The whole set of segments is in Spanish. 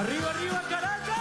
¡Arriba, arriba, Caracas!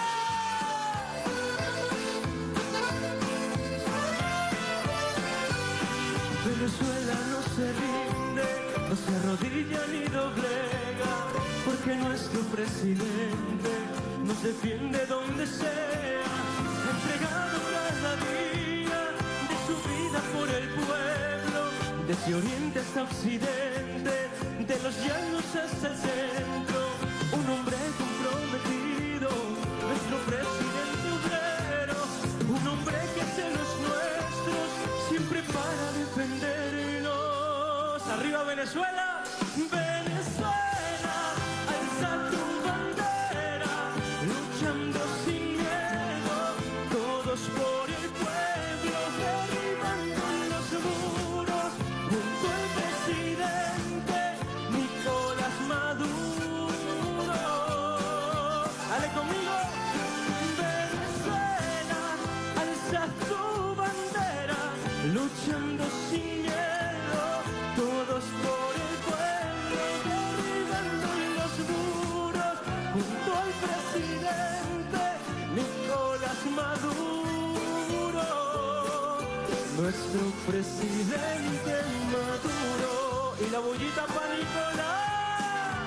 Venezuela no se rinde, no se arrodilla ni doblega, porque nuestro presidente nos defiende donde sea, entregado cada día de su vida por el pueblo, desde oriente hasta occidente, de los llanos hasta el centro, un hombre comprometido, nuestro presidente obrero, un hombre que hace los nuestros, siempre para defendernos. ¡Arriba Venezuela! Venezuela, alza tu bandera, luchando sin miedo, todos por el pueblo, derribando los muros, junto al presidente Nicolás Maduro. ¡Ale conmigo! Venezuela, alza tu bandera, luchando sin miedo, todos por el pueblo, derribando los muros, junto al presidente Nicolás Maduro, nuestro presidente Maduro. Y la bullita para Nicolás,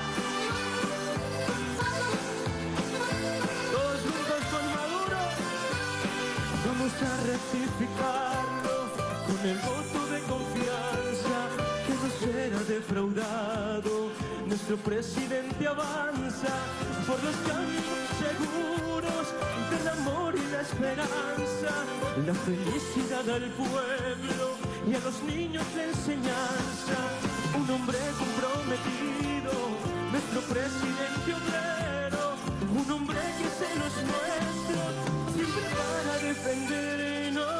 todos juntos con Maduro, vamos a rectificarlo con el voto de confianza, que no será defraudado. Nuestro presidente avanza por los caminos seguros del amor y la esperanza, la felicidad al pueblo y a los niños la enseñanza. Un hombre comprometido, nuestro presidente obrero, un hombre que se los nuestro, siempre para defendernos.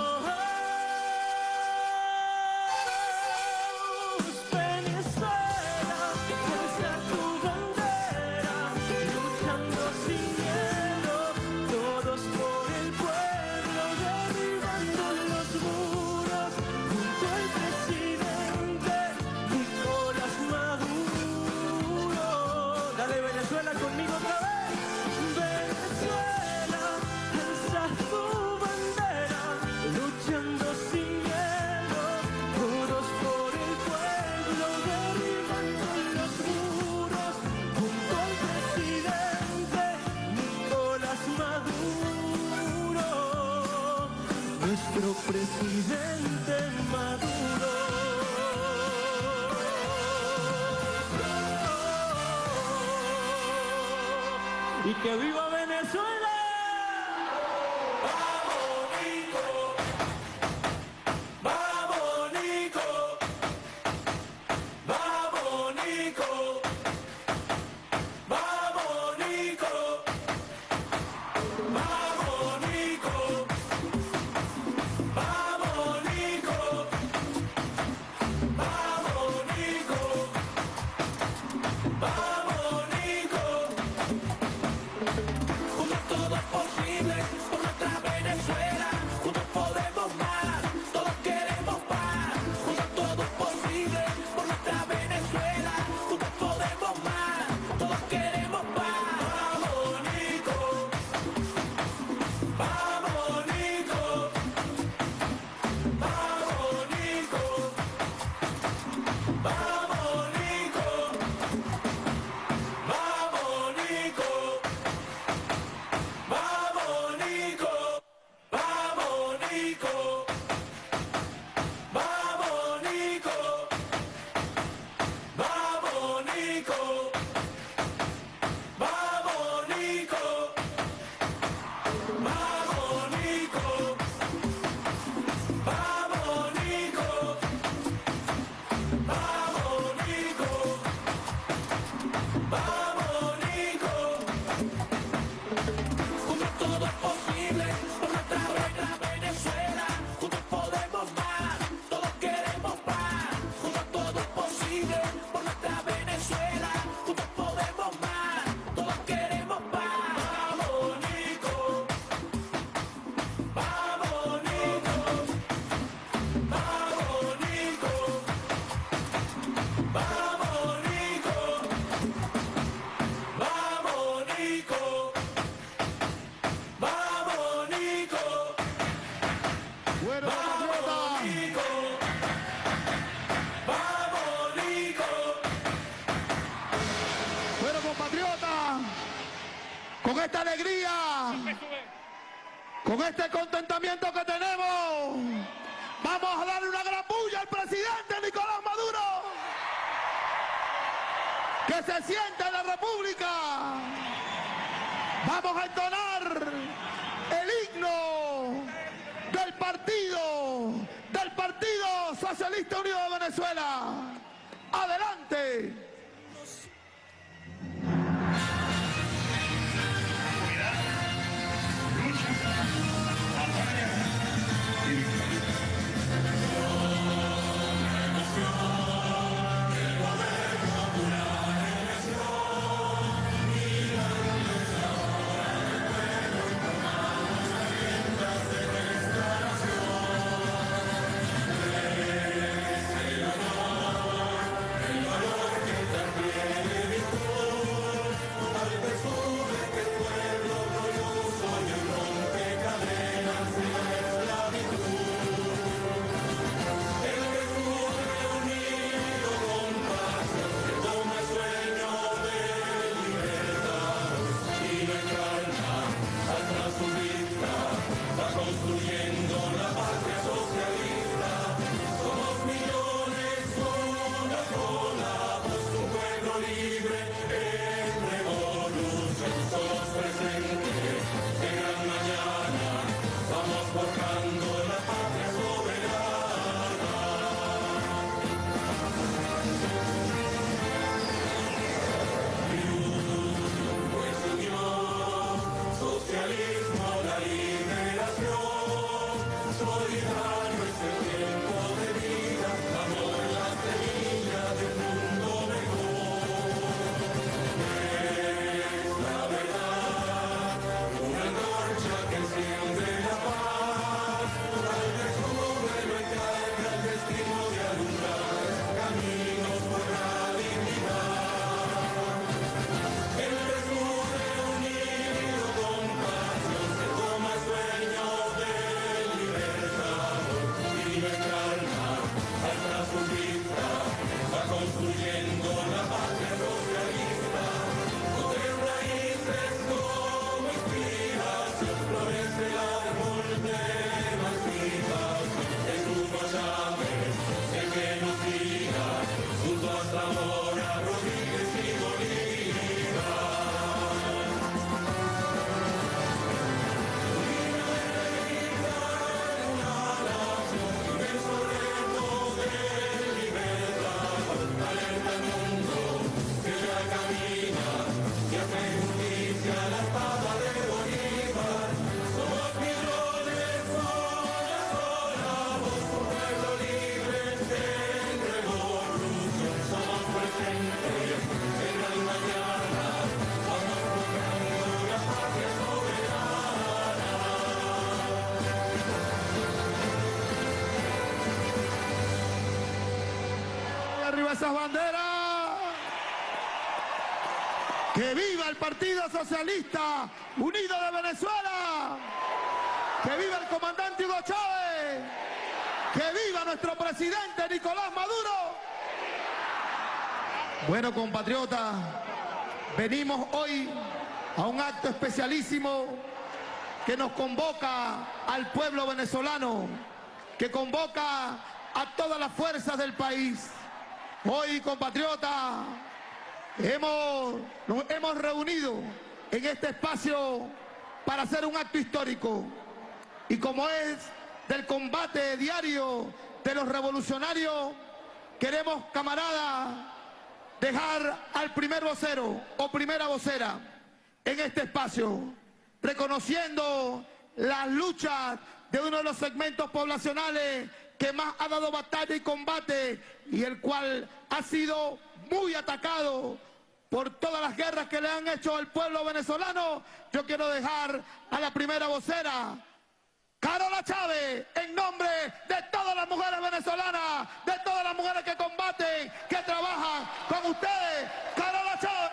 Conmigo otra vez. Venezuela, alza tu bandera, luchando sin miedo, todos por el pueblo, derribando los muros, junto al presidente Nicolás Maduro, nuestro presidente Maduro. ¡Y que viva Venezuela! ¡Vamos, Nico! ¡Vamos, Nico! ¡Vamos, Nico! ¡Vamos, Nico! ¡Vamos, Nico! ¡Vamos, Nico! ¡Vamos, Nico! ¡Vamos, Nico! Juntos todo es posible, por nuestra Venezuela, juntos podemos más, todos queremos paz. Juntos todo es posible, por nuestra Venezuela, juntos podemos más, todos queremos paz. Vamos, Nico, vamos, Nico, vamos, Nico, vamos, Nico, vamos, Nico. Vamos, Nico, vamos, Nico, vamos, Nico, vamos, Nico, vamos, Nico, vamos, Nico, vamos, Nico, vamos, Nico, vamos, Nico. Juntos todo es posible, por nuestra Venezuela, juntos podemos más, todos queremos paz. Juntos todo es posible, por nuestra Venezuela, juntos con esta alegría, con este contentamiento que tenemos, vamos a darle una gran bulla al presidente Nicolás Maduro. Que se sienta en la República. Vamos a entonar el himno del Partido Socialista Unido de Venezuela. ¡Adelante! Arriba esas banderas. ¡Que viva el Partido Socialista Unido de Venezuela! ¡Que viva el comandante Hugo Chávez! ¡Que viva nuestro presidente Nicolás Maduro! Bueno, compatriotas, venimos hoy a un acto especialísimo que nos convoca al pueblo venezolano, que convoca a todas las fuerzas del país. Hoy, compatriotas, nos hemos reunido en este espacio para hacer un acto histórico. Y como es del combate diario de los revolucionarios, queremos, camaradas, dejar al primer vocero o primera vocera en este espacio, reconociendo las luchas de uno de los segmentos poblacionales que más ha dado batalla y combate, y el cual ha sido muy atacado por todas las guerras que le han hecho al pueblo venezolano. Yo quiero dejar a la primera vocera, Carola Chávez, en nombre de todas las mujeres venezolanas, de todas las mujeres que combaten, que trabajan con ustedes. Carola Chávez.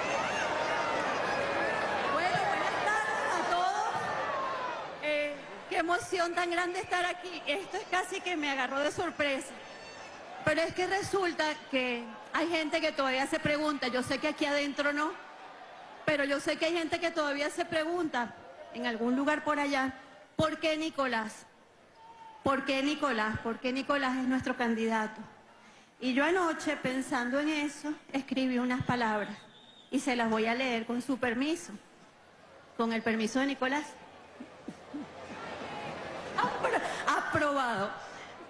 Bueno, buenas tardes a todos. qué emoción tan grande estar aquí. Esto es casi que me agarró de sorpresa. Pero es que resulta que hay gente que todavía se pregunta, yo sé que aquí adentro no, pero yo sé que hay gente que todavía se pregunta, en algún lugar por allá, ¿por qué Nicolás? ¿Por qué Nicolás? ¿Por qué Nicolás es nuestro candidato? Y yo anoche, pensando en eso, escribí unas palabras y se las voy a leer con su permiso, con el permiso de Nicolás. Aprobado.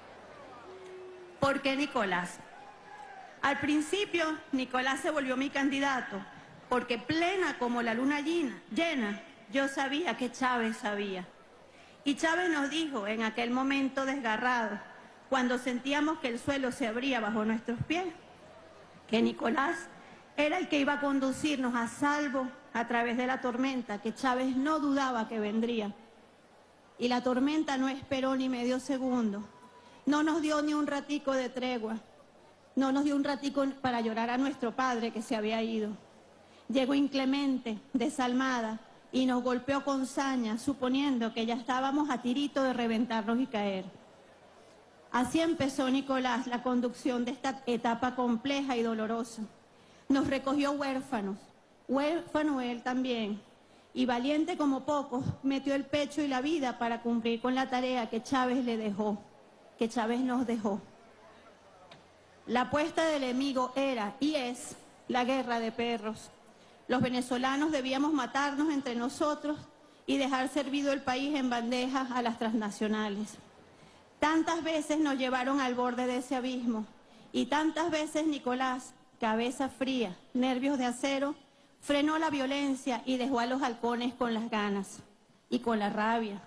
¿Por qué Nicolás? Al principio, Nicolás se volvió mi candidato, porque plena como la luna llena, yo sabía que Chávez sabía. Y Chávez nos dijo en aquel momento desgarrado, cuando sentíamos que el suelo se abría bajo nuestros pies, que Nicolás era el que iba a conducirnos a salvo a través de la tormenta, que Chávez no dudaba que vendría. Y la tormenta no esperó ni medio segundo, no nos dio ni un ratico de tregua, no nos dio un ratico para llorar a nuestro padre que se había ido. Llegó inclemente, desalmada, y nos golpeó con saña, suponiendo que ya estábamos a tirito de reventarnos y caer. Así empezó Nicolás la conducción de esta etapa compleja y dolorosa. Nos recogió huérfanos, huérfano él también, y valiente como pocos, metió el pecho y la vida para cumplir con la tarea que Chávez le dejó, que Chávez nos dejó. La apuesta del enemigo era y es la guerra de perros. Los venezolanos debíamos matarnos entre nosotros y dejar servido el país en bandejas a las transnacionales. Tantas veces nos llevaron al borde de ese abismo y tantas veces Nicolás, cabeza fría, nervios de acero, frenó la violencia y dejó a los halcones con las ganas y con la rabia.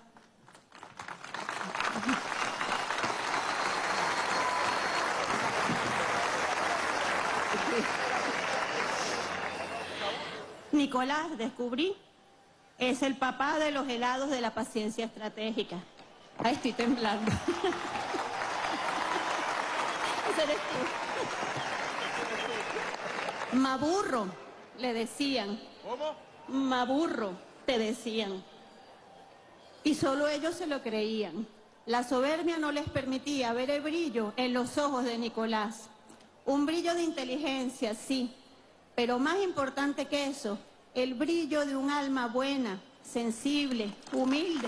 Nicolás, descubrí, es el papá de los helados de la paciencia estratégica. Ay, estoy temblando. Ese eres tú. Maburro, le decían. ¿Cómo? Maburro, te decían. Y solo ellos se lo creían. La soberbia no les permitía ver el brillo en los ojos de Nicolás. Un brillo de inteligencia, sí, pero más importante que eso, el brillo de un alma buena, sensible, humilde.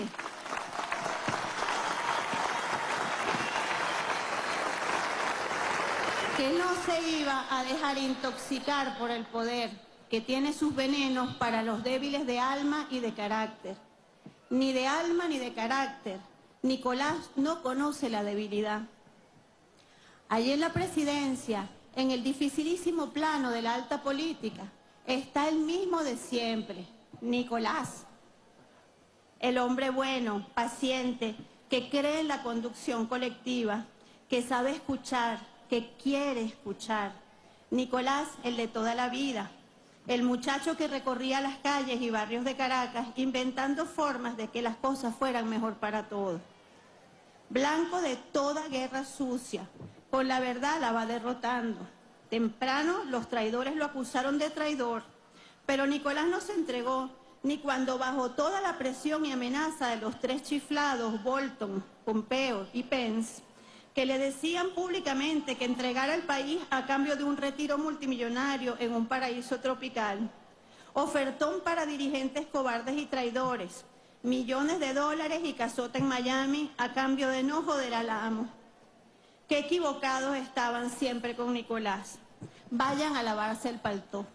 Que no se iba a dejar intoxicar por el poder, que tiene sus venenos para los débiles de alma y de carácter. Ni de alma ni de carácter. Nicolás no conoce la debilidad. Allí en la presidencia, en el dificilísimo plano de la alta política, está el mismo de siempre, Nicolás. El hombre bueno, paciente, que cree en la conducción colectiva, que sabe escuchar, que quiere escuchar. Nicolás, el de toda la vida, el muchacho que recorría las calles y barrios de Caracas inventando formas de que las cosas fueran mejor para todos. Blanco de toda guerra sucia, con la verdad la va derrotando. Temprano los traidores lo acusaron de traidor, pero Nicolás no se entregó, ni cuando bajo toda la presión y amenaza de los tres chiflados, Bolton, Pompeo y Pence, que le decían públicamente que entregara el país a cambio de un retiro multimillonario en un paraíso tropical. Ofertón para dirigentes cobardes y traidores, millones de dólares y casota en Miami a cambio de no joder al amo. Qué equivocados estaban siempre con Nicolás. Vayan a lavarse el paltó.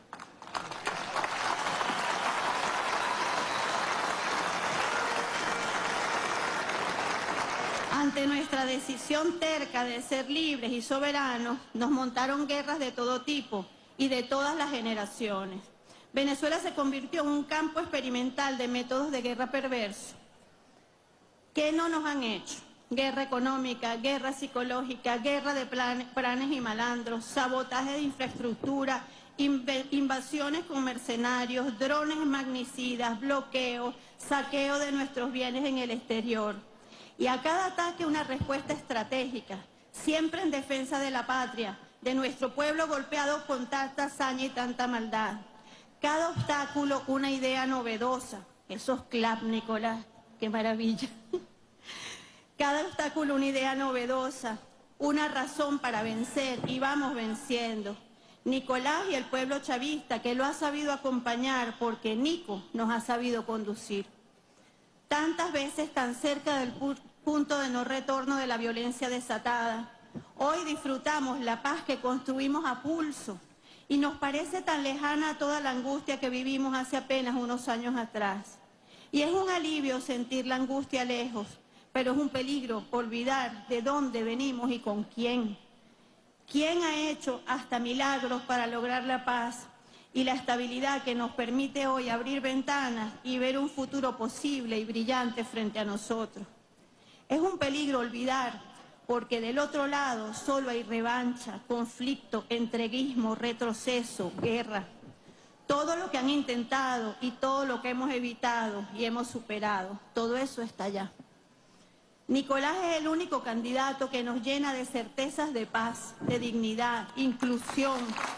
Ante nuestra decisión terca de ser libres y soberanos, nos montaron guerras de todo tipo y de todas las generaciones. Venezuela se convirtió en un campo experimental de métodos de guerra perverso. ¿Qué no nos han hecho? Guerra económica, guerra psicológica, guerra de planes y malandros, sabotaje de infraestructura, invasiones con mercenarios, drones magnicidas, bloqueo, saqueo de nuestros bienes en el exterior. Y a cada ataque una respuesta estratégica, siempre en defensa de la patria, de nuestro pueblo golpeado con tanta hazaña y tanta maldad. Cada obstáculo una idea novedosa, esos clap, Nicolás, qué maravilla. Cada obstáculo una idea novedosa, una razón para vencer y vamos venciendo. Nicolás y el pueblo chavista que lo ha sabido acompañar porque Nico nos ha sabido conducir. Tantas veces tan cerca del punto de no retorno de la violencia desatada. Hoy disfrutamos la paz que construimos a pulso y nos parece tan lejana toda la angustia que vivimos hace apenas unos años atrás. Y es un alivio sentir la angustia lejos, pero es un peligro olvidar de dónde venimos y con quién. ¿Quién ha hecho hasta milagros para lograr la paz y la estabilidad que nos permite hoy abrir ventanas y ver un futuro posible y brillante frente a nosotros? Es un peligro olvidar, porque del otro lado solo hay revancha, conflicto, entreguismo, retroceso, guerra. Todo lo que han intentado y todo lo que hemos evitado y hemos superado, todo eso está allá. Nicolás es el único candidato que nos llena de certezas de paz, de dignidad, inclusión.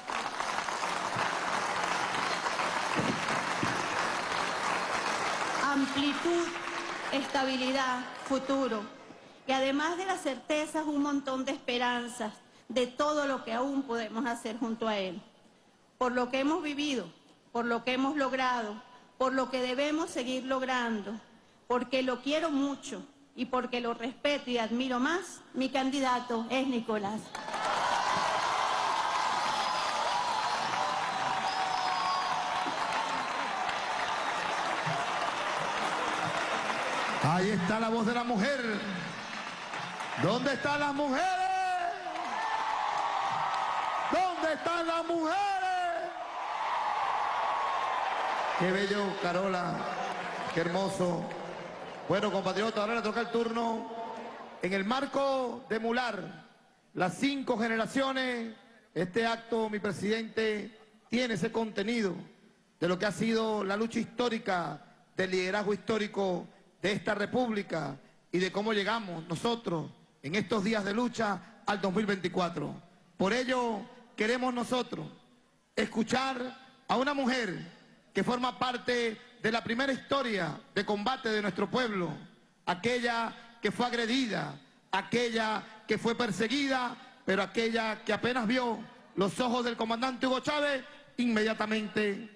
Amplitud, estabilidad, futuro. Y además de las certezas, un montón de esperanzas de todo lo que aún podemos hacer junto a él. Por lo que hemos vivido, por lo que hemos logrado, por lo que debemos seguir logrando, porque lo quiero mucho y porque lo respeto y admiro más, mi candidato es Nicolás. Ahí está la voz de la mujer. ¿Dónde están las mujeres? ¿Dónde están las mujeres? Qué bello, Carola. Qué hermoso. Bueno, compatriotas, ahora le toca el turno. En el marco de emular las 5 generaciones, este acto, mi presidente, tiene ese contenido de lo que ha sido la lucha histórica, del liderazgo histórico de esta república y de cómo llegamos nosotros en estos días de lucha al 2024. Por ello queremos nosotros escuchar a una mujer que forma parte de la primera historia de combate de nuestro pueblo, aquella que fue agredida, aquella que fue perseguida, pero aquella que apenas vio los ojos del comandante Hugo Chávez, inmediatamente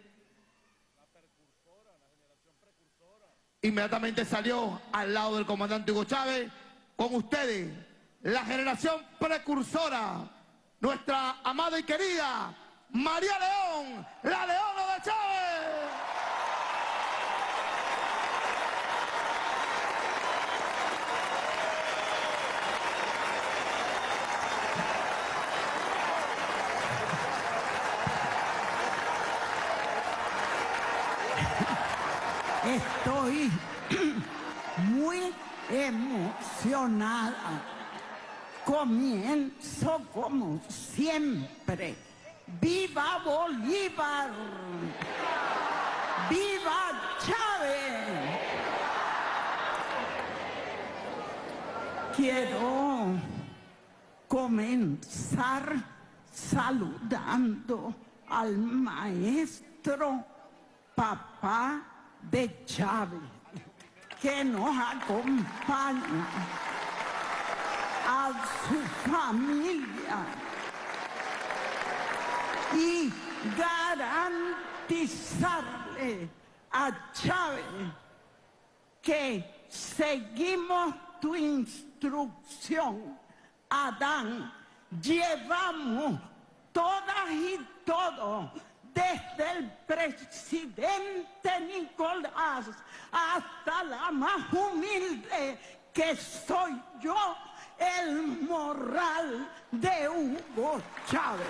salió al lado del comandante Hugo Chávez. Con ustedes, la generación precursora, nuestra amada y querida María León, la Leona de Chávez. Estoy muy emocionada. Comienzo como siempre. ¡Viva Bolívar! ¡Viva Chávez! Quiero comenzar saludando al maestro papá de Chávez, que nos acompaña, a su familia y garantizarle a Chávez que seguimos tu instrucción, Adán, llevamos todas y todos, desde el presidente Nicolás hasta la más humilde que soy yo, el morral de Hugo Chávez.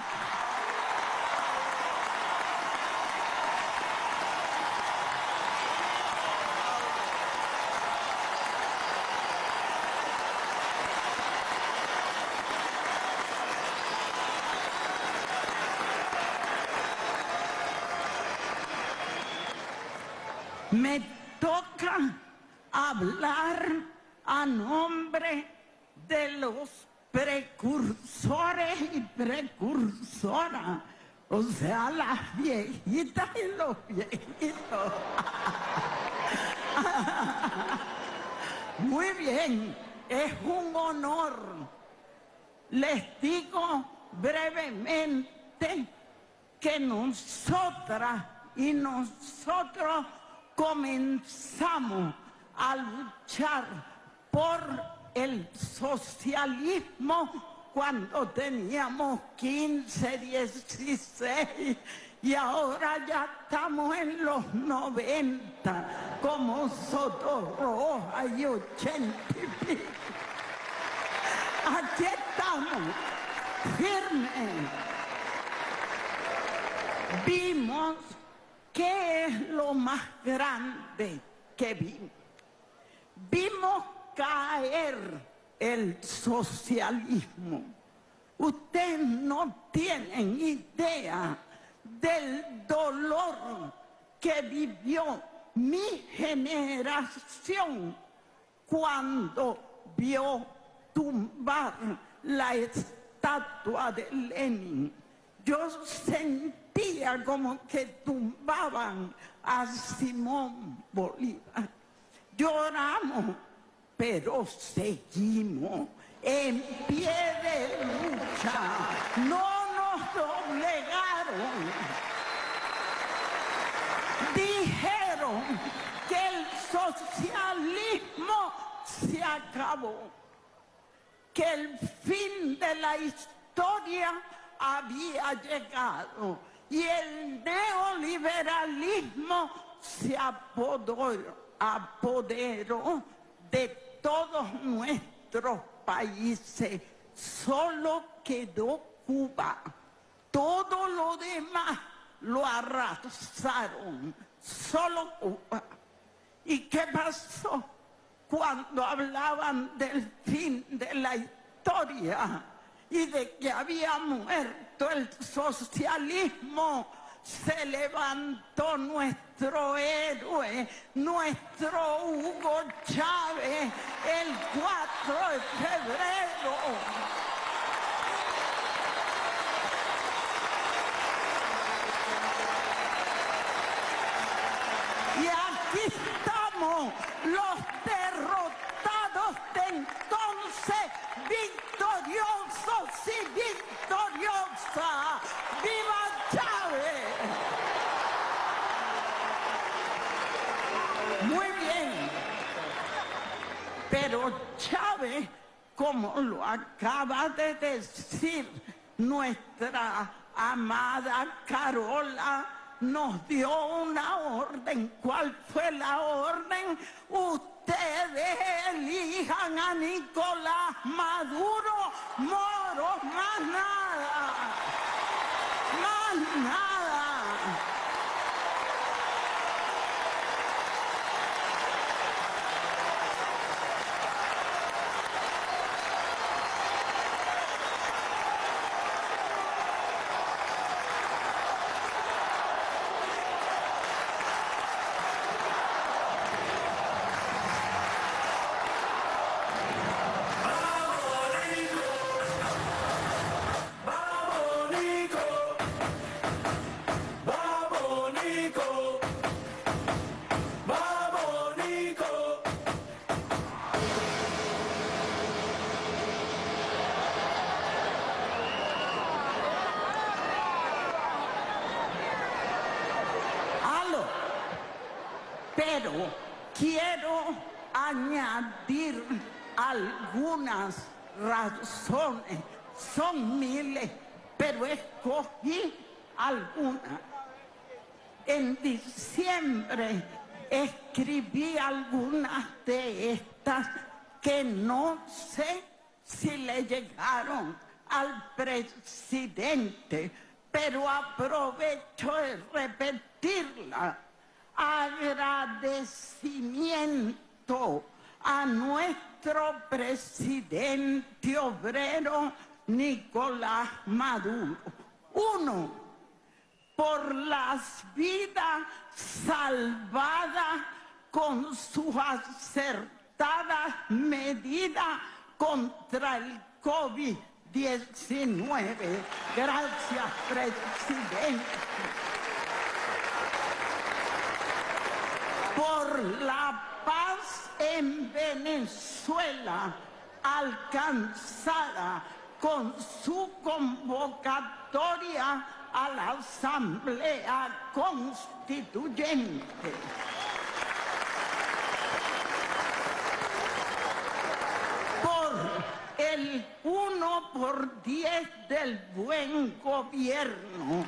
Me toca hablar a nombre de los precursores y precursoras, o sea, las viejitas y los viejitos. Muy bien, es un honor. Les digo brevemente que nosotras y nosotros comenzamos a luchar por el socialismo cuando teníamos 15, 16 y ahora ya estamos en los 90 como Sotorroja y 80 y pico. Aquí estamos, firmes. Vimos qué es lo más grande que vimos. Vimos caer el socialismo. Ustedes no tienen idea del dolor que vivió mi generación cuando vio tumbar la estatua de Lenin. Yo sentía como que tumbaban a Simón Bolívar. Lloramos, pero seguimos en pie de lucha. No nos doblegaron. Dijeron que el socialismo se acabó, que el fin de la historia había llegado y el neoliberalismo se apoderó de todos nuestros países. Solo quedó Cuba. Todo lo demás lo arrasaron. Solo Cuba. ¿Y qué pasó? Cuando hablaban del fin de la historia y de que había muerto el socialismo, se levantó nuestro héroe, nuestro Hugo Chávez, el 4 de febrero. Y aquí estamos, los derrotados de entonces, victoriosos y victoriosas. ¡Viva Chávez! Muy bien. Pero Chávez, como lo acaba de decir nuestra amada Carola, nos dio una orden. ¿Cuál fue la orden? Ustedes elijan a Nicolás Maduro, moros, más nada. Más nada. Pero quiero añadir algunas razones. Son miles, pero escogí algunas. En diciembre escribí algunas de estas que no sé si le llegaron al presidente, pero aprovecho de repetirla. Agradecimiento a nuestro presidente obrero Nicolás Maduro. 1, por las vidas salvadas con sus acertadas medidas contra el COVID-19. Gracias, presidente. Por la paz en Venezuela alcanzada con su convocatoria a la Asamblea Constituyente. Por el 1/10 del buen gobierno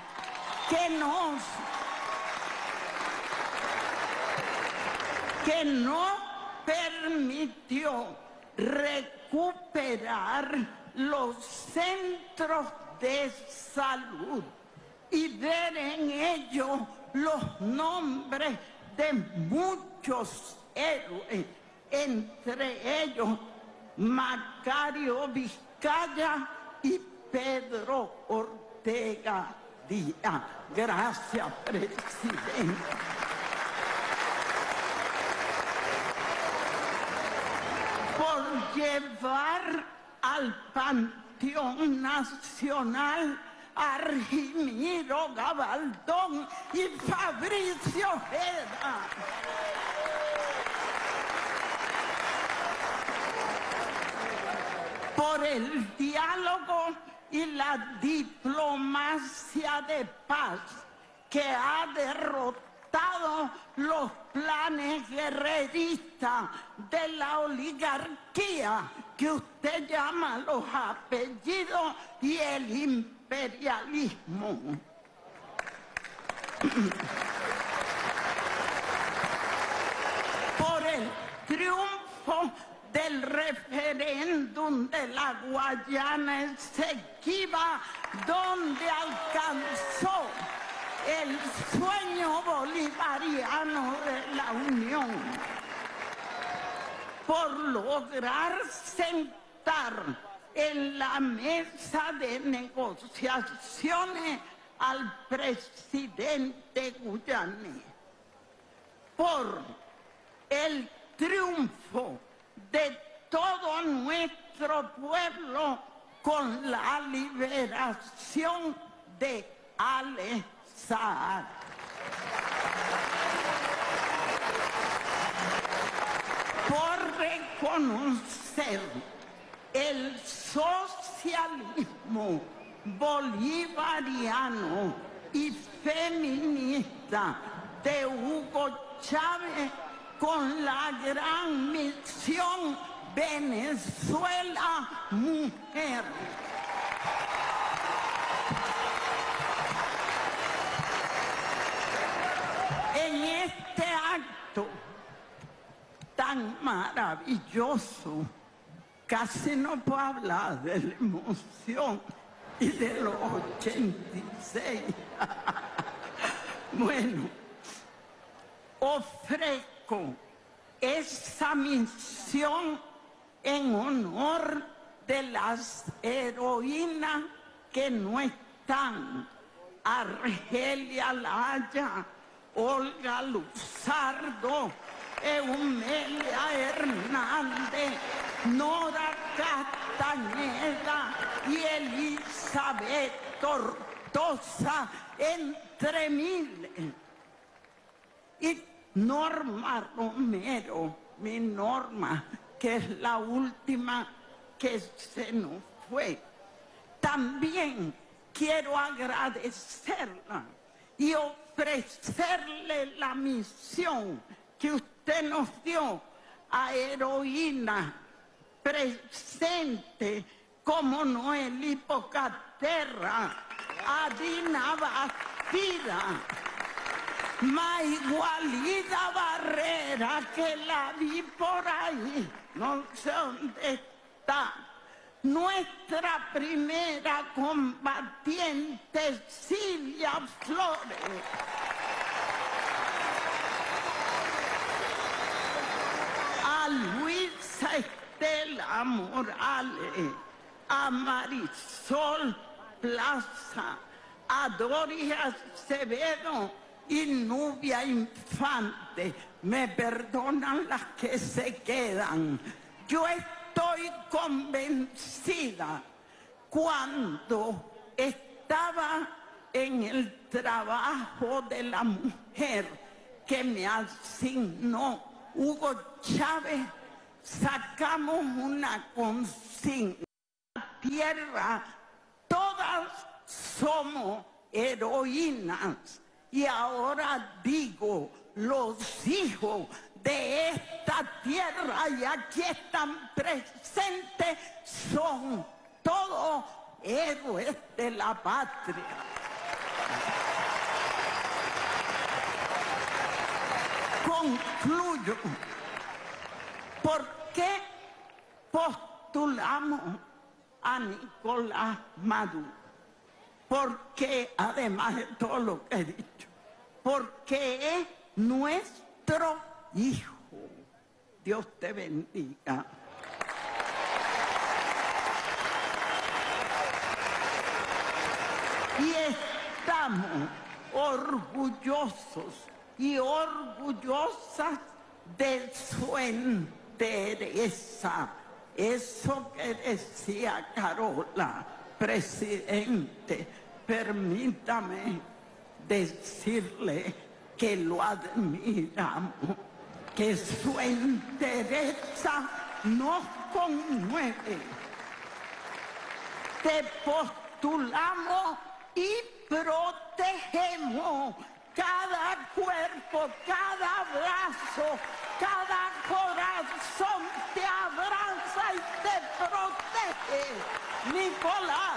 que no permitió recuperar los centros de salud y ver en ellos los nombres de muchos héroes, entre ellos Macario Vizcaya y Pedro Ortega Díaz. Gracias, presidente. Por llevar al Panteón Nacional a Argimiro Gabaldón y Fabricio Ojeda. Por el diálogo y la diplomacia de paz que ha derrotado los planes guerreristas de la oligarquía que usted llama los apellidos y el imperialismo. Por el triunfo del referéndum de la Guayana Esequiba, donde alcanzó el sueño bolivariano de la unión, por lograr sentar en la mesa de negociaciones al presidente guyanés, por el triunfo de todo nuestro pueblo con la liberación de Alex Saab. Por reconocer el socialismo bolivariano y feminista de Hugo Chávez con la gran misión Venezuela Mujer. En este acto tan maravilloso, casi no puedo hablar de la emoción y de los 86. Bueno, ofrezco esa misión en honor de las heroínas que no están: Argelia Laya, Olga Luzardo, Eumelia Hernández, Nora Castañeda y Elizabeth Tortosa, entre miles. Y Norma Romero, mi Norma, que es la última que se nos fue. También quiero agradecerla y ofrecerle la misión que usted nos dio a heroínas presentes como Noelí Pocaterra, Adina Bastida, Maigualida Barrera, que la vi por ahí, no sé dónde está. Nuestra primera combatiente, Silvia Flores. A Luisa Estela Morales, a Marisol Plaza, a Doris Acevedo y Nubia Infante. Me perdonan las que se quedan. Yo estoy convencida, cuando estaba en el trabajo de la mujer que me asignó Hugo Chávez, sacamos una consigna. Tierra, todas somos heroínas. Y ahora digo, los hijos de esta tierra, y aquí están presentes, son todos héroes de la patria. Concluyo. ¿Por qué postulamos a Nicolás Maduro? Porque, además de todo lo que he dicho, porque es nuestro hijo. Dios te bendiga. Y estamos orgullosos y orgullosas de su entereza. Eso que decía Carola, presidente, permítame decirle que lo admiramos, que su entereza nos conmueve. Te postulamos y protegemos cada cuerpo, cada brazo, cada corazón te abraza y te protege, Nicolás.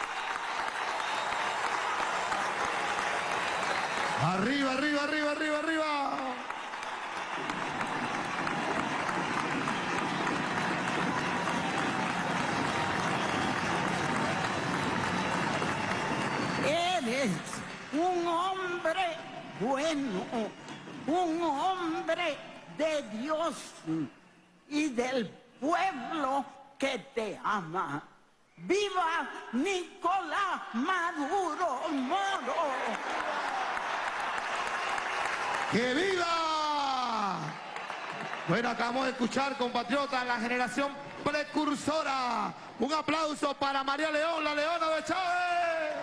Arriba, arriba, arriba, arriba, arriba. Eres un hombre bueno, un hombre de Dios y del pueblo que te ama. ¡Viva Nicolás Maduro Moro! ¡Que viva! Bueno, acabamos de escuchar, compatriotas, la generación precursora. Un aplauso para María León, la leona de Chávez.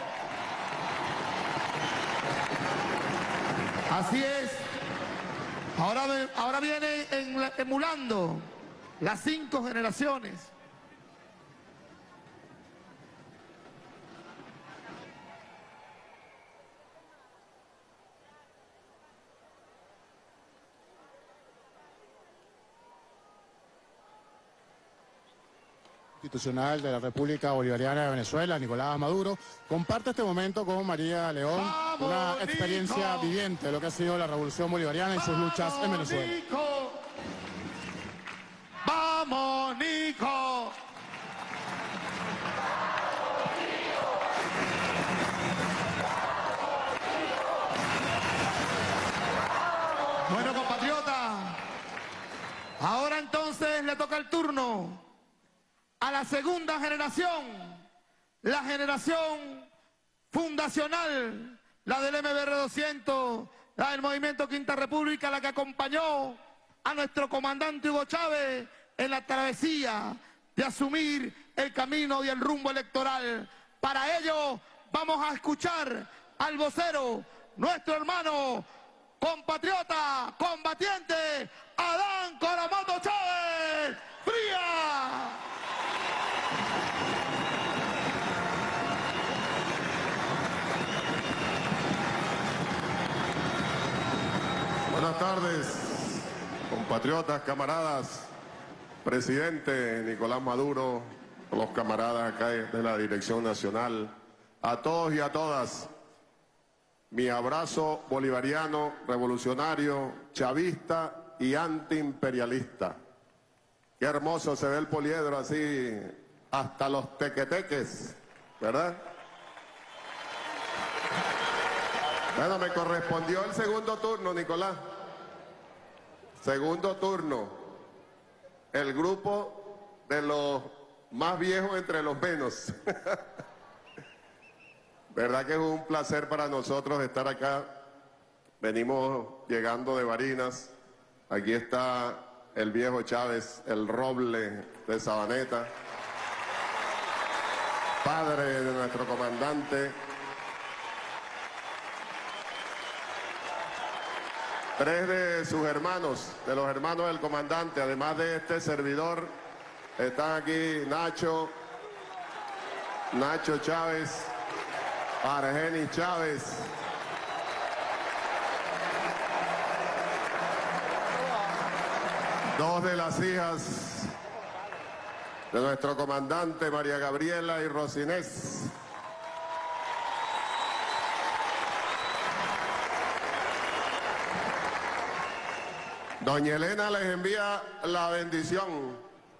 Así es. Ahora viene emulando las 5 generaciones. Constitucional de la República Bolivariana de Venezuela, Nicolás Maduro, comparte este momento con María León una experiencia viviente de lo que ha sido la Revolución Bolivariana y sus luchas en Venezuela. Nico. ¡Vamos, Nico! Bueno, compatriota, ahora entonces le toca el turno a la segunda generación, la generación fundacional, la del MBR 200, la del Movimiento Quinta República, la que acompañó a nuestro comandante Hugo Chávez en la travesía de asumir el camino y el rumbo electoral. Para ello vamos a escuchar al vocero, nuestro hermano, compatriota, combatiente, Adán Coromoto Chávez. ¡Fría! Buenas tardes, compatriotas, camaradas, presidente Nicolás Maduro, los camaradas acá de la Dirección Nacional, a todos y a todas, mi abrazo bolivariano, revolucionario, chavista y antiimperialista. Qué hermoso se ve el poliedro así, hasta los tequeteques, ¿verdad? Bueno, me correspondió el segundo turno, Nicolás. Segundo turno. El grupo de los más viejos entre los menos. Verdad que es un placer para nosotros estar acá. Venimos llegando de Barinas. Aquí está el viejo Chávez, el roble de Sabaneta, padre de nuestro comandante. 3 de sus hermanos, de los hermanos del comandante, además de este servidor, están aquí Nacho Chávez, Argenis Chávez, dos de las hijas de nuestro comandante, María Gabriela y Rosinés. Doña Elena les envía la bendición.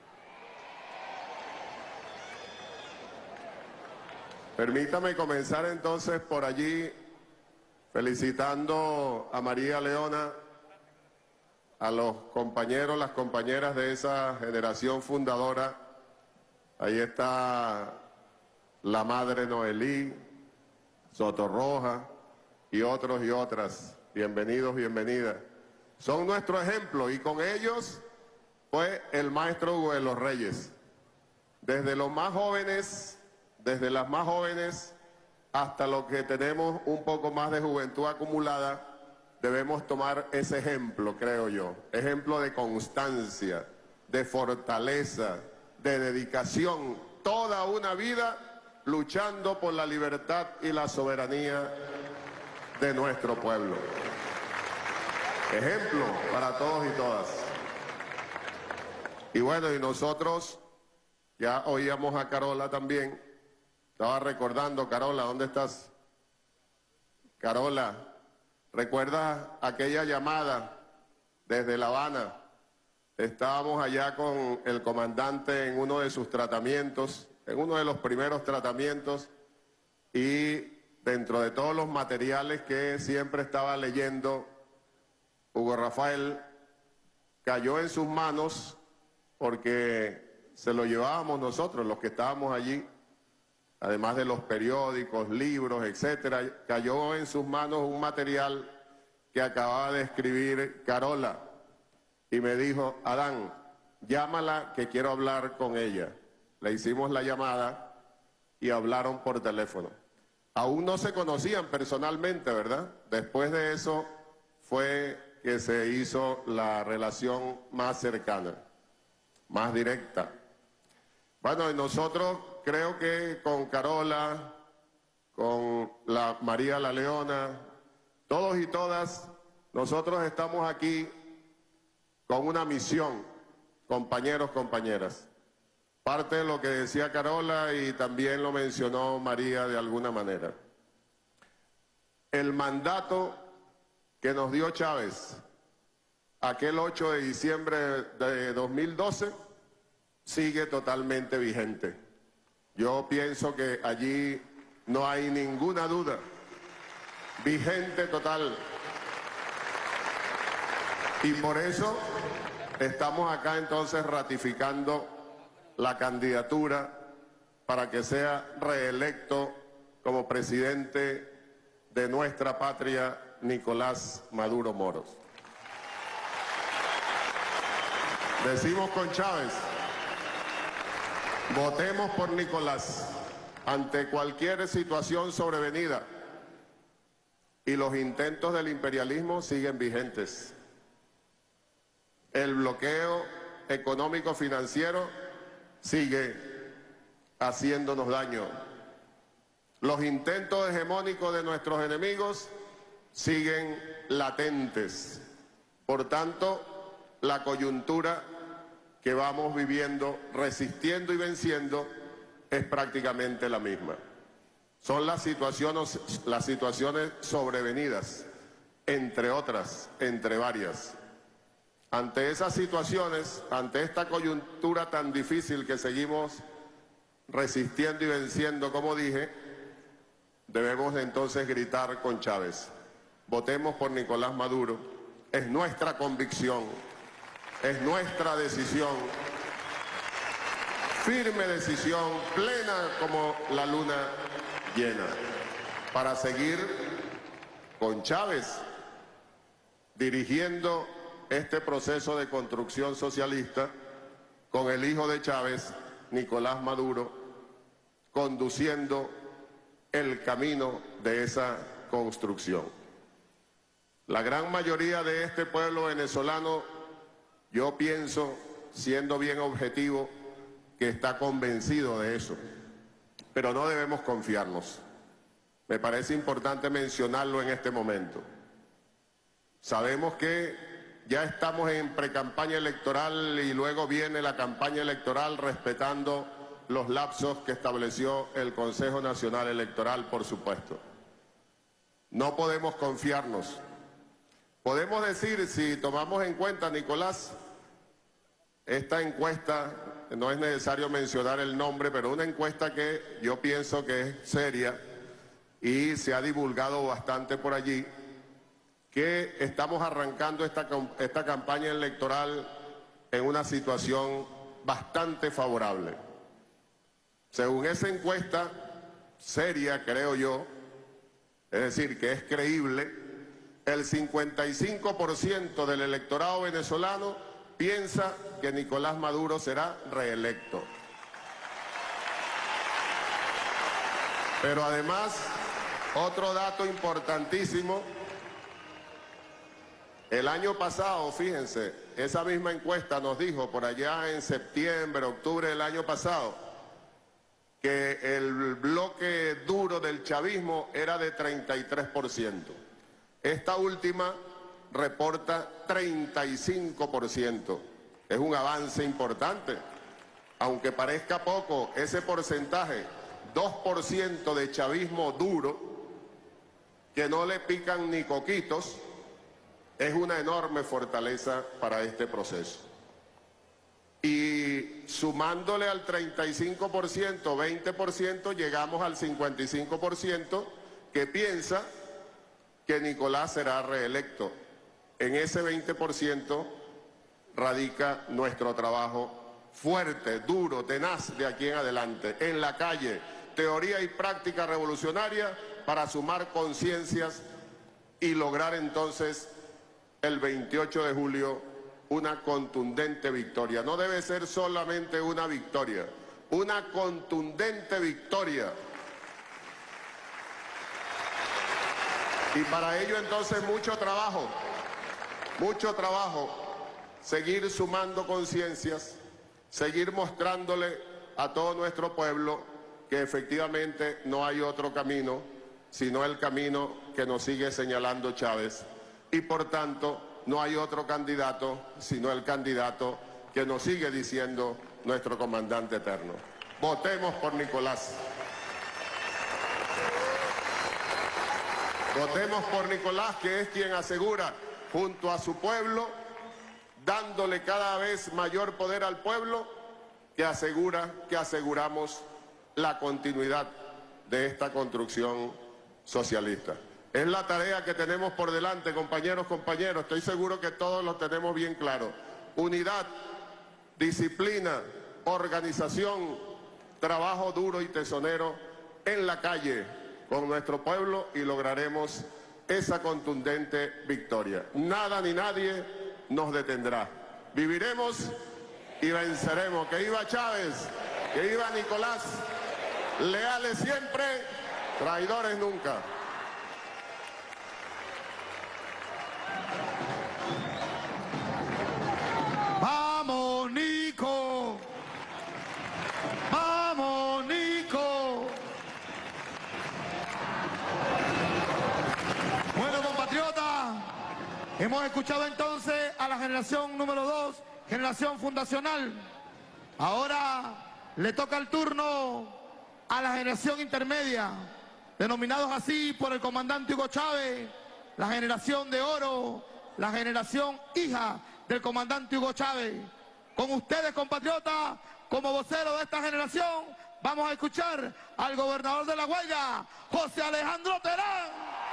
Permítame comenzar entonces por allí felicitando a María Leona, a los compañeros, las compañeras de esa generación fundadora. Ahí está la madre Noelí, Sotorroja y otros y otras. Bienvenidos, bienvenidas. Son nuestro ejemplo y con ellos fue el maestro Hugo de los Reyes. Desde los más jóvenes, desde las más jóvenes hasta los que tenemos un poco más de juventud acumulada, debemos tomar ese ejemplo, creo yo. Ejemplo de constancia, de fortaleza, de dedicación, toda una vida luchando por la libertad y la soberanía de nuestro pueblo. Ejemplo para todos y todas. Y bueno, y nosotros ya oíamos a Carola también. Estaba recordando, Carola, ¿dónde estás? Carola, ¿recuerdas aquella llamada desde La Habana? Estábamos allá con el comandante en uno de sus tratamientos, en uno de los primeros tratamientos, y dentro de todos los materiales que siempre estaba leyendo, Hugo Rafael cayó en sus manos, porque se lo llevábamos nosotros, los que estábamos allí, además de los periódicos, libros, etcétera, cayó en sus manos un material que acababa de escribir Carola y me dijo: Adán, llámala que quiero hablar con ella. Le hicimos la llamada y hablaron por teléfono. Aún no se conocían personalmente, ¿verdad? Después de eso fue que se hizo la relación más cercana, más directa. Bueno, y nosotros creo que con Carola, con la María la Leona, todos y todas, nosotros estamos aquí con una misión, compañeros, compañeras. Parte de lo que decía Carola y también lo mencionó María de alguna manera. El mandato que nos dio Chávez aquel 8 de diciembre de 2012 sigue totalmente vigente. Yo pienso que allí no hay ninguna duda. Vigente total. Y por eso estamos acá entonces ratificando la candidatura para que sea reelecto como presidente de nuestra patria Nicolás Maduro Moros. Decimos con Chávez: votemos por Nicolás ante cualquier situación sobrevenida, y los intentos del imperialismo siguen vigentes. El bloqueo económico-financiero sigue haciéndonos daño. Los intentos hegemónicos de nuestros enemigos siguen latentes. Por tanto, la coyuntura que vamos viviendo, resistiendo y venciendo, es prácticamente la misma. Son las situaciones sobrevenidas, entre otras, entre varias. Ante esas situaciones, ante esta coyuntura tan difícil que seguimos resistiendo y venciendo, como dije, debemos entonces gritar con Chávez: votemos por Nicolás Maduro. Es nuestra convicción, es nuestra decisión, firme decisión, plena como la luna llena, para seguir con Chávez dirigiendo este proceso de construcción socialista, con el hijo de Chávez, Nicolás Maduro, conduciendo el camino de esa construcción. La gran mayoría de este pueblo venezolano, yo pienso, siendo bien objetivo, que está convencido de eso. Pero no debemos confiarnos. Me parece importante mencionarlo en este momento. Sabemos que ya estamos en precampaña electoral y luego viene la campaña electoral respetando los lapsos que estableció el Consejo Nacional Electoral, por supuesto. No podemos confiarnos. Podemos decir, si tomamos en cuenta, Nicolás, esta encuesta, no es necesario mencionar el nombre, pero una encuesta que yo pienso que es seria y se ha divulgado bastante por allí, que estamos arrancando esta campaña electoral en una situación bastante favorable. Según esa encuesta seria, creo yo, es decir, que es creíble, el 55% del electorado venezolano piensa que Nicolás Maduro será reelecto. Pero además, otro dato importantísimo, el año pasado, fíjense, esa misma encuesta nos dijo por allá en septiembre, octubre del año pasado, que el bloque duro del chavismo era de 33%. Esta última reporta 35%. Es un avance importante. Aunque parezca poco, ese porcentaje, 2% de chavismo duro, que no le pican ni coquitos, es una enorme fortaleza para este proceso. Y sumándole al 35%, 20%, llegamos al 55% que piensa que Nicolás será reelecto. En ese 20% radica nuestro trabajo fuerte, duro, tenaz de aquí en adelante, en la calle, teoría y práctica revolucionaria para sumar conciencias y lograr entonces el 28 de julio una contundente victoria. No debe ser solamente una victoria, una contundente victoria. Y para ello entonces mucho trabajo, seguir sumando conciencias, seguir mostrándole a todo nuestro pueblo que efectivamente no hay otro camino, sino el camino que nos sigue señalando Chávez. Y por tanto, no hay otro candidato, sino el candidato que nos sigue diciendo nuestro comandante eterno. Votemos por Nicolás. Votemos por Nicolás, que es quien asegura, junto a su pueblo, dándole cada vez mayor poder al pueblo, que aseguramos la continuidad de esta construcción socialista. Es la tarea que tenemos por delante, compañeros, estoy seguro que todos lo tenemos bien claro. Unidad, disciplina, organización, trabajo duro y tesonero en la calle con nuestro pueblo y lograremos esa contundente victoria. Nada ni nadie nos detendrá. Viviremos y venceremos. Que viva Chávez, que viva Nicolás, leales siempre, traidores nunca. ¡Vamos, Nico! ¡Vamos, Nico! Bueno, compatriotas, hemos escuchado entonces a la generación número 2, generación fundacional. Ahora le toca el turno a la generación intermedia, denominados así por el comandante Hugo Chávez, la generación de oro, la generación hija del comandante Hugo Chávez. Con ustedes, compatriotas, como vocero de esta generación, vamos a escuchar al gobernador de La Guaira, José Alejandro Terán.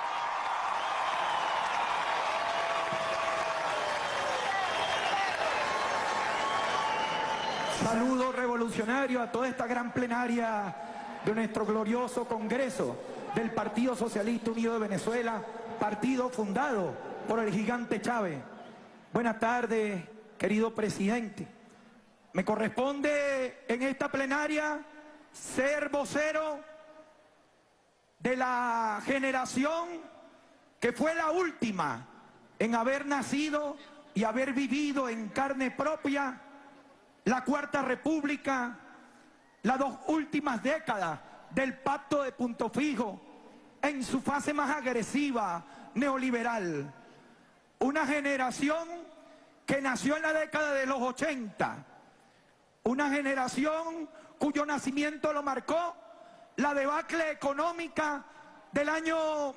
Saludo revolucionario a toda esta gran plenaria de nuestro glorioso Congreso del Partido Socialista Unido de Venezuela, partido fundado por el gigante Chávez. Buenas tardes, querido presidente. Me corresponde en esta plenaria ser vocero de la generación que fue la última en haber nacido y haber vivido en carne propia la Cuarta República, las 2 últimas décadas del Pacto de Punto Fijo, en su fase más agresiva, neoliberal. Una generación que nació en la década de los 80, una generación cuyo nacimiento lo marcó la debacle económica del año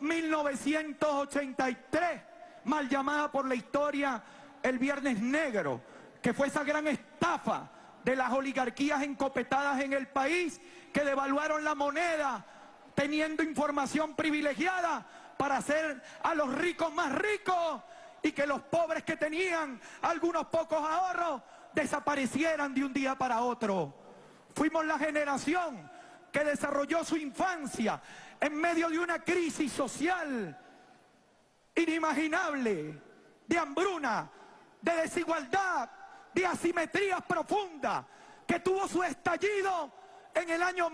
1983, mal llamada por la historia el Viernes Negro, que fue esa gran estafa de las oligarquías encopetadas en el país que devaluaron la moneda teniendo información privilegiada para hacer a los ricos más ricos y que los pobres que tenían algunos pocos ahorros desaparecieran de un día para otro. Fuimos la generación que desarrolló su infancia en medio de una crisis social inimaginable, de hambruna, de desigualdad, de asimetrías profundas, que tuvo su estallido en el año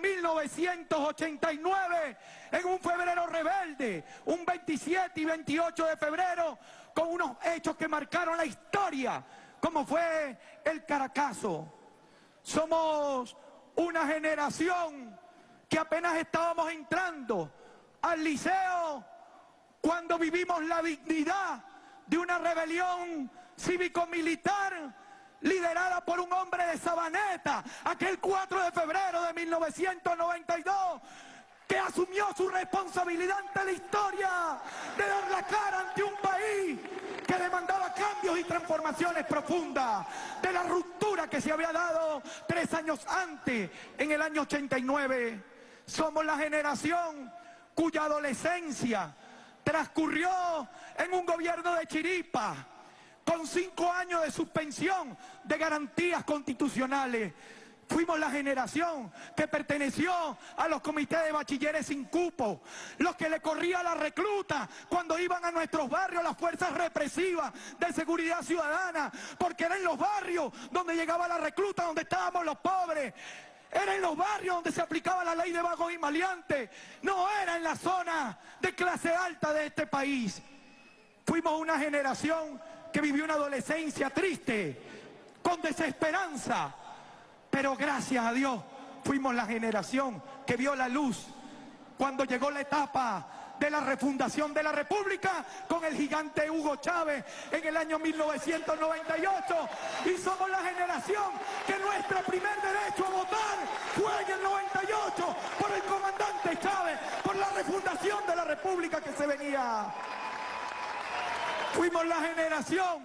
1989, en un febrero rebelde, un 27 y 28 de febrero, con unos hechos que marcaron la historia, como fue el Caracazo. Somos una generación que apenas estábamos entrando al liceo cuando vivimos la dignidad de una rebelión cívico-militar liderada por un hombre de Sabaneta, aquel 4 de febrero de 1992, que asumió su responsabilidad ante la historia de dar la cara ante un país que demandaba cambios y transformaciones profundas, de la ruptura que se había dado 3 años antes, en el año 89. Somos la generación cuya adolescencia transcurrió en un gobierno de chiripa, con 5 años de suspensión de garantías constitucionales. Fuimos la generación que perteneció a los comités de bachilleres sin cupo, los que le corría la recluta cuando iban a nuestros barrios las fuerzas represivas de seguridad ciudadana, porque era en los barrios donde llegaba la recluta, donde estábamos los pobres. Era en los barrios donde se aplicaba la ley de vagos y maleantes, no era en la zona de clase alta de este país. Fuimos una generación que vivió una adolescencia triste, con desesperanza, pero gracias a Dios fuimos la generación que vio la luz cuando llegó la etapa de la refundación de la República con el gigante Hugo Chávez en el año 1998, y somos la generación que nuestro primer derecho a votar fue en el 98 por el comandante Chávez, por la refundación de la República que se venía. Fuimos la generación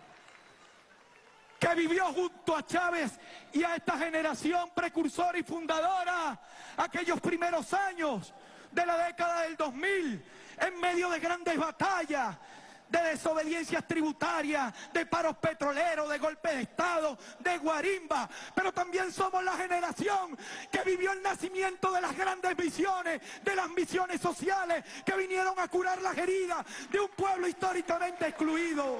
que vivió junto a Chávez y a esta generación precursora y fundadora aquellos primeros años de la década del 2000, en medio de grandes batallas, de desobediencias tributarias, de paros petroleros, de golpe de Estado, de guarimba. Pero también somos la generación que vivió el nacimiento de las grandes misiones, de las misiones sociales que vinieron a curar las heridas de un pueblo históricamente excluido.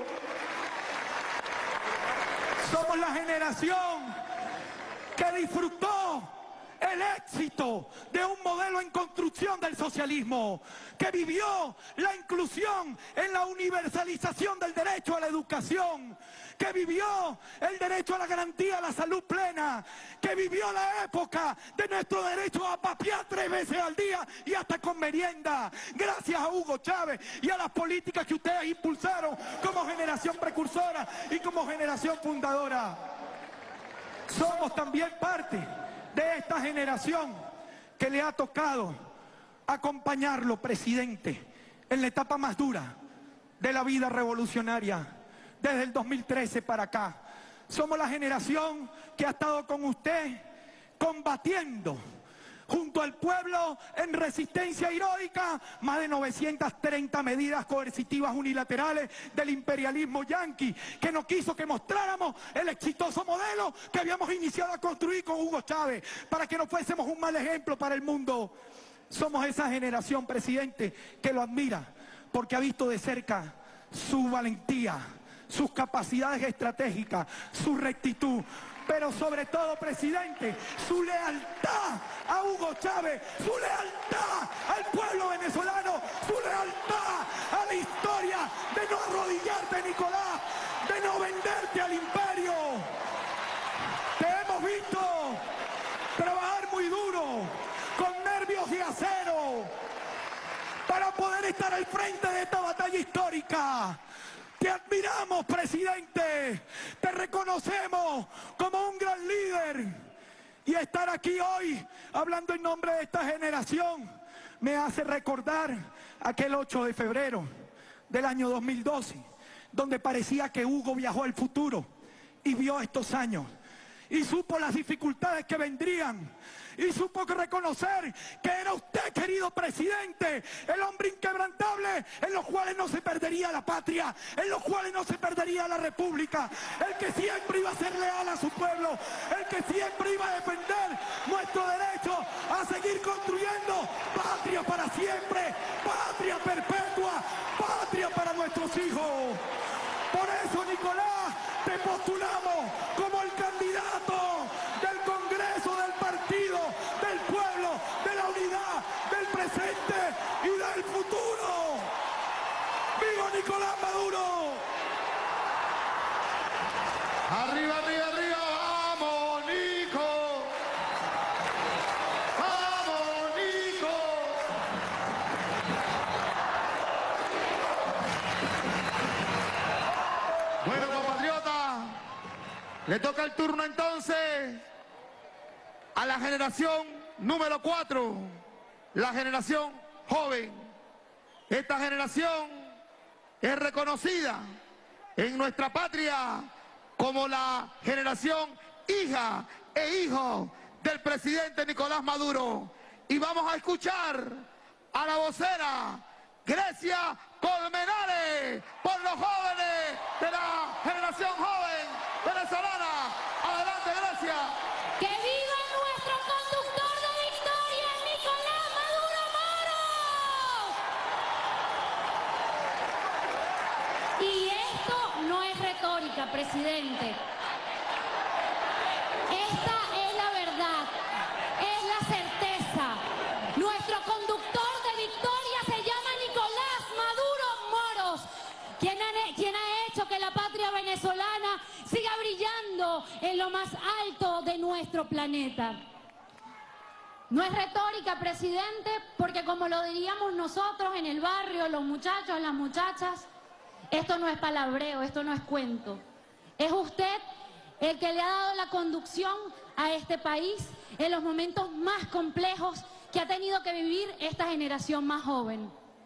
Somos la generación que disfrutó el éxito de un modelo en construcción del socialismo, que vivió la inclusión en la universalización del derecho a la educación, que vivió el derecho a la garantía de la salud plena, que vivió la época de nuestro derecho a papear 3 veces al día y hasta con merienda, gracias a Hugo Chávez y a las políticas que ustedes impulsaron como generación precursora y como generación fundadora. Somos también parte de esta generación que le ha tocado acompañarlo, presidente, en la etapa más dura de la vida revolucionaria, desde el 2013 para acá. Somos la generación que ha estado con usted combatiendo junto al pueblo en resistencia heroica más de 930 medidas coercitivas unilaterales del imperialismo yanqui, que no quiso que mostráramos el exitoso modelo que habíamos iniciado a construir con Hugo Chávez, para que no fuésemos un mal ejemplo para el mundo. Somos esa generación, presidente, que lo admira, porque ha visto de cerca su valentía, sus capacidades estratégicas, su rectitud, pero sobre todo, presidente, su lealtad a Hugo Chávez, su lealtad al pueblo venezolano, su lealtad a la historia de no arrodillarte, Nicolás, de no venderte al imperio. Te hemos visto trabajar muy duro, con nervios de acero, para poder estar al frente de esta batalla histórica. Te admiramos, presidente, te reconocemos como un gran líder, y estar aquí hoy hablando en nombre de esta generación me hace recordar aquel 8 de febrero del año 2012, donde parecía que Hugo viajó al futuro y vio estos años y supo las dificultades que vendrían, y supo reconocer que era usted, querido presidente, el hombre inquebrantable, en los cuales no se perdería la patria, en los cuales no se perdería la república, el que siempre iba a ser leal a su pueblo, el que siempre iba a defender nuestro derecho a seguir construyendo patria para siempre, patria perpetua, patria para nuestros hijos. Por eso, Nicolás, te postulamos como el candidato del Congreso, del Partido, del Pueblo, de la unidad, del presente y del futuro. ¡Viva Nicolás Maduro! Arriba, arriba, arriba, vamos, Nico. Vamos, Nico. Bueno, compatriota, le toca el turno entonces a la generación número 4, la generación joven. Esta generación es reconocida en nuestra patria como la generación hija e hijo del presidente Nicolás Maduro. Y vamos a escuchar a la vocera Grecia Colmenares por los jóvenes de la generación joven venezolana. Adelante, Grecia. ¡Que viva nuestro conductor de victoria, Nicolás Maduro Moro! Y esto no es retórica, presidente. Esta es la verdad, es la certeza. Nuestro conductor de victoria se llama Nicolás Maduro Moros, quien ha hecho que la patria venezolana siga brillando en lo más alto de nuestro planeta. No es retórica, presidente, porque como lo diríamos nosotros en el barrio, los muchachos, las muchachas, esto no es palabreo, esto no es cuento. Es usted el que le ha dado la conducción a este país en los momentos más complejos que ha tenido que vivir esta generación más joven.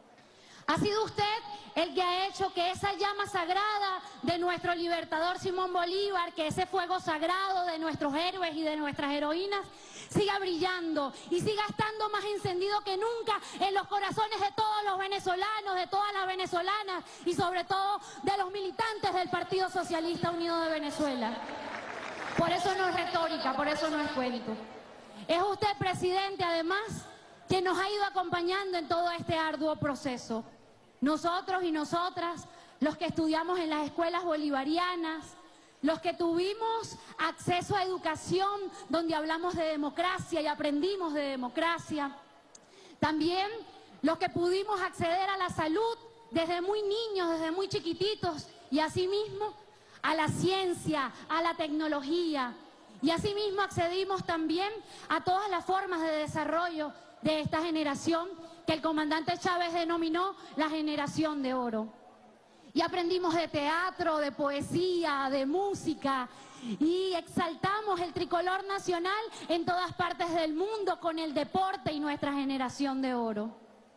Ha sido usted el que ha hecho que esa llama sagrada de nuestro libertador Simón Bolívar, que ese fuego sagrado de nuestros héroes y de nuestras heroínas, siga brillando y siga estando más encendido que nunca en los corazones de todos los venezolanos, de todas las venezolanas y sobre todo de los militantes del Partido Socialista Unido de Venezuela. Por eso no es retórica, por eso no es cuento. Es usted, presidente, además, quien nos ha ido acompañando en todo este arduo proceso. Nosotros y nosotras, los que estudiamos en las escuelas bolivarianas, los que tuvimos acceso a educación donde hablamos de democracia y aprendimos de democracia, también los que pudimos acceder a la salud desde muy niños, desde muy chiquititos, y asimismo a la ciencia, a la tecnología, y asimismo accedimos también a todas las formas de desarrollo de esta generación que el comandante Chávez denominó la generación de oro. Y aprendimos de teatro, de poesía, de música, y exaltamos el tricolor nacional en todas partes del mundo con el deporte y nuestra generación de oro.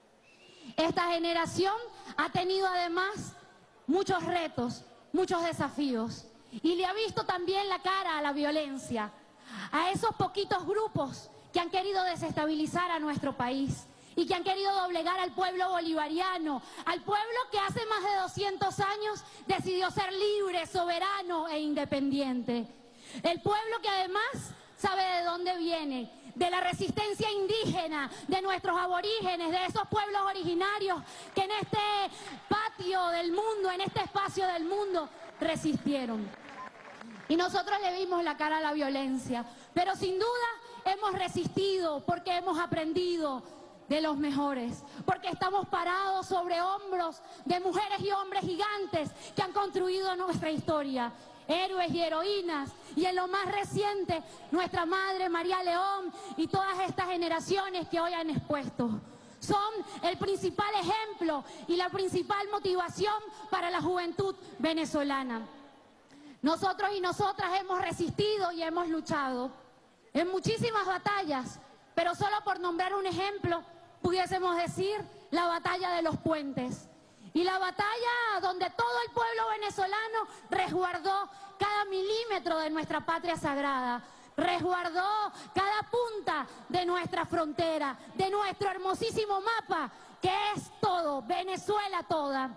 Esta generación ha tenido además muchos retos, muchos desafíos, y le ha visto también la cara a la violencia, a esos poquitos grupos que han querido desestabilizar a nuestro país y que han querido doblegar al pueblo bolivariano, al pueblo que hace más de 200 años decidió ser libre, soberano e independiente. El pueblo que además sabe de dónde viene, de la resistencia indígena, de nuestros aborígenes, de esos pueblos originarios que en este patio del mundo, en este espacio del mundo, resistieron. Y nosotros le vimos la cara a la violencia. Pero sin duda hemos resistido porque hemos aprendido de los mejores. Porque estamos parados sobre hombros de mujeres y hombres gigantes que han construido nuestra historia. Héroes y heroínas, y en lo más reciente, nuestra madre María León y todas estas generaciones que hoy han expuesto. Son el principal ejemplo y la principal motivación para la juventud venezolana. Nosotros y nosotras hemos resistido y hemos luchado en muchísimas batallas, pero solo por nombrar un ejemplo, pudiésemos decir la batalla de los puentes. Y la batalla donde todo el pueblo venezolano resguardó cada milímetro de nuestra patria sagrada, resguardó cada punta de nuestra frontera, de nuestro hermosísimo mapa, que es todo, Venezuela toda.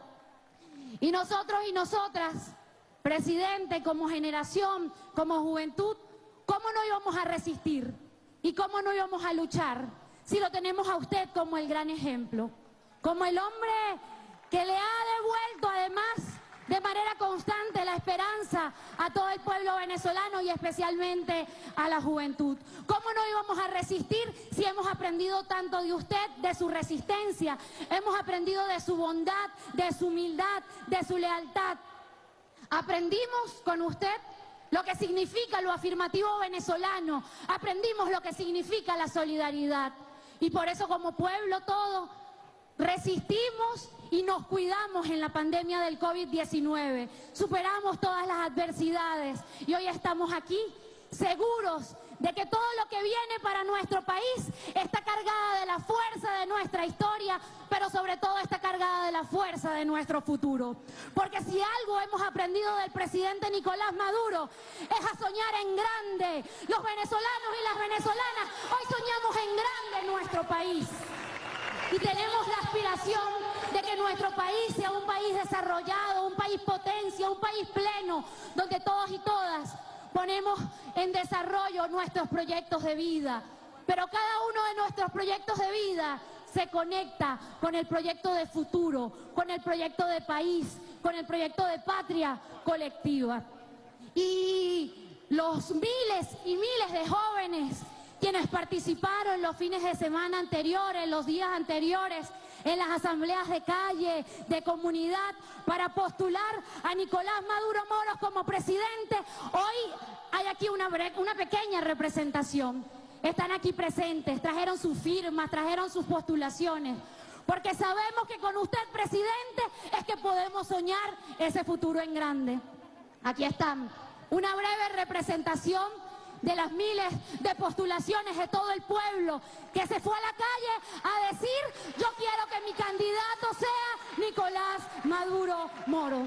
Y nosotros y nosotras, presidente, como generación, como juventud, ¿cómo no íbamos a resistir? ¿Y cómo no íbamos a luchar si lo tenemos a usted como el gran ejemplo? Como el hombre que le ha devuelto además de manera constante la esperanza a todo el pueblo venezolano y especialmente a la juventud. ¿Cómo no íbamos a resistir si hemos aprendido tanto de usted, de su resistencia? Hemos aprendido de su bondad, de su humildad, de su lealtad. Aprendimos con usted lo que significa lo afirmativo venezolano. Aprendimos lo que significa la solidaridad. Y por eso como pueblo todo resistimos y nos cuidamos en la pandemia del COVID-19. Superamos todas las adversidades y hoy estamos aquí seguros de que todo lo que viene para nuestro país está cargada de la fuerza de nuestra historia, pero sobre todo está cargada de la fuerza de nuestro futuro. Porque si algo hemos aprendido del presidente Nicolás Maduro es a soñar en grande. Los venezolanos y las venezolanas hoy soñamos en grande nuestro país. Y tenemos la aspiración de que nuestro país sea un país desarrollado, un país potencia, un país pleno, donde todos y todas ponemos en desarrollo nuestros proyectos de vida. Pero cada uno de nuestros proyectos de vida se conecta con el proyecto de futuro, con el proyecto de país, con el proyecto de patria colectiva. Y los miles y miles de jóvenes quienes participaron los fines de semana anteriores, los días anteriores, en las asambleas de calle, de comunidad, para postular a Nicolás Maduro Moros como presidente. Hoy hay aquí una pequeña representación. Están aquí presentes, trajeron sus firmas, trajeron sus postulaciones, porque sabemos que con usted, presidente, es que podemos soñar ese futuro en grande. Aquí están, una breve representación de las miles de postulaciones de todo el pueblo que se fue a la calle a decir: yo quiero que mi candidato sea Nicolás Maduro Moros.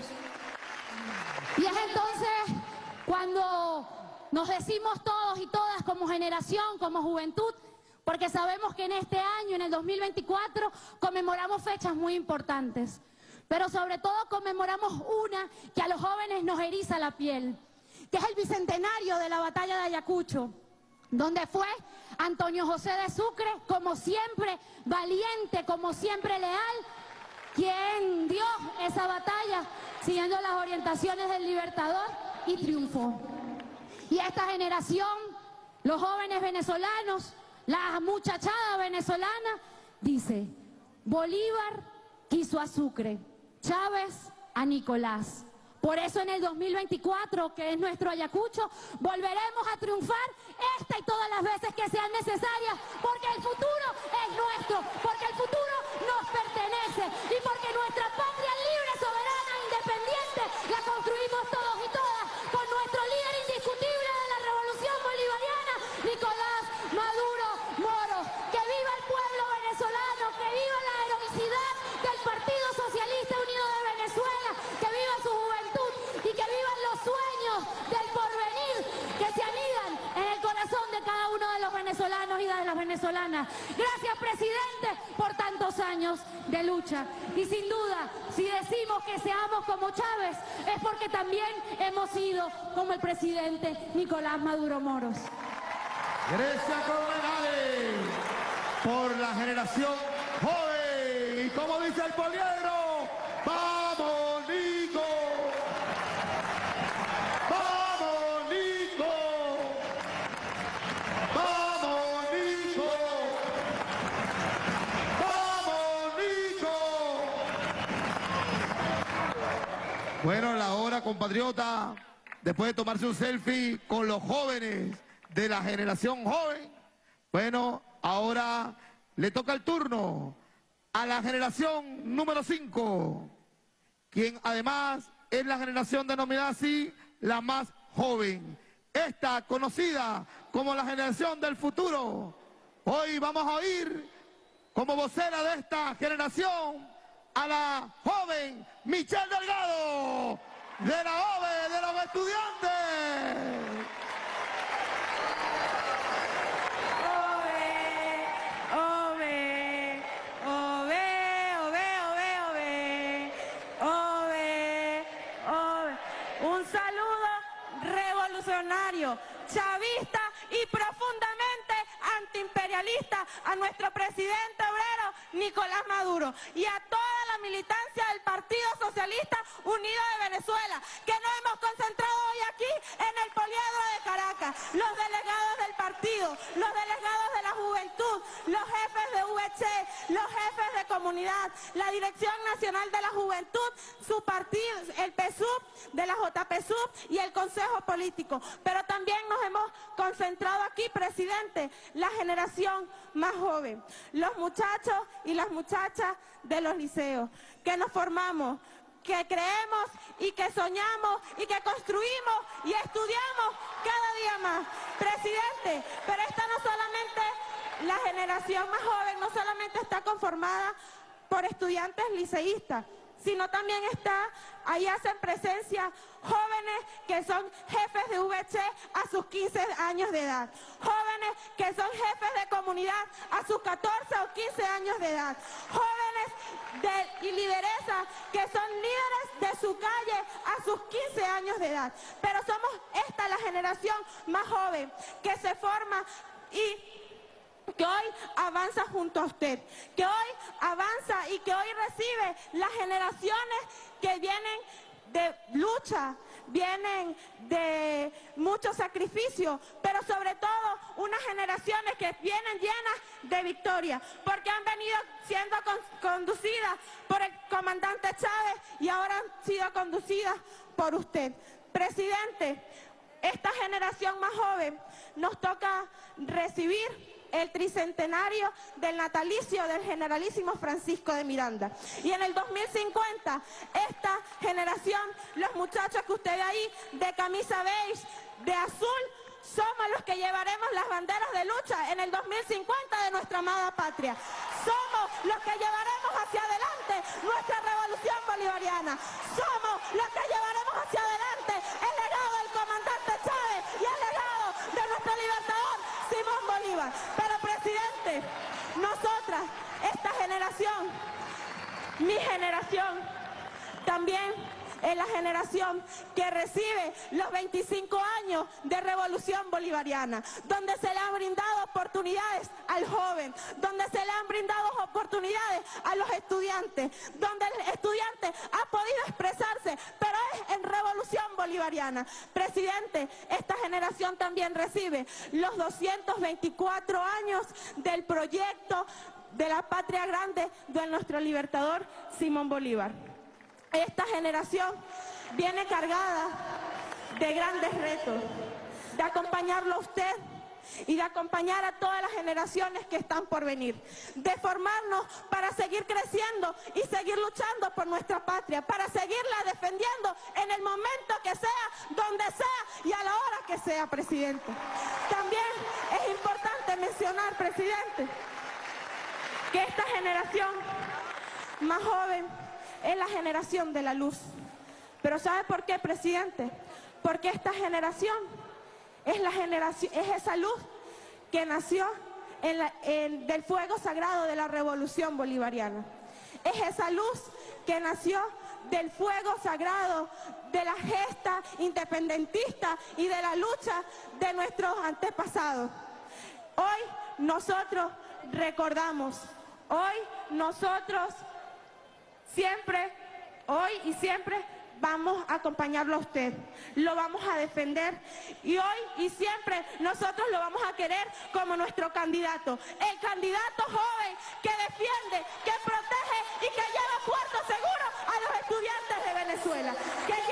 Y es entonces cuando nos decimos todos y todas como generación, como juventud, porque sabemos que en este año, en el 2024, conmemoramos fechas muy importantes, pero sobre todo conmemoramos una que a los jóvenes nos eriza la piel, que es el bicentenario de la batalla de Ayacucho, donde fue Antonio José de Sucre, como siempre valiente, como siempre leal, quien dio esa batalla siguiendo las orientaciones del Libertador y triunfó. Y esta generación, los jóvenes venezolanos, la muchachada venezolana, dice: Bolívar quiso a Sucre, Chávez a Nicolás. Por eso en el 2024, que es nuestro Ayacucho, volveremos a triunfar esta y todas las veces que sean necesarias, porque el futuro es nuestro, porque el futuro nos pertenece y porque nuestra patria libre, soberana, independiente, la construimos todos y todas con nuestro líder indiscutible de la revolución bolivariana, Nicolás Maduro Moros. ¡Que viva el pueblo venezolano! ¡Que viva la heroicidad del Partido Socialista Unido de Venezuela! ¡Que viva su juventud! Y que vivan los sueños del porvenir que se anidan en el corazón de cada uno de los venezolanos y de las venezolanas. Gracias, presidente, por tantos años de lucha. Y sin duda, si decimos que seamos como Chávez, es porque también hemos sido como el presidente Nicolás Maduro Moros. Grecia Corredales, por la generación joven. Y como dice el poliedro, ¡vamos, Nico! ¡Vamos, Bueno, la hora, compatriota, después de tomarse un selfie con los jóvenes de la generación joven, bueno, ahora le toca el turno a la generación número 5, quien además es la generación denominada así, la más joven. Esta conocida como la generación del futuro. Hoy vamos a oír como vocera de esta generación a la joven Michelle Delgado, de la OVE de los estudiantes. Un saludo revolucionario, chavista y profundamente antiimperialista a nuestro presidente obrero Nicolás Maduro y a toda la militancia del Partido Socialista Unido de Venezuela, que nos hemos concentrado hoy aquí en el Poliedro de Caracas, los delegados del partido, los delegados de la juventud, los jefes de VC, los jefes de comunidad, la Dirección Nacional de la Juventud, su partido, el PSUV, de la JPSUV y el Consejo Político. Pero también nos hemos concentrado aquí, presidente, la generación más joven, los muchachos y las muchachas de los liceos, que nos formamos, que creemos y que soñamos y que construimos y estudiamos cada día más. Presidente, pero esta no solamente, la generación más joven no solamente está conformada por estudiantes liceístas, sino también ahí hacen presencia jóvenes que son jefes de VC a sus 15 años de edad, jóvenes que son jefes de comunidad a sus 14 o 15 años de edad, jóvenes y lideresas que son líderes de su calle a sus 15 años de edad. Pero somos esta la generación más joven que se forma y que hoy avanza junto a usted, que hoy avanza y que hoy recibe las generaciones que vienen de lucha, vienen de mucho sacrificio, pero sobre todo unas generaciones que vienen llenas de victoria, porque han venido siendo conducidas por el comandante Chávez y ahora han sido conducidas por usted. Presidente, esta generación más joven nos toca recibir el tricentenario del natalicio del generalísimo Francisco de Miranda. Y en el 2050, esta generación, los muchachos que usted ve ahí, de camisa beige, de azul, somos los que llevaremos las banderas de lucha en el 2050 de nuestra amada patria. Somos los que llevaremos hacia adelante nuestra revolución bolivariana. Somos los que llevaremos hacia adelante el legado del comandante Chávez y el legado de nuestro libertador Simón Bolívar. Pero, presidente, nosotras, esta generación, mi generación, también es la generación que recibe los 25 años de revolución bolivariana, donde se le han brindado oportunidades al joven, donde se le han brindado oportunidades a los estudiantes, donde el estudiante ha podido expresarse, pero es en revolución bolivariana. Presidente, esta generación también recibe los 224 años del proyecto de la patria grande de nuestro libertador Simón Bolívar. Esta generación viene cargada de grandes retos, de acompañarlo a usted y de acompañar a todas las generaciones que están por venir, de formarnos para seguir creciendo y seguir luchando por nuestra patria, para seguirla defendiendo en el momento que sea, donde sea y a la hora que sea, presidente. También es importante mencionar, presidente, que esta generación más joven es la generación de la luz. Pero ¿sabe por qué, presidente? Porque esta generación es esa luz que nació del fuego sagrado de la revolución bolivariana. Es esa luz que nació del fuego sagrado de la gesta independentista y de la lucha de nuestros antepasados. Hoy nosotros recordamos, hoy nosotros siempre, hoy y siempre vamos a acompañarlo a usted, lo vamos a defender y hoy y siempre nosotros lo vamos a querer como nuestro candidato, el candidato joven que defiende, que protege y que lleva puerto seguro a los estudiantes de Venezuela. Que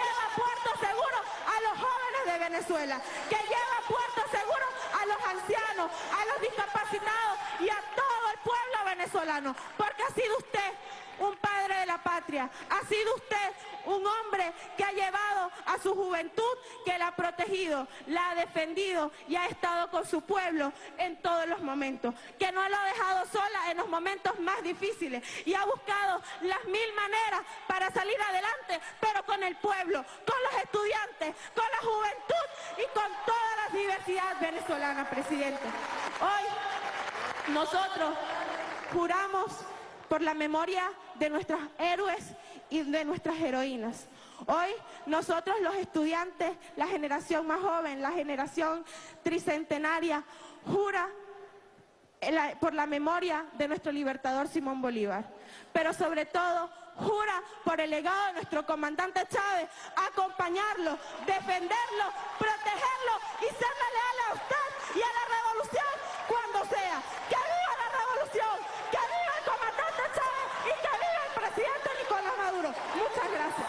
Venezuela, que lleva a puerto seguro a los ancianos, a los discapacitados y a todo el pueblo venezolano, porque ha sido usted un padre de la patria, ha sido usted un hombre que ha llevado a su juventud, que la ha protegido, la ha defendido y ha estado con su pueblo en todos los momentos, que no la ha dejado sola en los momentos más difíciles y ha buscado las mil maneras para salir adelante, pero con el pueblo, con los estudiantes, con la juventud y con toda la diversidad venezolana, presidente. Hoy nosotros juramos por la memoria de nuestros héroes y de nuestras heroínas. Hoy nosotros los estudiantes, la generación más joven, la generación tricentenaria, jura por la memoria de nuestro libertador Simón Bolívar, pero sobre todo jura por el legado de nuestro comandante Chávez, acompañarlo, defenderlo, protegerlo y serle leal a usted y a la revolución cuando sea. ¡Que viva la revolución! ¡Que viva el comandante Chávez! ¡Y que viva el presidente Nicolás Maduro! Muchas gracias.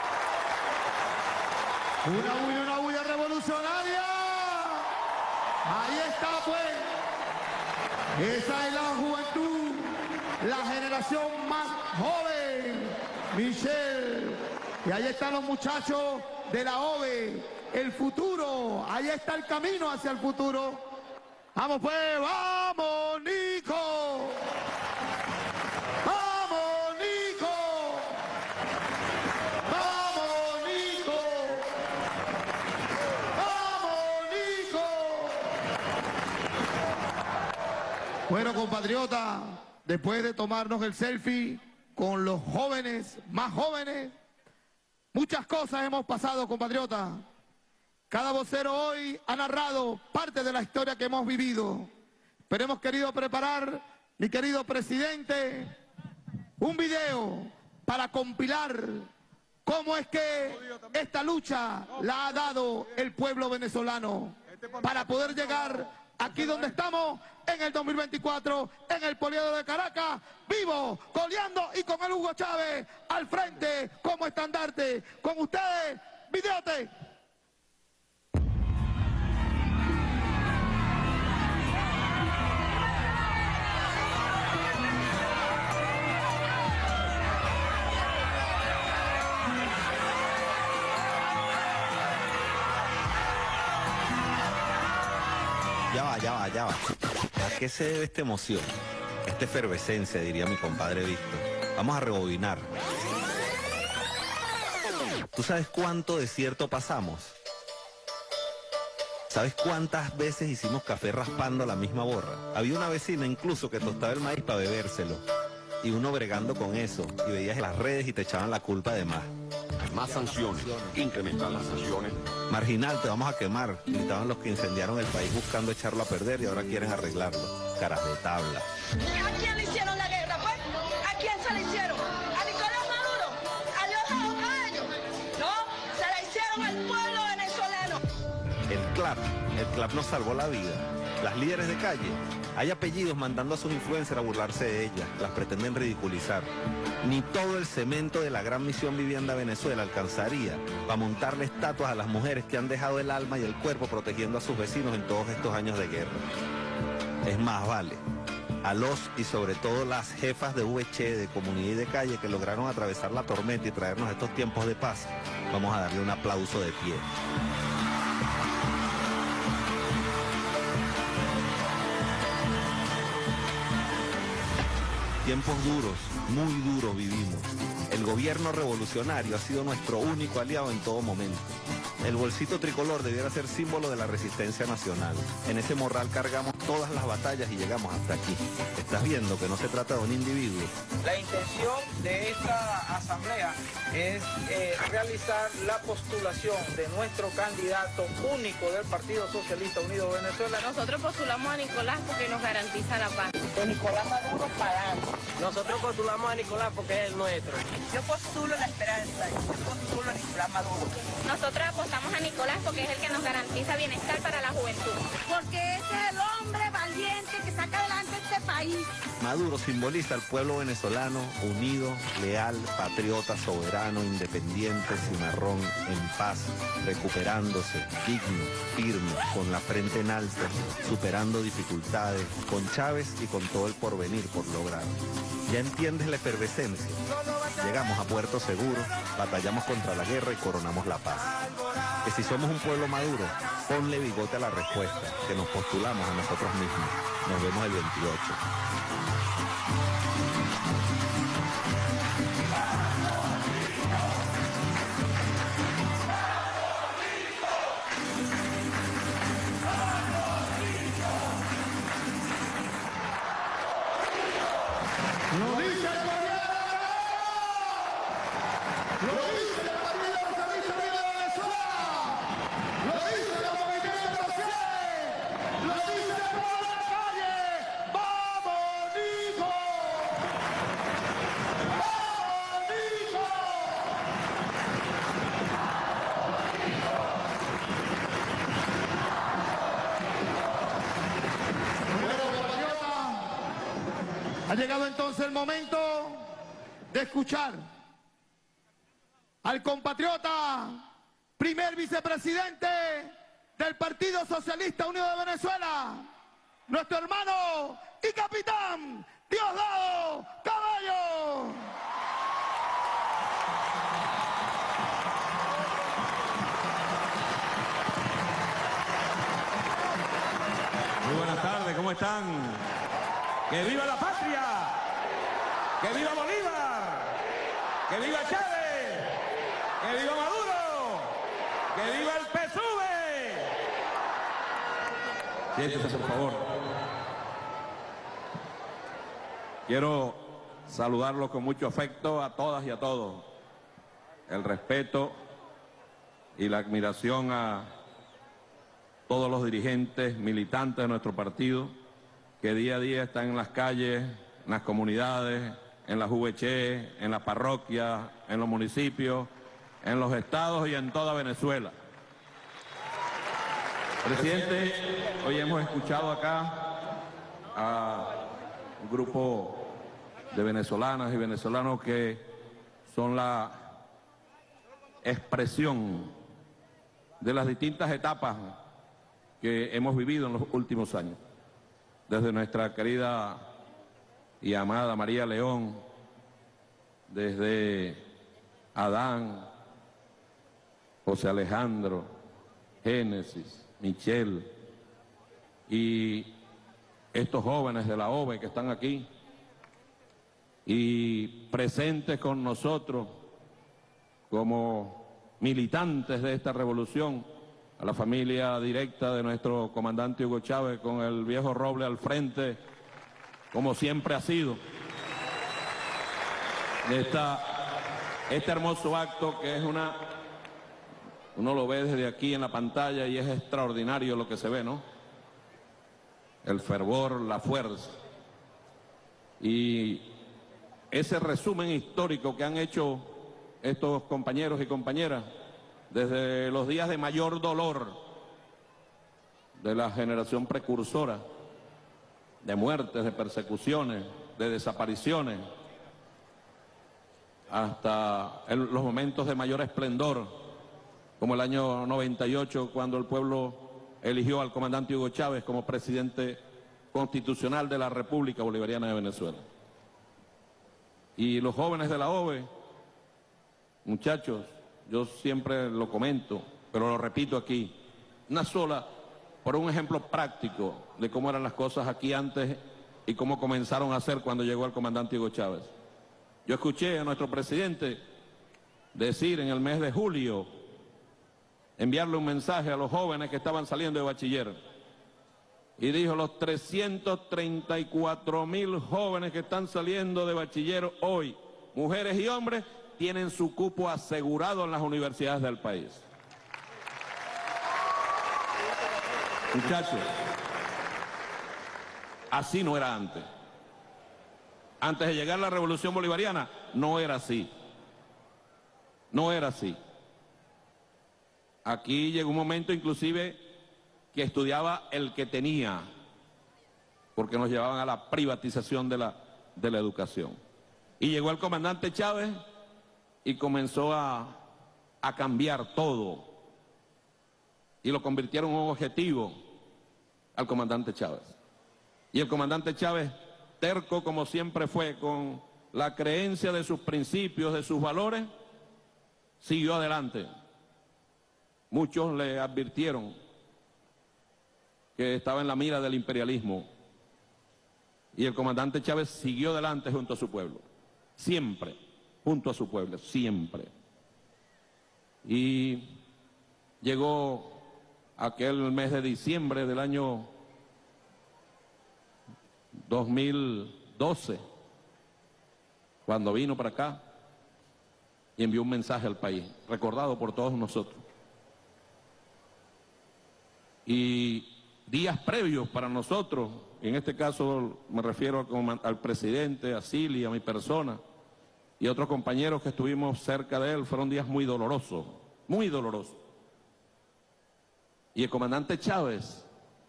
Una bulla revolucionaria. Ahí está, pues. Esa es la juventud, la generación más joven, Michelle. Y ahí están los muchachos de la OVE, el futuro. Ahí está el camino hacia el futuro. Vamos pues, vamos, Nico. Vamos, Nico. Vamos, Nico. Vamos, Nico. Bueno, compatriotas, después de tomarnos el selfie con los jóvenes, más jóvenes, muchas cosas hemos pasado, compatriotas. Cada vocero hoy ha narrado parte de la historia que hemos vivido, pero hemos querido preparar, mi querido presidente, un video para compilar cómo es que esta lucha la ha dado el pueblo venezolano para poder llegar aquí donde estamos en el 2024, en el Poliedro de Caracas, vivo, coleando y con el Hugo Chávez al frente como estandarte. Con ustedes, Videote. Ya va. ¿A qué se debe esta emoción? Esta efervescencia, diría mi compadre Víctor. Vamos a rebobinar. ¿Tú sabes cuánto desierto pasamos? ¿Sabes cuántas veces hicimos café raspando la misma borra? Había una vecina incluso que tostaba el maíz para bebérselo. Y uno bregando con eso. Y veías en las redes y te echaban la culpa de más. Más sanciones, incrementar las sanciones. Marginal, te vamos a quemar, gritaban los que incendiaron el país buscando echarlo a perder y ahora quieren arreglarlo. Caras de tabla. ¿A quién le hicieron la guerra, pues? ¿A quién se la hicieron? ¿A Nicolás Maduro? ¿A Diosdado Cabello? No, se la hicieron al pueblo venezolano. El CLAP nos salvó la vida. Las líderes de calle, hay apellidos mandando a sus influencers a burlarse de ellas, las pretenden ridiculizar. Ni todo el cemento de la gran misión Vivienda Venezuela alcanzaría para montarle estatuas a las mujeres que han dejado el alma y el cuerpo protegiendo a sus vecinos en todos estos años de guerra. Es más, vale, a los y sobre todo las jefas de VC, de comunidad y de calle que lograron atravesar la tormenta y traernos estos tiempos de paz, vamos a darle un aplauso de pie. Tiempos duros, muy duros vivimos. El gobierno revolucionario ha sido nuestro único aliado en todo momento. El bolsito tricolor debiera ser símbolo de la resistencia nacional. En ese morral cargamos todas las batallas y llegamos hasta aquí. Estás viendo que no se trata de un individuo. La intención de esta asamblea es realizar la postulación de nuestro candidato único del Partido Socialista Unido de Venezuela. Nosotros postulamos a Nicolás porque nos garantiza la paz. De Nicolás Maduro para adelante. Nosotros postulamos a Nicolás porque es el nuestro. Yo postulo la esperanza, yo postulo a Nicolás Maduro. Nosotros apostamos a Nicolás porque es el que nos garantiza bienestar para la juventud. Porque ese es el hombre valiente que saca adelante este país. Maduro simboliza al pueblo venezolano unido, leal, patriota, soberano, independiente, cimarrón, en paz, recuperándose, digno, firme, con la frente en alto, superando dificultades, con Chávez y con todo el porvenir por lograr. ¿Ya entiendes la efervescencia? Llegamos a puerto seguro, batallamos contra la guerra y coronamos la paz. Que si somos un pueblo maduro, ponle bigote a la respuesta, que nos postulamos a nosotros mismos. Nos vemos el 28. Lo dice el gobierno, lo dice el Partido Socialista Unido de Venezuela, lo dice los movimientos sociales, lo dice el pueblo de la calle. ¡Vamos, Nico! ¡Vamos, Nico! Ha llegado entonces el momento de escuchar al compatriota, primer vicepresidente del Partido Socialista Unido de Venezuela, nuestro hermano y capitán Diosdado Caballo. Muy buenas tardes, ¿cómo están? ¡Que viva la patria! ¡Que viva Bolívar! ¡Que viva Chávez! ¡Que viva Maduro! ¡Que viva el PSUV! Siéntese, por favor. Quiero saludarlos con mucho afecto a todas y a todos. El respeto y la admiración a todos los dirigentes, militantes de nuestro partido, que día a día están en las calles, en las comunidades, en las VC, en las parroquias, en los municipios, en los estados y en toda Venezuela. Presidente, hoy hemos escuchado acá a un grupo de venezolanas y venezolanos que son la expresión de las distintas etapas que hemos vivido en los últimos años. Desde nuestra querida y amada María León, desde Adán, José Alejandro, Génesis, Michelle y estos jóvenes de la OVE que están aquí y presentes con nosotros como militantes de esta revolución, a la familia directa de nuestro comandante Hugo Chávez, con el viejo Roble al frente, como siempre ha sido. Este hermoso acto que es uno lo ve desde aquí en la pantalla y es extraordinario lo que se ve, ¿no? El fervor, la fuerza. Y ese resumen histórico que han hecho estos compañeros y compañeras desde los días de mayor dolor de la generación precursora, de muertes, de persecuciones, de desapariciones, hasta los momentos de mayor esplendor, como el año 98, cuando el pueblo eligió al comandante Hugo Chávez como presidente constitucional de la República Bolivariana de Venezuela. Y los jóvenes de la OVE, muchachos, yo siempre lo comento, pero lo repito aquí, por un ejemplo práctico de cómo eran las cosas aquí antes y cómo comenzaron a ser cuando llegó el comandante Hugo Chávez. Yo escuché a nuestro presidente decir en el mes de julio, enviarle un mensaje a los jóvenes que estaban saliendo de bachiller, y dijo: los 334.000 jóvenes que están saliendo de bachiller hoy, mujeres y hombres, tienen su cupo asegurado en las universidades del país. Muchachos, así no era antes. Antes de llegar la Revolución Bolivariana, no era así. No era así. Aquí llegó un momento inclusive que estudiaba el que tenía, porque nos llevaban a la privatización de la educación. Y llegó el comandante Chávez y comenzó a cambiar todo. Y lo convirtieron en un objetivo al comandante Chávez. Y el comandante Chávez, terco como siempre fue, con la creencia de sus principios, de sus valores, siguió adelante. Muchos le advirtieron que estaba en la mira del imperialismo. Y el comandante Chávez siguió adelante junto a su pueblo. Siempre, junto a su pueblo, siempre. Y llegó aquel mes de diciembre del año 2012, cuando vino para acá y envió un mensaje al país, recordado por todos nosotros. Y días previos para nosotros, en este caso me refiero al presidente, a Silly, a mi persona y a otros compañeros que estuvimos cerca de él, fueron días muy dolorosos, muy dolorosos. Y el comandante Chávez,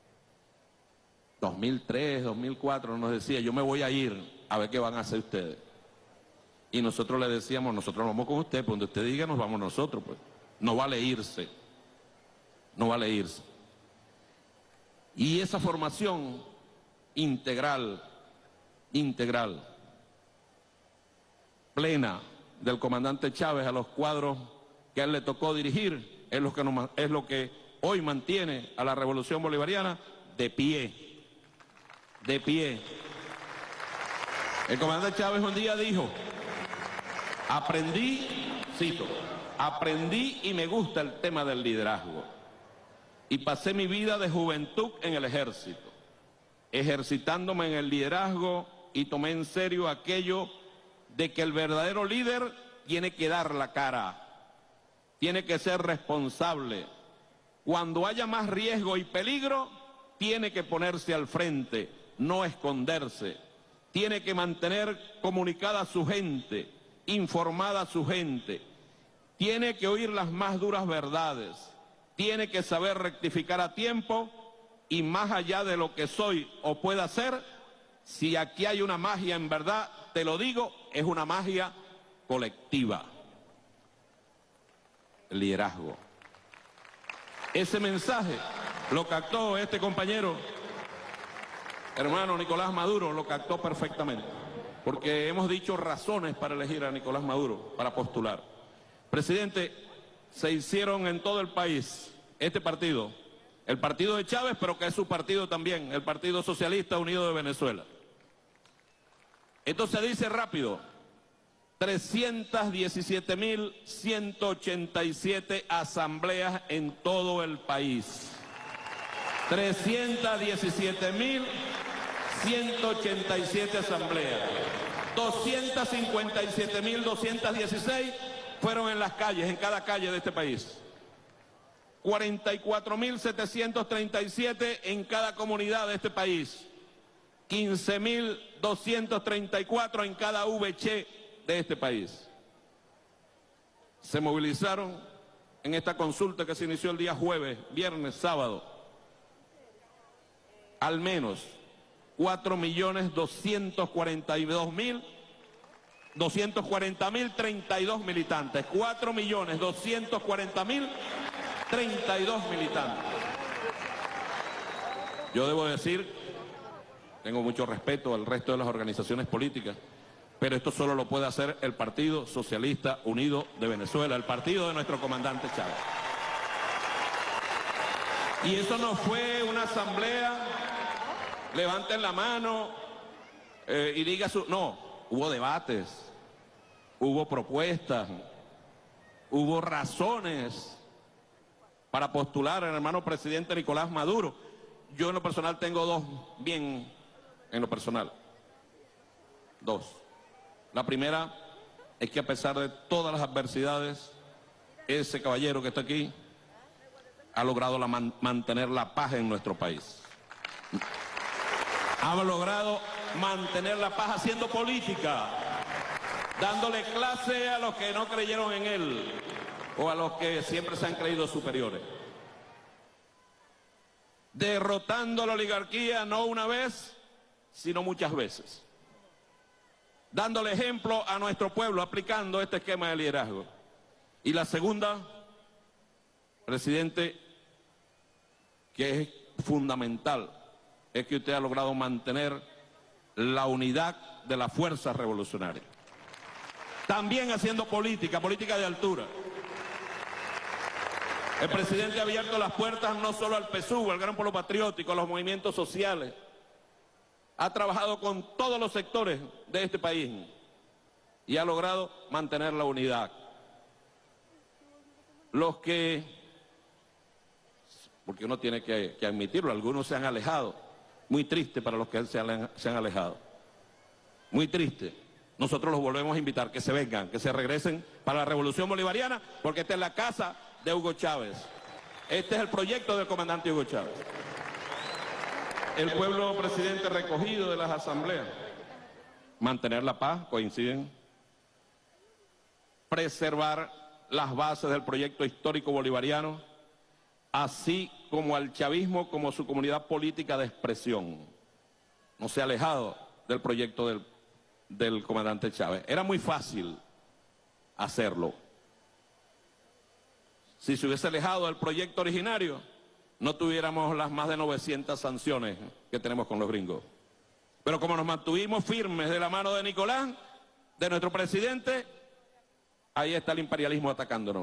2003, 2004, nos decía, yo me voy a ir a ver qué van a hacer ustedes. Y nosotros le decíamos, nosotros vamos con usted, pues donde usted diga nos vamos nosotros, pues. No vale irse, no vale irse. Y esa formación integral, plena del comandante Chávez a los cuadros que a él le tocó dirigir, es lo que hoy mantiene a la revolución bolivariana de pie, de pie. El comandante Chávez un día dijo, aprendí y me gusta el tema del liderazgo. Y pasé mi vida de juventud en el ejército, ejercitándome en el liderazgo y tomé en serio aquello de que el verdadero líder tiene que dar la cara, tiene que ser responsable. Cuando haya más riesgo y peligro, tiene que ponerse al frente, no esconderse. Tiene que mantener comunicada a su gente, informada a su gente. Tiene que oír las más duras verdades. Tiene que saber rectificar a tiempo y más allá de lo que soy o pueda ser, si aquí hay una magia en verdad, te lo digo, es una magia colectiva. El liderazgo. Ese mensaje lo captó este compañero, hermano Nicolás Maduro, lo captó perfectamente, porque hemos dicho razones para elegir a Nicolás Maduro, para postular. Presidente, se hicieron en todo el país este partido, el partido de Chávez, pero que es su partido también, el Partido Socialista Unido de Venezuela. Esto se dice rápido, 317.187 asambleas en todo el país. 317.187 asambleas. 257.216 fueron en las calles, en cada calle de este país. 44.737 en cada comunidad de este país. 15.234 en cada VC de este país. Se movilizaron en esta consulta que se inició el día jueves, viernes, sábado, al menos 4.240.032 militantes. 4.240.032 militantes. Yo debo decir, tengo mucho respeto al resto de las organizaciones políticas, pero esto solo lo puede hacer el Partido Socialista Unido de Venezuela, el partido de nuestro comandante Chávez. Y eso no fue una asamblea, levanten la mano y diga su... No, hubo debates, hubo propuestas, hubo razones para postular al hermano presidente Nicolás Maduro. Yo en lo personal tengo dos, bien en lo personal, dos. La primera es que a pesar de todas las adversidades, ese caballero que está aquí ha logrado mantener la paz en nuestro país. Ha logrado mantener la paz haciendo política, dándole clase a los que no creyeron en él o a los que siempre se han creído superiores. Derrotando a la oligarquía no una vez, sino muchas veces, dándole ejemplo a nuestro pueblo, aplicando este esquema de liderazgo. Y la segunda, presidente, que es fundamental, es que usted ha logrado mantener la unidad de las fuerzas revolucionarias. También haciendo política de altura. El presidente ha abierto las puertas no solo al PSUV, al Gran Polo Patriótico, a los movimientos sociales. Ha trabajado con todos los sectores de este país y ha logrado mantener la unidad. Los que, porque uno tiene que admitirlo, algunos se han alejado. Muy triste para los que se han alejado. Muy triste. Nosotros los volvemos a invitar, que se vengan, que se regresen para la Revolución Bolivariana, porque esta es la casa de Hugo Chávez. Este es el proyecto del comandante Hugo Chávez. El pueblo, presidente, recogido de las asambleas. Mantener la paz, coinciden. Preservar las bases del proyecto histórico bolivariano, así como al chavismo como su comunidad política de expresión. No se ha alejado del proyecto del comandante Chávez. Era muy fácil hacerlo. Si se hubiese alejado del proyecto originario, no tuviéramos las más de 900 sanciones que tenemos con los gringos. Pero como nos mantuvimos firmes de la mano de Nicolás, de nuestro presidente, ahí está el imperialismo atacándonos.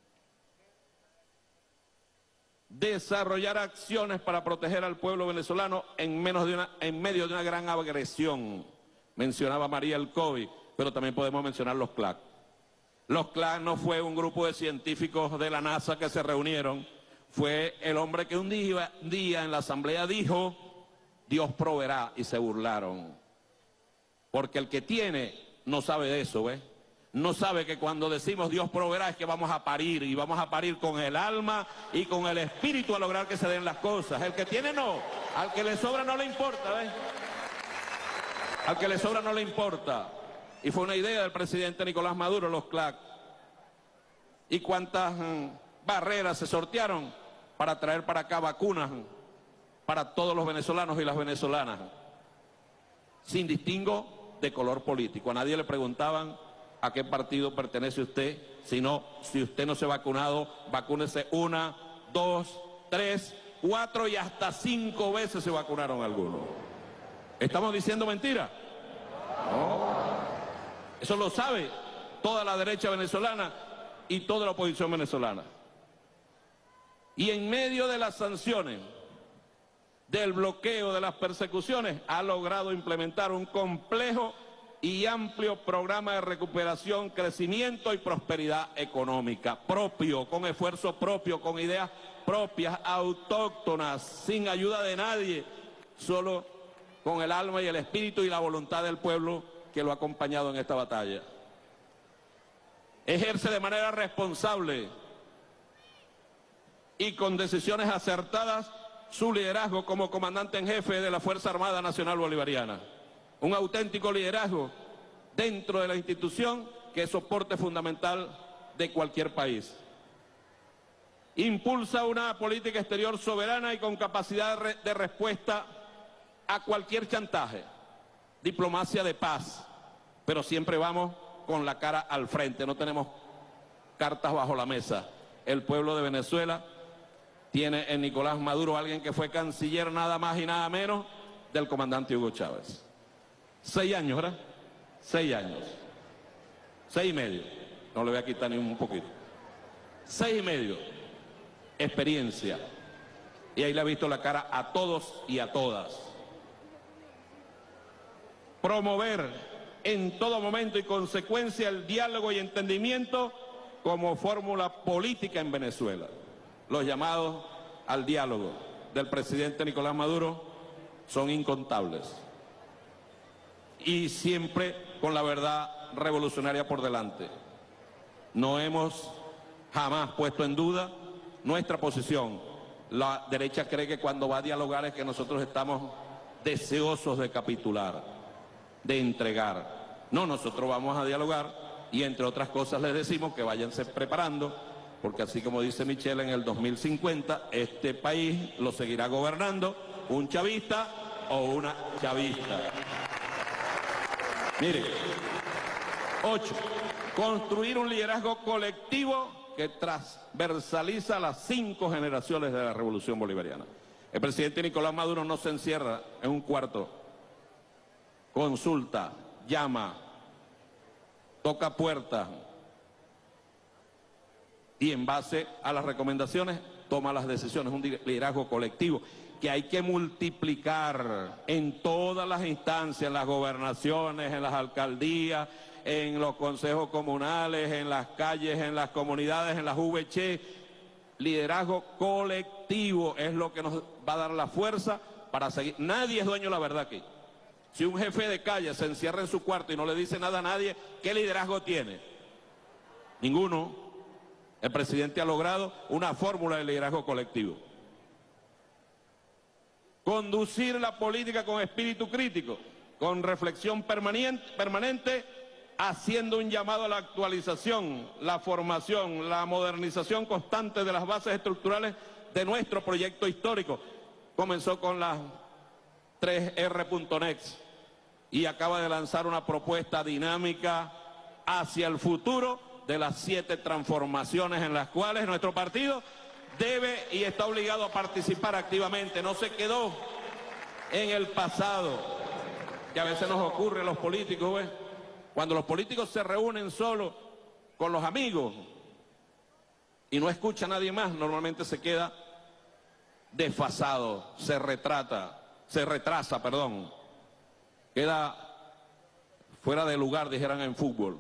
Desarrollar acciones para proteger al pueblo venezolano en medio de una gran agresión. Mencionaba María el COVID, pero también podemos mencionar los CLAC. Los CLAC no fue un grupo de científicos de la NASA que se reunieron, fue el hombre que un día en la asamblea dijo, Dios proveerá, y se burlaron. Porque el que tiene no sabe de eso, ¿ves? No sabe que cuando decimos Dios proveerá es que vamos a parir, y vamos a parir con el alma y con el espíritu a lograr que se den las cosas. El que tiene no, al que le sobra no le importa, ¿ves? Al que le sobra no le importa. Y fue una idea del presidente Nicolás Maduro, los CLAC. Y cuántas barreras se sortearon para traer para acá vacunas para todos los venezolanos y las venezolanas, sin distingo de color político. A nadie le preguntaban a qué partido pertenece usted, sino si usted no se ha vacunado, vacúnese 1, 2, 3, 4 y hasta 5 veces se vacunaron algunos. ¿Estamos diciendo mentira? No. Eso lo sabe toda la derecha venezolana y toda la oposición venezolana. Y en medio de las sanciones, del bloqueo, de las persecuciones, ha logrado implementar un complejo y amplio programa de recuperación, crecimiento y prosperidad económica, propio, con esfuerzo propio, con ideas propias, autóctonas, sin ayuda de nadie, solo con el alma y el espíritu y la voluntad del pueblo que lo ha acompañado en esta batalla. Ejerce de manera responsable y con decisiones acertadas su liderazgo como comandante en jefe de la Fuerza Armada Nacional Bolivariana. Un auténtico liderazgo dentro de la institución que es soporte fundamental de cualquier país. Impulsa una política exterior soberana y con capacidad de respuesta a cualquier chantaje. Diplomacia de paz, pero siempre vamos con la cara al frente, no tenemos cartas bajo la mesa. El pueblo de Venezuela tiene en Nicolás Maduro alguien que fue canciller nada más y nada menos del comandante Hugo Chávez. 6 años, ¿verdad? 6 años. 6 y medio. No le voy a quitar ni un poquito. 6 y medio. Experiencia. Y ahí le ha visto la cara a todos y a todas. Promover en todo momento y consecuencia el diálogo y entendimiento como fórmula política en Venezuela. Los llamados al diálogo del presidente Nicolás Maduro son incontables. Y siempre con la verdad revolucionaria por delante. No hemos jamás puesto en duda nuestra posición. La derecha cree que cuando va a dialogar es que nosotros estamos deseosos de capitular, de entregar. No, nosotros vamos a dialogar y entre otras cosas les decimos que váyanse preparando, porque así como dice Michelle, en el 2050 este país lo seguirá gobernando un chavista o una chavista. Mire, 8. Construir un liderazgo colectivo que transversaliza las 5 generaciones de la Revolución Bolivariana. El presidente Nicolás Maduro no se encierra en un cuarto, consulta, llama, toca puertas y en base a las recomendaciones toma las decisiones. Un liderazgo colectivo que hay que multiplicar en todas las instancias, en las gobernaciones, en las alcaldías, en los consejos comunales, en las calles, en las comunidades, en las VC. Liderazgo colectivo es lo que nos va a dar la fuerza para seguir. Nadie es dueño de la verdad aquí. Si un jefe de calle se encierra en su cuarto y no le dice nada a nadie, ¿qué liderazgo tiene? Ninguno. El presidente ha logrado una fórmula de liderazgo colectivo. Conducir la política con espíritu crítico, con reflexión permanente, haciendo un llamado a la actualización, la formación, la modernización constante de las bases estructurales de nuestro proyecto histórico. Comenzó con las 3R.next y acaba de lanzar una propuesta dinámica hacia el futuro de las 7 transformaciones en las cuales nuestro partido debe y está obligado a participar activamente. No se quedó en el pasado, que a veces nos ocurre a los políticos, ¿ves? Cuando los políticos se reúnen solo con los amigos y no escucha a nadie más, normalmente se queda desfasado, se retrasa, queda fuera de lugar, dijeran en fútbol.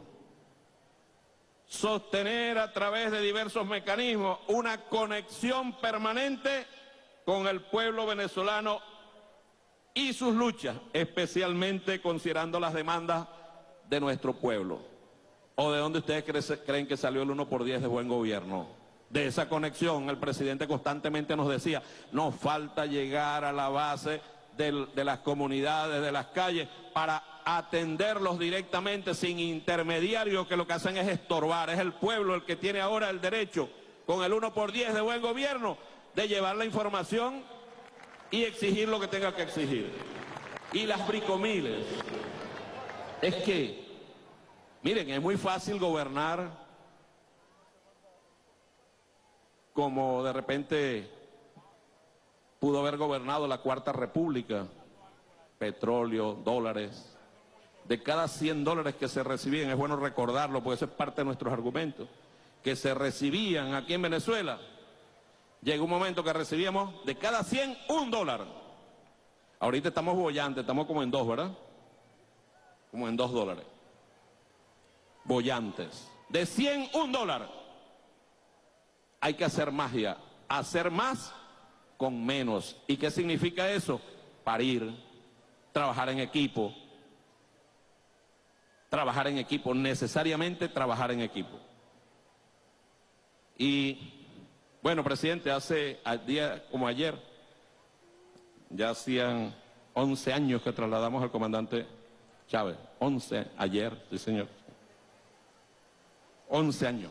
Sostener a través de diversos mecanismos una conexión permanente con el pueblo venezolano y sus luchas, especialmente considerando las demandas de nuestro pueblo. ¿O de dónde ustedes creen que salió el 1x10 de buen gobierno? De esa conexión. El presidente constantemente nos decía, nos falta llegar a la base de las comunidades, de las calles, para atenderlos directamente sin intermediarios que lo que hacen es estorbar. Es el pueblo el que tiene ahora el derecho, con el 1x10 de buen gobierno, de llevar la información y exigir lo que tenga que exigir. Y las bricomiles. Es que, miren, es muy fácil gobernar como de repente pudo haber gobernado la Cuarta República. Petróleo, dólares. De cada 100 dólares que se recibían, es bueno recordarlo porque eso es parte de nuestros argumentos, que se recibían aquí en Venezuela, llegó un momento que recibíamos de cada 100, $1. Ahorita estamos bollantes, estamos como en 2, ¿verdad? Como en $2. Bollantes. De 100, $1. Hay que hacer magia, hacer más con menos. ¿Y qué significa eso? Parir, trabajar en equipo. Trabajar en equipo, necesariamente trabajar en equipo. Y, bueno, presidente, hace día como ayer, ya hacían 11 años que trasladamos al comandante Chávez. 11 ayer, sí señor. 11 años.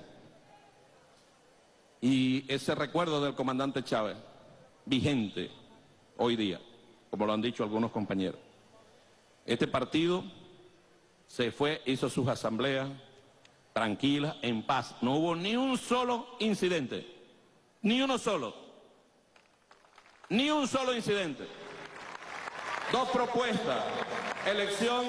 Y ese recuerdo del comandante Chávez, vigente hoy día, como lo han dicho algunos compañeros. Este partido se fue, hizo sus asambleas tranquilas, en paz. No hubo ni un solo incidente. Ni uno solo. Ni un solo incidente. 2 propuestas. Elección.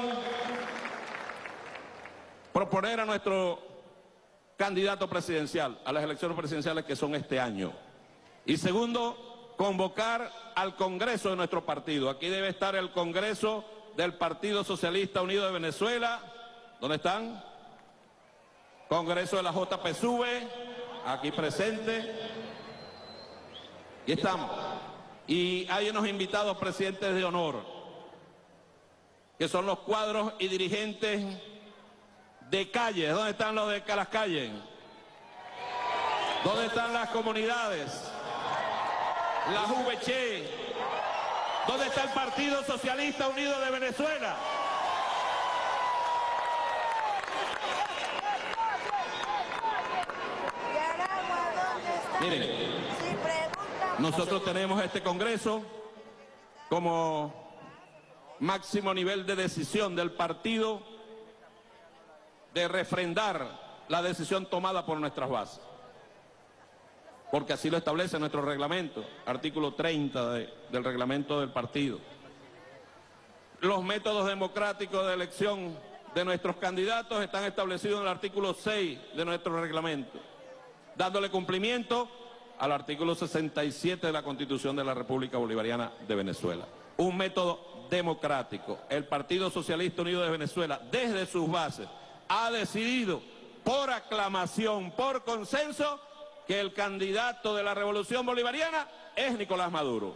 Proponer a nuestro candidato presidencial a las elecciones presidenciales que son este año. Y segundo, convocar al Congreso de nuestro partido. Aquí debe estar el Congreso del Partido Socialista Unido de Venezuela. ¿Dónde están? Congreso de la JPSUV, aquí presente. Y estamos. Y hay unos invitados presidentes de honor, que son los cuadros y dirigentes de calles. ¿Dónde están los de las calles? ¿Dónde están las comunidades? Las VC. ¿Dónde está el Partido Socialista Unido de Venezuela? Miren, nosotros tenemos este Congreso como máximo nivel de decisión del partido de refrendar la decisión tomada por nuestras bases, porque así lo establece nuestro reglamento, artículo 30 del reglamento del partido. Los métodos democráticos de elección de nuestros candidatos están establecidos en el artículo 6 de nuestro reglamento, dándole cumplimiento al artículo 67 de la Constitución de la República Bolivariana de Venezuela. Un método democrático. El Partido Socialista Unido de Venezuela, desde sus bases, ha decidido por aclamación, por consenso, que el candidato de la Revolución Bolivariana es Nicolás Maduro.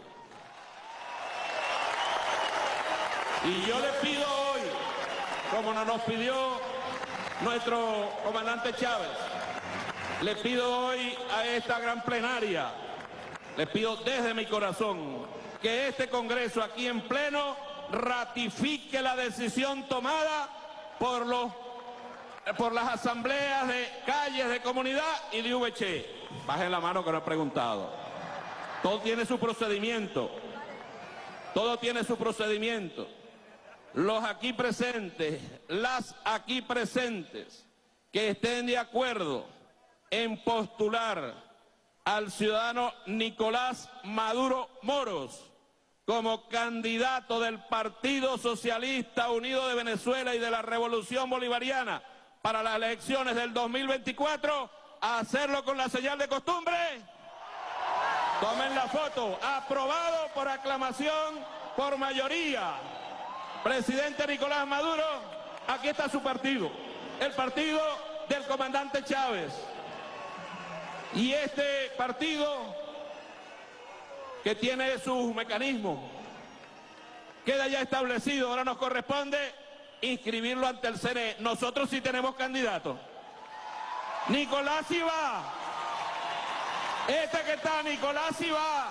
Y yo le pido hoy, como nos pidió nuestro comandante Chávez, le pido hoy a esta gran plenaria, le pido desde mi corazón que este Congreso aquí en pleno ratifique la decisión tomada por las asambleas de calles, de comunidad y de VC. Bajen la mano que no he preguntado. Todo tiene su procedimiento. Todo tiene su procedimiento. Los aquí presentes, las aquí presentes, que estén de acuerdo en postular al ciudadano Nicolás Maduro Moros como candidato del Partido Socialista Unido de Venezuela y de la Revolución Bolivariana para las elecciones del 2024, a hacerlo con la señal de costumbre. Tomen la foto. Aprobado por aclamación, por mayoría. Presidente Nicolás Maduro, aquí está su partido, el partido del comandante Chávez. Y este partido, que tiene sus mecanismos, queda ya establecido. Ahora nos corresponde inscribirlo ante el CNE. Nosotros sí tenemos candidato. Nicolás sí va. Este que está, Nicolás sí va.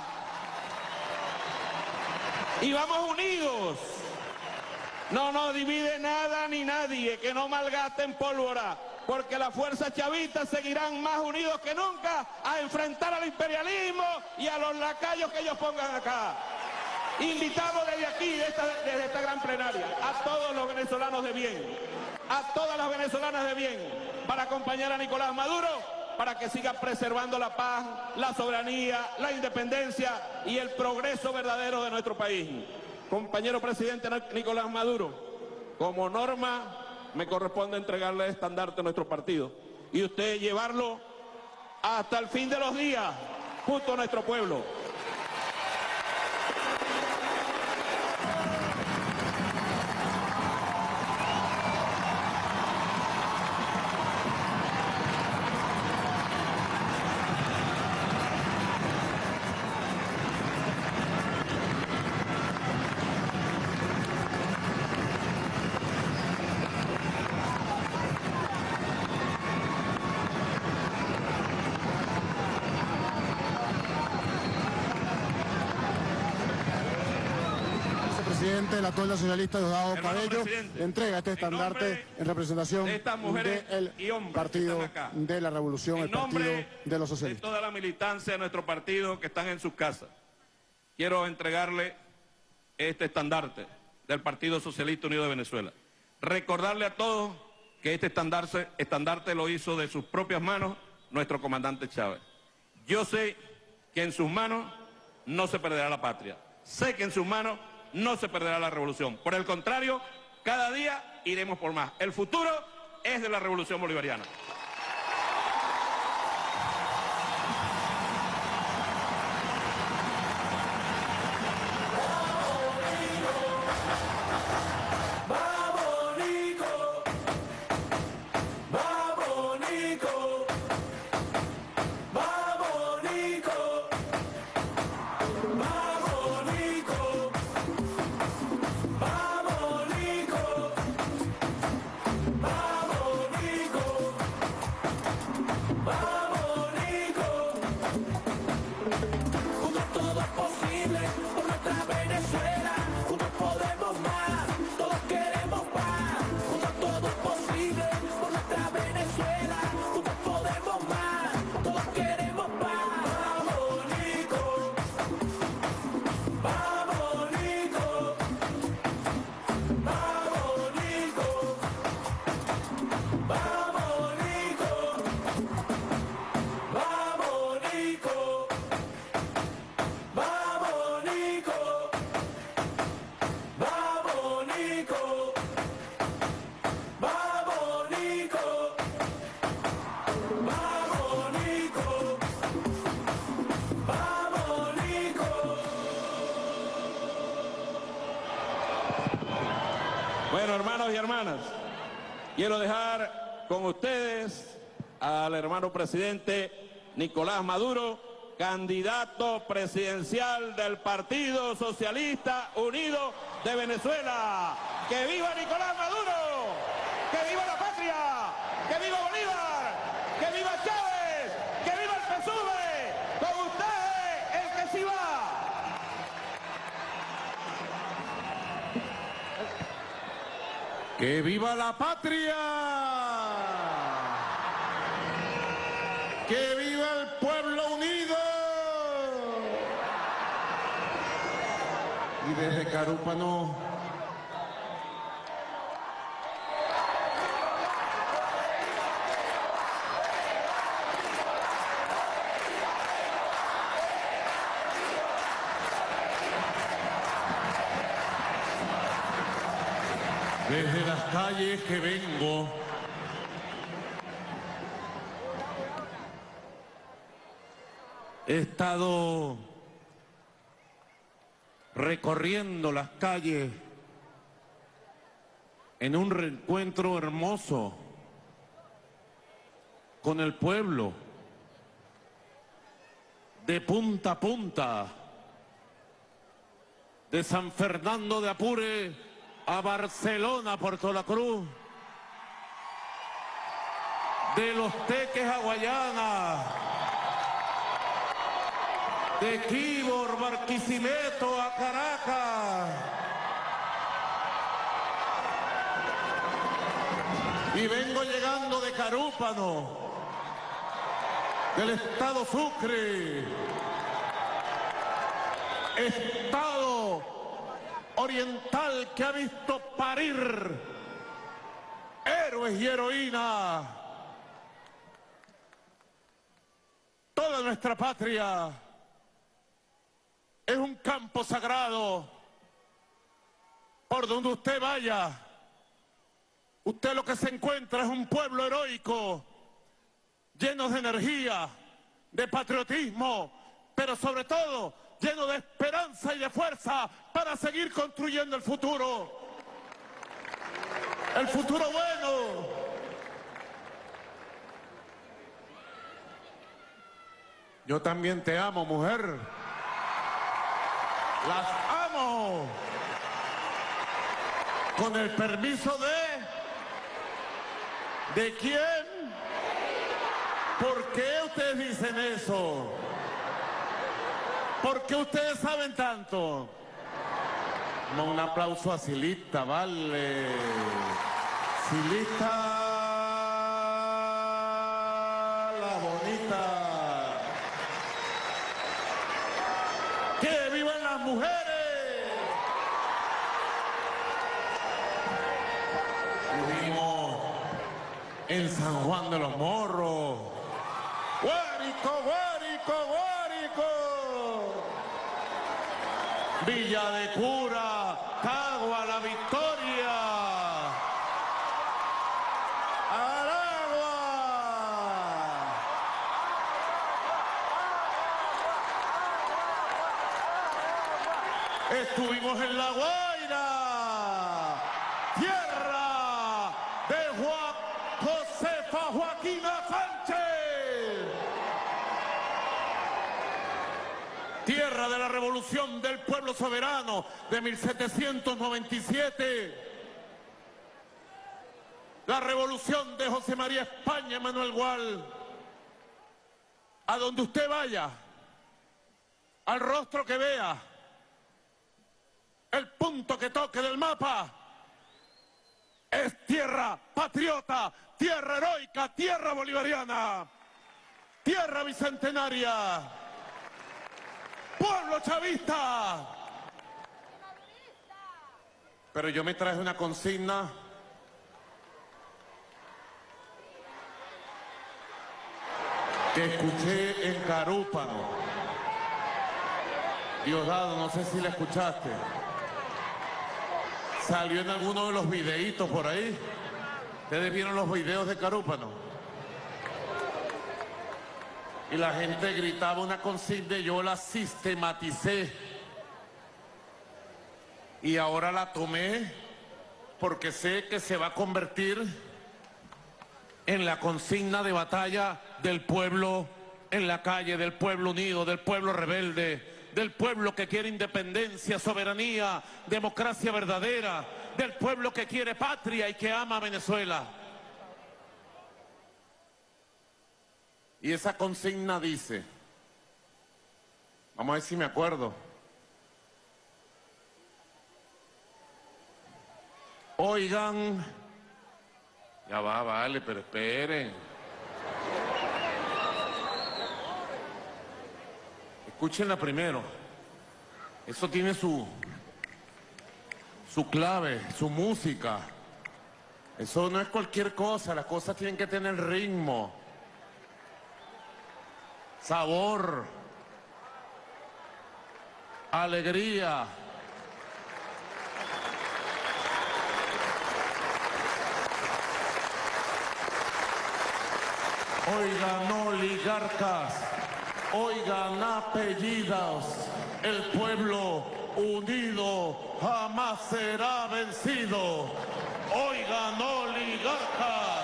Y vamos unidos. No nos divide nada ni nadie, que no malgasten pólvora, porque las fuerzas chavistas seguirán más unidos que nunca a enfrentar al imperialismo y a los lacayos que ellos pongan acá. Invitamos desde aquí, desde esta gran plenaria, a todos los venezolanos de bien, a todas las venezolanas de bien, para acompañar a Nicolás Maduro, para que siga preservando la paz, la soberanía, la independencia y el progreso verdadero de nuestro país. Compañero presidente Nicolás Maduro, como norma me corresponde entregarle el estandarte a nuestro partido y usted llevarlo hasta el fin de los días junto a nuestro pueblo. Presidente del actual socialista Diosdado Cabello entrega este estandarte en representación del Partido de la Revolución, el Partido de los Socialistas. De toda la militancia de nuestro partido que están en sus casas, quiero entregarle este estandarte del Partido Socialista Unido de Venezuela. Recordarle a todos que este estandarte lo hizo de sus propias manos nuestro comandante Chávez. Yo sé que en sus manos no se perderá la patria. Sé que en sus manos no se perderá la revolución. Por el contrario, cada día iremos por más. El futuro es de la Revolución Bolivariana. Bueno, hermanos y hermanas, quiero dejar con ustedes al hermano presidente Nicolás Maduro, candidato presidencial del Partido Socialista Unido de Venezuela. ¡Que viva Nicolás Maduro! ¡Que viva la patria! ¡Que viva Bolívar! ¡Que viva Chávez! ¡Que viva el PSUV! ¡Con ustedes el que sí va! ¡Que viva la patria! ¡Que viva el pueblo unido! Y desde Carúpano desde las calles que vengo, he estado recorriendo las calles en un reencuentro hermoso con el pueblo, de punta a punta, de San Fernando de Apure a Barcelona, Puerto La Cruz, de Los Teques a Guayana, de Quíbor, Barquisimeto a Caracas, y vengo llegando de Carúpano, del estado Sucre, estado oriental que ha visto parir héroes y heroínas. Toda nuestra patria es un campo sagrado. Por donde usted vaya, usted lo que se encuentra es un pueblo heroico, lleno de energía, de patriotismo, pero sobre todo lleno de esperanza y de fuerza para seguir construyendo el futuro. El futuro bueno. Yo también te amo, mujer. Las amo. Con el permiso ¿de quién? ¿Por qué ustedes dicen eso? ¿Por qué ustedes saben tanto? Un aplauso a Silita, vale. Silita, la bonita. ¡Que vivan las mujeres! Vivimos en San Juan de los Morros. ¡Guárico, Guárico, Guárico! Villa de Cura, Cagua, La Victoria, Aragua. Estuvimos en La Guaira, tierra de Josefa Joaquina Sánchez. Tierra de la revolución del pueblo soberano de 1797. La revolución de José María España, Manuel Gual. A donde usted vaya, al rostro que vea, el punto que toque del mapa, es tierra patriota, tierra heroica, tierra bolivariana, tierra bicentenaria. ¡Pueblo chavista! Pero yo me traje una consigna que escuché en Carúpano. Diosdado, no sé si la escuchaste. Salió en alguno de los videitos por ahí. ¿Ustedes vieron los videos de Carúpano? Y la gente gritaba una consigna y yo la sistematicé. Y ahora la tomé porque sé que se va a convertir en la consigna de batalla del pueblo en la calle, del pueblo unido, del pueblo rebelde, del pueblo que quiere independencia, soberanía, democracia verdadera, del pueblo que quiere patria y que ama a Venezuela. Y esa consigna dice, vamos a ver si me acuerdo. Oigan, ya va, vale, pero esperen. Escúchenla primero. Eso tiene su clave, su música. Eso no es cualquier cosa, las cosas tienen que tener ritmo, sabor, alegría. Oigan, oligarcas, oigan, apellidos, el pueblo unido jamás será vencido. Oigan, oligarcas.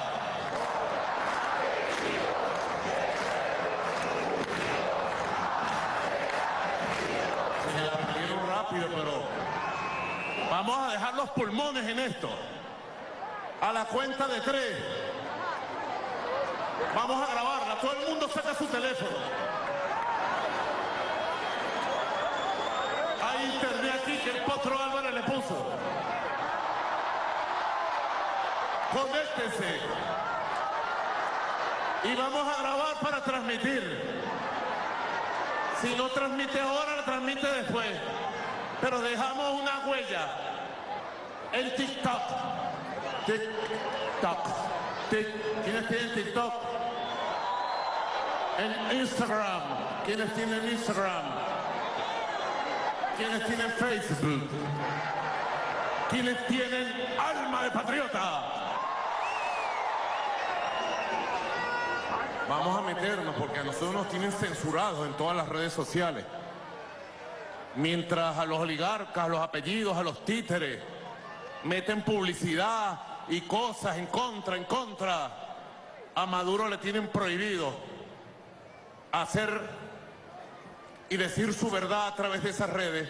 Se la aprendieron rápido, pero vamos a dejar los pulmones en esto. A la cuenta de 3. Vamos a grabarla, todo el mundo saca su teléfono. Hay internet aquí que el Potro Álvarez le puso. Conéctense. Y vamos a grabar para transmitir. Si no transmite ahora, la transmite después. Pero dejamos una huella en TikTok. ¿Quiénes tienen TikTok? En Instagram. ¿Quiénes tienen Instagram? ¿Quiénes tienen Facebook? ¿Quiénes tienen alma de patriota? Vamos a meternos porque a nosotros nos tienen censurados en todas las redes sociales. Mientras a los oligarcas, a los apellidos, a los títeres meten publicidad y cosas en contra. A Maduro le tienen prohibido hacer y decir su verdad a través de esas redes.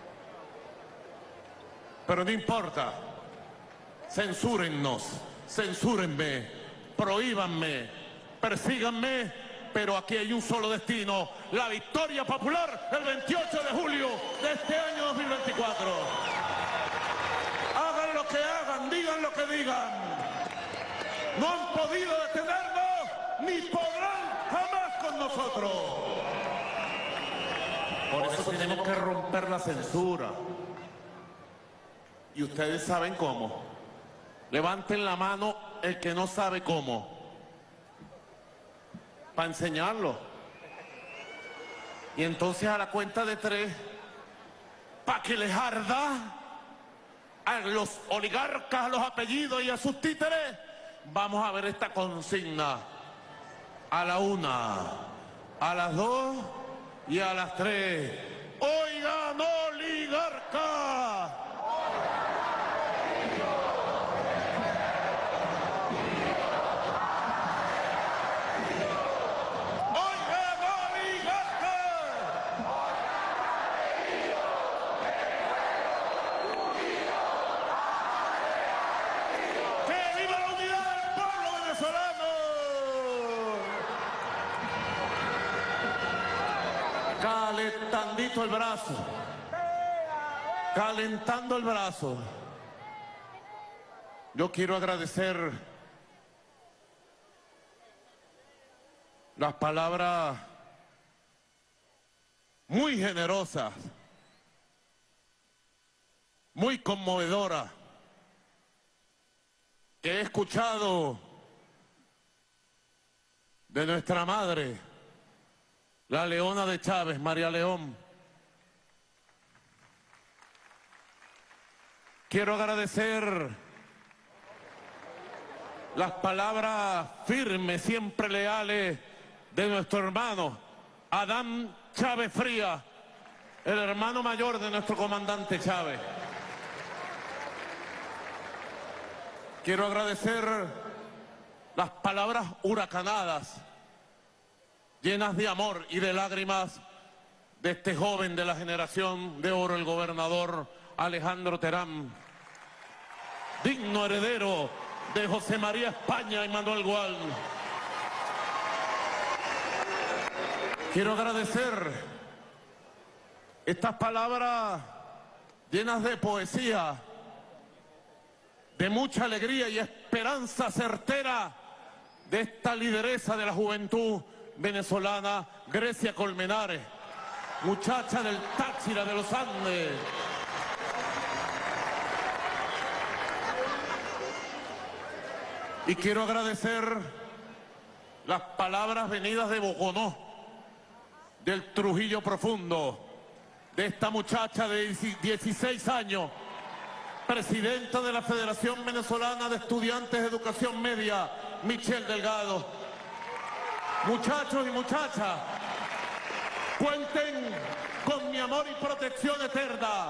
Pero no importa. Censúrennos, censúrenme, prohíbanme, persíganme, pero aquí hay un solo destino: la victoria popular el 28 de julio de este año 2024. Hagan lo que hagan, digan lo que digan. No han podido detenernos, ni podrán jamás con nosotros. Por eso tenemos que romper la censura. Y ustedes saben cómo. Levanten la mano el que no sabe cómo, para enseñarlo. Y entonces a la cuenta de 3, para que les arda a los oligarcas, a los apellidos y a sus títeres, vamos a ver esta consigna. A la 1, a las 2 y a las 3. ¡Oigan, oligarcas! Calentandito el brazo. Calentando el brazo. Yo quiero agradecer las palabras muy generosas, muy conmovedoras, que he escuchado de nuestra madre, la Leona de Chávez, María León. Quiero agradecer las palabras firmes, siempre leales, de nuestro hermano Adán Chávez Frías, el hermano mayor de nuestro comandante Chávez. Quiero agradecer las palabras huracanadas, llenas de amor y de lágrimas, de este joven de la generación de oro, el gobernador Alejandro Terán, digno heredero de José María España y Manuel Gual. Quiero agradecer estas palabras llenas de poesía, de mucha alegría y esperanza certera de esta lideresa de la juventud venezolana, Grecia Colmenares, muchacha del Táchira de los Andes. Y quiero agradecer las palabras venidas de Boconó, del Trujillo Profundo, de esta muchacha de 16 años, presidenta de la Federación Venezolana de Estudiantes de Educación Media, Michelle Delgado. Muchachos y muchachas, cuenten con mi amor y protección eterna.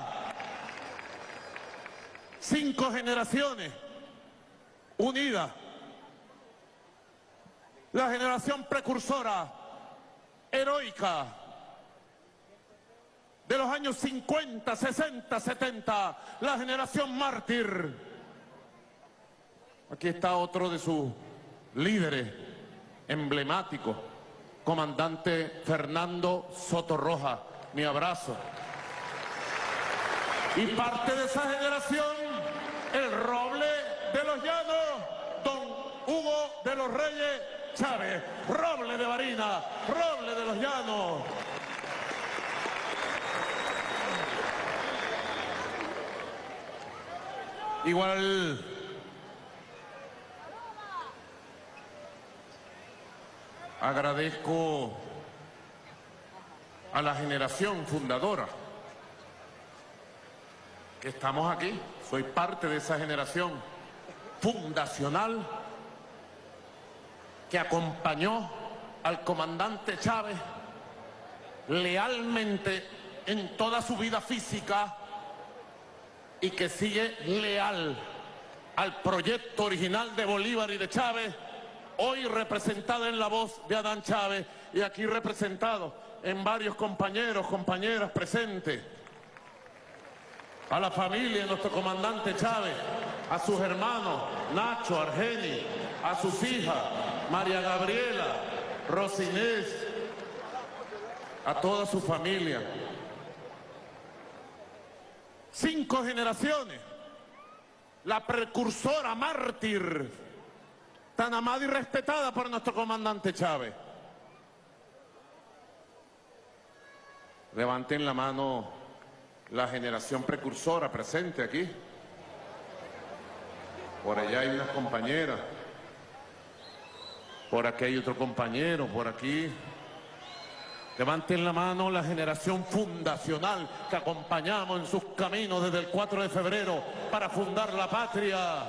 5 generaciones unidas. La generación precursora, heroica, de los años 50, 60, 70, la generación mártir. Aquí está otro de sus líderes emblemáticos, comandante Fernando Sotorroja, mi abrazo. Y parte de esa generación, el roble de los llanos, don Hugo de los Reyes Chávez, roble de Barinas, roble de los llanos. Igual agradezco a la generación fundadora que estamos aquí. Soy parte de esa generación fundacional que acompañó al comandante Chávez lealmente en toda su vida física y que sigue leal al proyecto original de Bolívar y de Chávez, hoy representada en la voz de Adán Chávez y aquí representado en varios compañeros, compañeras presentes. A la familia de nuestro comandante Chávez, a sus hermanos Nacho, Argeni, a sus hijas María Gabriela, Rosinés, a toda su familia. 5 generaciones, la precursora mártir, tan amada y respetada por nuestro comandante Chávez. Levanten la mano la generación precursora presente aquí. Por allá hay unas compañeras, por aquí hay otro compañero, por aquí. Levanten la mano la generación fundacional que acompañamos en sus caminos desde el 4 de febrero para fundar la patria.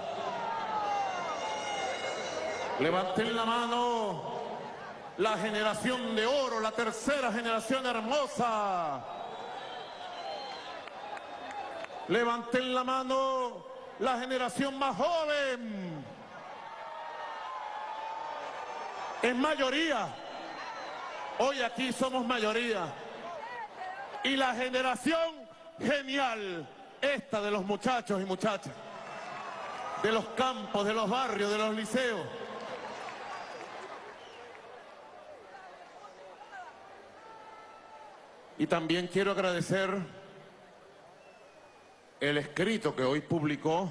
Levanten la mano la generación de oro, la tercera generación hermosa. Levanten la mano la generación más joven. Es mayoría. Hoy aquí somos mayoría. Y la generación genial, esta de los muchachos y muchachas, de los campos, de los barrios, de los liceos. Y también quiero agradecer el escrito que hoy publicó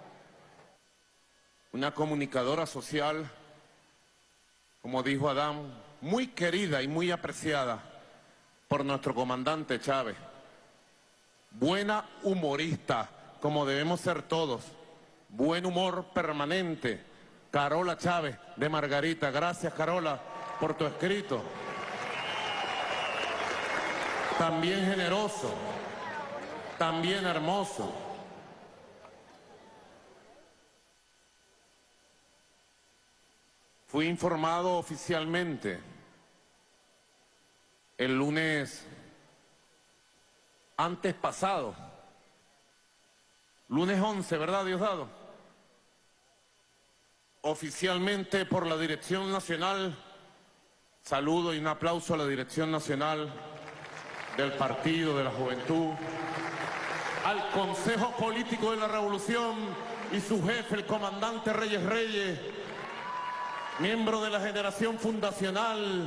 una comunicadora social, como dijo Adán, muy querida y muy apreciada por nuestro comandante Chávez. Buena humorista, como debemos ser todos. Buen humor permanente. Carola Chávez, de Margarita. Gracias, Carola, por tu escrito. También generoso, también hermoso. Fui informado oficialmente el lunes antes pasado, lunes 11, ¿verdad, Diosdado? oficialmente por la Dirección Nacional, saludo y un aplauso a la Dirección Nacional del Partido de la Juventud, al Consejo Político de la Revolución y su jefe, el comandante Reyes Reyes, miembro de la generación fundacional,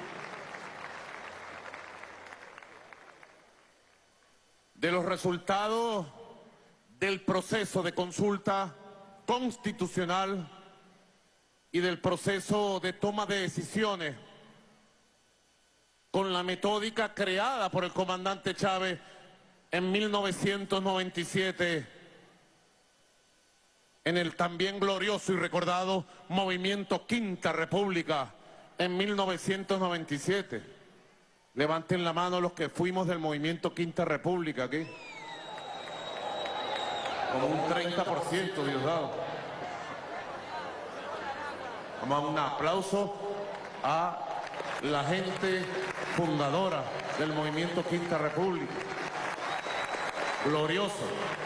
de los resultados del proceso de consulta constitucional y del proceso de toma de decisiones con la metódica creada por el comandante Chávez en 1997 en el también glorioso y recordado Movimiento Quinta República en 1997. Levanten la mano los que fuimos del Movimiento Quinta República aquí. Como un 30%, Diosdado. Vamos a dar un aplauso a la gente fundadora del Movimiento Quinta República. Glorioso.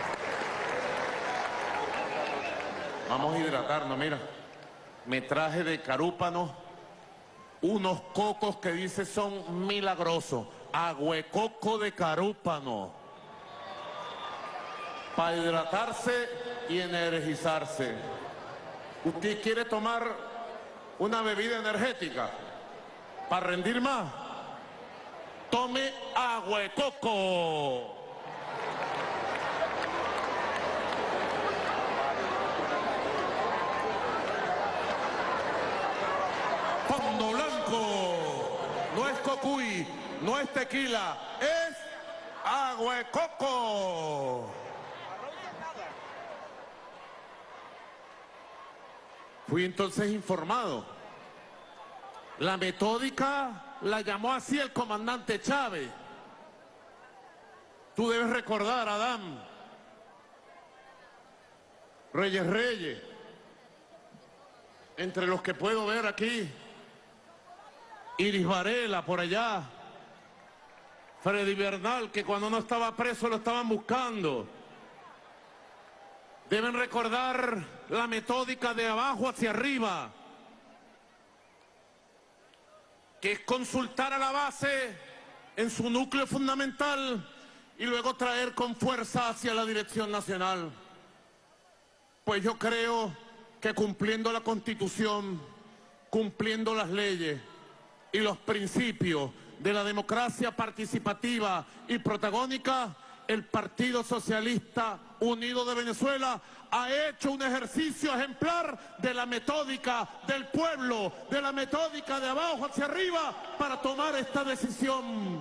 Vamos a hidratarnos, mira. Me traje de Carúpano unos cocos que dice son milagrosos. Agüecoco de Carúpano. Para hidratarse y energizarse. ¿Usted quiere tomar una bebida energética para rendir más? Tome agüecoco. Fondo blanco, no es cocuy, no es tequila, es agüecoco. Fui entonces informado. La metódica la llamó así el comandante Chávez. Tú debes recordar, Adán, Reyes Reyes, entre los que puedo ver aquí, Iris Varela por allá, Freddy Bernal, que cuando no estaba preso lo estaban buscando. Deben recordar la metódica de abajo hacia arriba, que es consultar a la base en su núcleo fundamental y luego traer con fuerza hacia la dirección nacional. Pues yo creo que cumpliendo la Constitución, cumpliendo las leyes y los principios de la democracia participativa y protagónica, el Partido Socialista Unido de Venezuela ha hecho un ejercicio ejemplar de la metódica del pueblo, de la metódica de abajo hacia arriba para tomar esta decisión.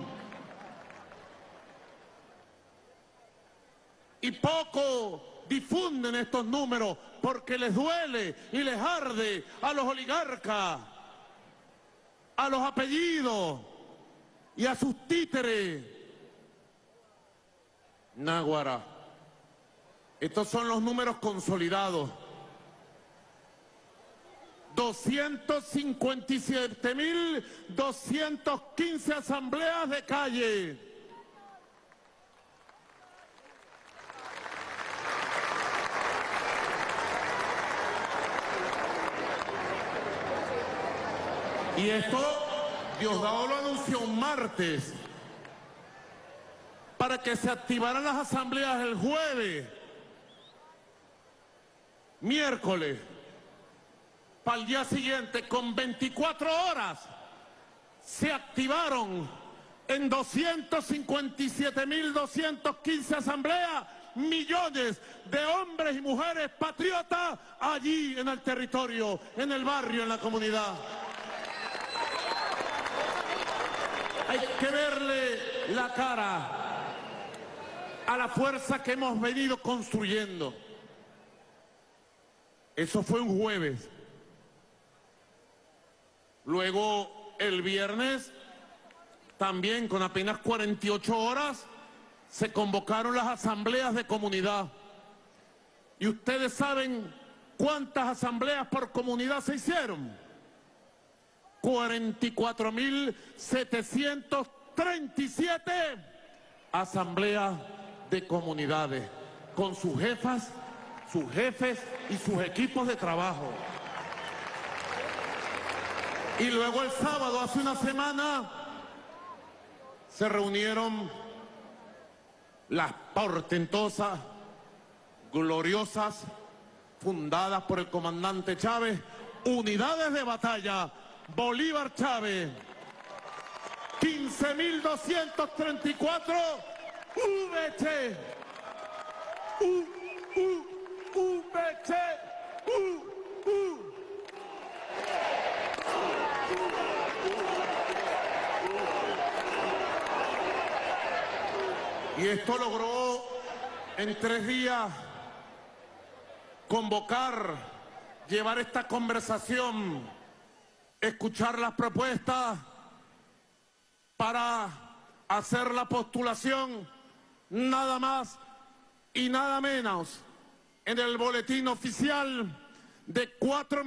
Y poco difunden estos números porque les duele y les arde a los oligarcas, a los apellidos y a sus títeres. Náguara, estos son los números consolidados. 257.215 asambleas de calle. Y esto Diosdado lo anunció un martes, para que se activaran las asambleas el jueves, miércoles, para el día siguiente, con 24 horas, se activaron en 257.215 asambleas, millones de hombres y mujeres patriotas allí en el territorio, en el barrio, en la comunidad. Hay que verle la cara a la fuerza que hemos venido construyendo. Eso fue un jueves. Luego, el viernes, también con apenas 48 horas, se convocaron las asambleas de comunidad. ¿Y ustedes saben cuántas asambleas por comunidad se hicieron? 44.737 asambleas de comunidades, con sus jefas, sus jefes y sus equipos de trabajo. Y luego el sábado, hace una semana, se reunieron las portentosas, gloriosas, fundadas por el comandante Chávez, unidades de batalla Bolívar Chávez, 15.234 VC, VC, Y esto logró en 3 días convocar, llevar esta conversación, escuchar las propuestas para hacer la postulación nada más y nada menos en el boletín oficial de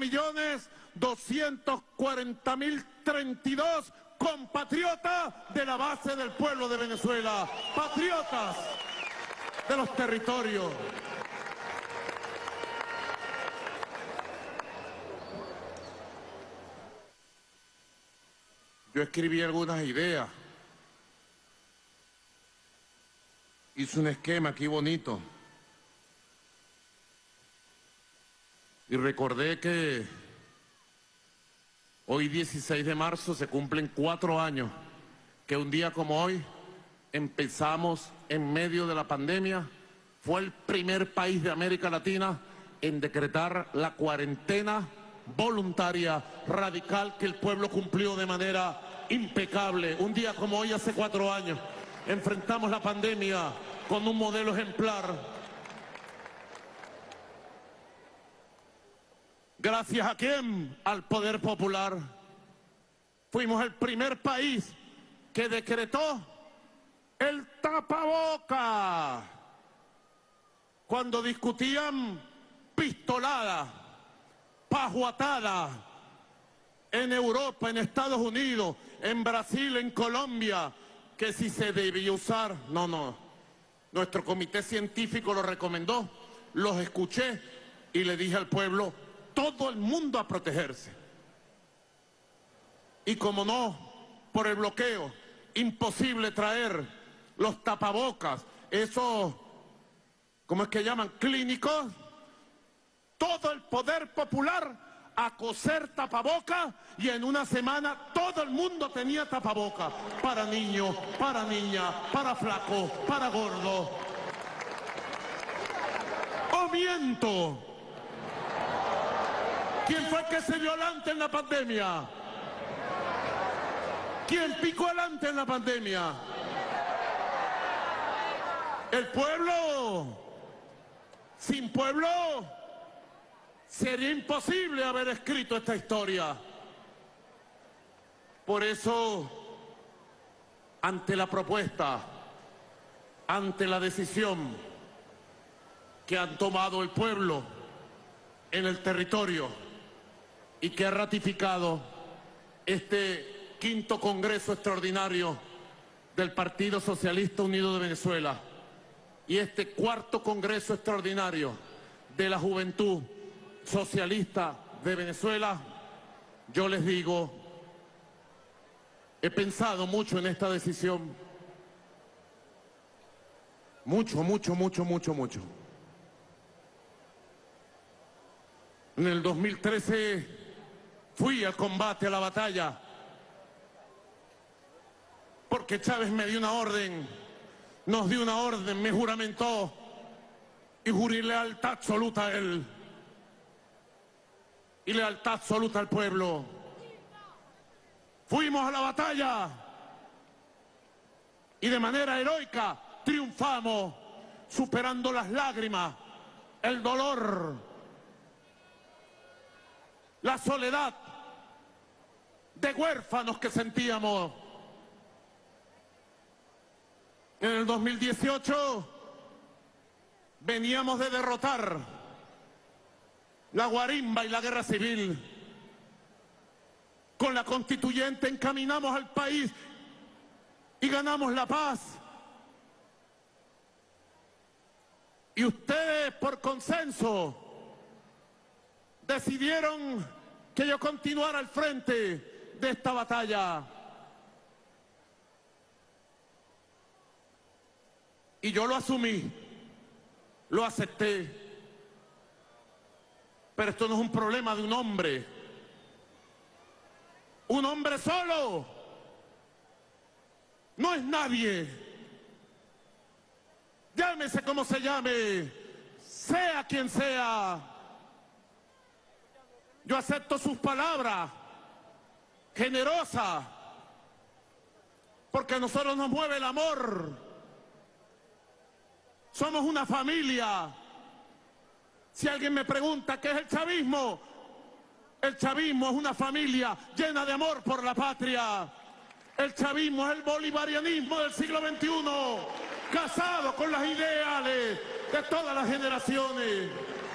4.240.032 compatriotas de la base del pueblo de Venezuela, patriotas de los territorios. Yo escribí algunas ideas, hice un esquema aquí bonito y recordé que hoy 16 de marzo se cumplen 4 años que un día como hoy empezamos en medio de la pandemia. Fue el primer país de América Latina en decretar la cuarentena voluntaria, radical, que el pueblo cumplió de manera impecable. Un día como hoy, hace 4 años, enfrentamos la pandemia con un modelo ejemplar. ¿Gracias a quién? Al poder popular. Fuimos el primer país que decretó el tapaboca. Cuando discutían pistolada, pajuatada, en Europa, en Estados Unidos, en Brasil, en Colombia, que si se debía usar, no. Nuestro comité científico lo recomendó, los escuché y le dije al pueblo, todo el mundo a protegerse. Y como no, por el bloqueo, imposible traer los tapabocas, esos, ¿cómo es que llaman? Clínicos. Todo el poder popular a coser tapabocas y en una semana todo el mundo tenía tapabocas. Para niños, para niñas, para flacos, para gordos. ¡Oh, miento! ¿Quién fue el que se dio adelante en la pandemia? ¿Quién picó adelante en la pandemia? El pueblo. Sin pueblo sería imposible haber escrito esta historia. Por eso, ante la propuesta, ante la decisión que han tomado el pueblo en el territorio y que ha ratificado este 5º Congreso Extraordinario del Partido Socialista Unido de Venezuela y este 4º Congreso Extraordinario de la Juventud Socialista de Venezuela, yo les digo, he pensado mucho en esta decisión. Mucho. En el 2013 fui al combate, a la batalla, porque Chávez me dio una orden, nos dio una orden, me juramentó y juré lealtad absoluta a él y lealtad absoluta al pueblo. Fuimos a la batalla y de manera heroica triunfamos, superando las lágrimas, el dolor, la soledad de huérfanos que sentíamos. En el 2018 veníamos de derrotar la guarimba y la guerra civil. Con la constituyente encaminamos al país y ganamos la paz. Y ustedes, por consenso, decidieron que yo continuara al frente de esta batalla. Y yo lo asumí, lo acepté. Pero esto no es un problema de un hombre. Un hombre solo no es nadie. Llámese como se llame, sea quien sea. Yo acepto sus palabras generosas, porque a nosotros nos mueve el amor. Somos una familia. Si alguien me pregunta qué es el chavismo es una familia llena de amor por la patria. El chavismo es el bolivarianismo del siglo XXI, casado con las ideales de todas las generaciones.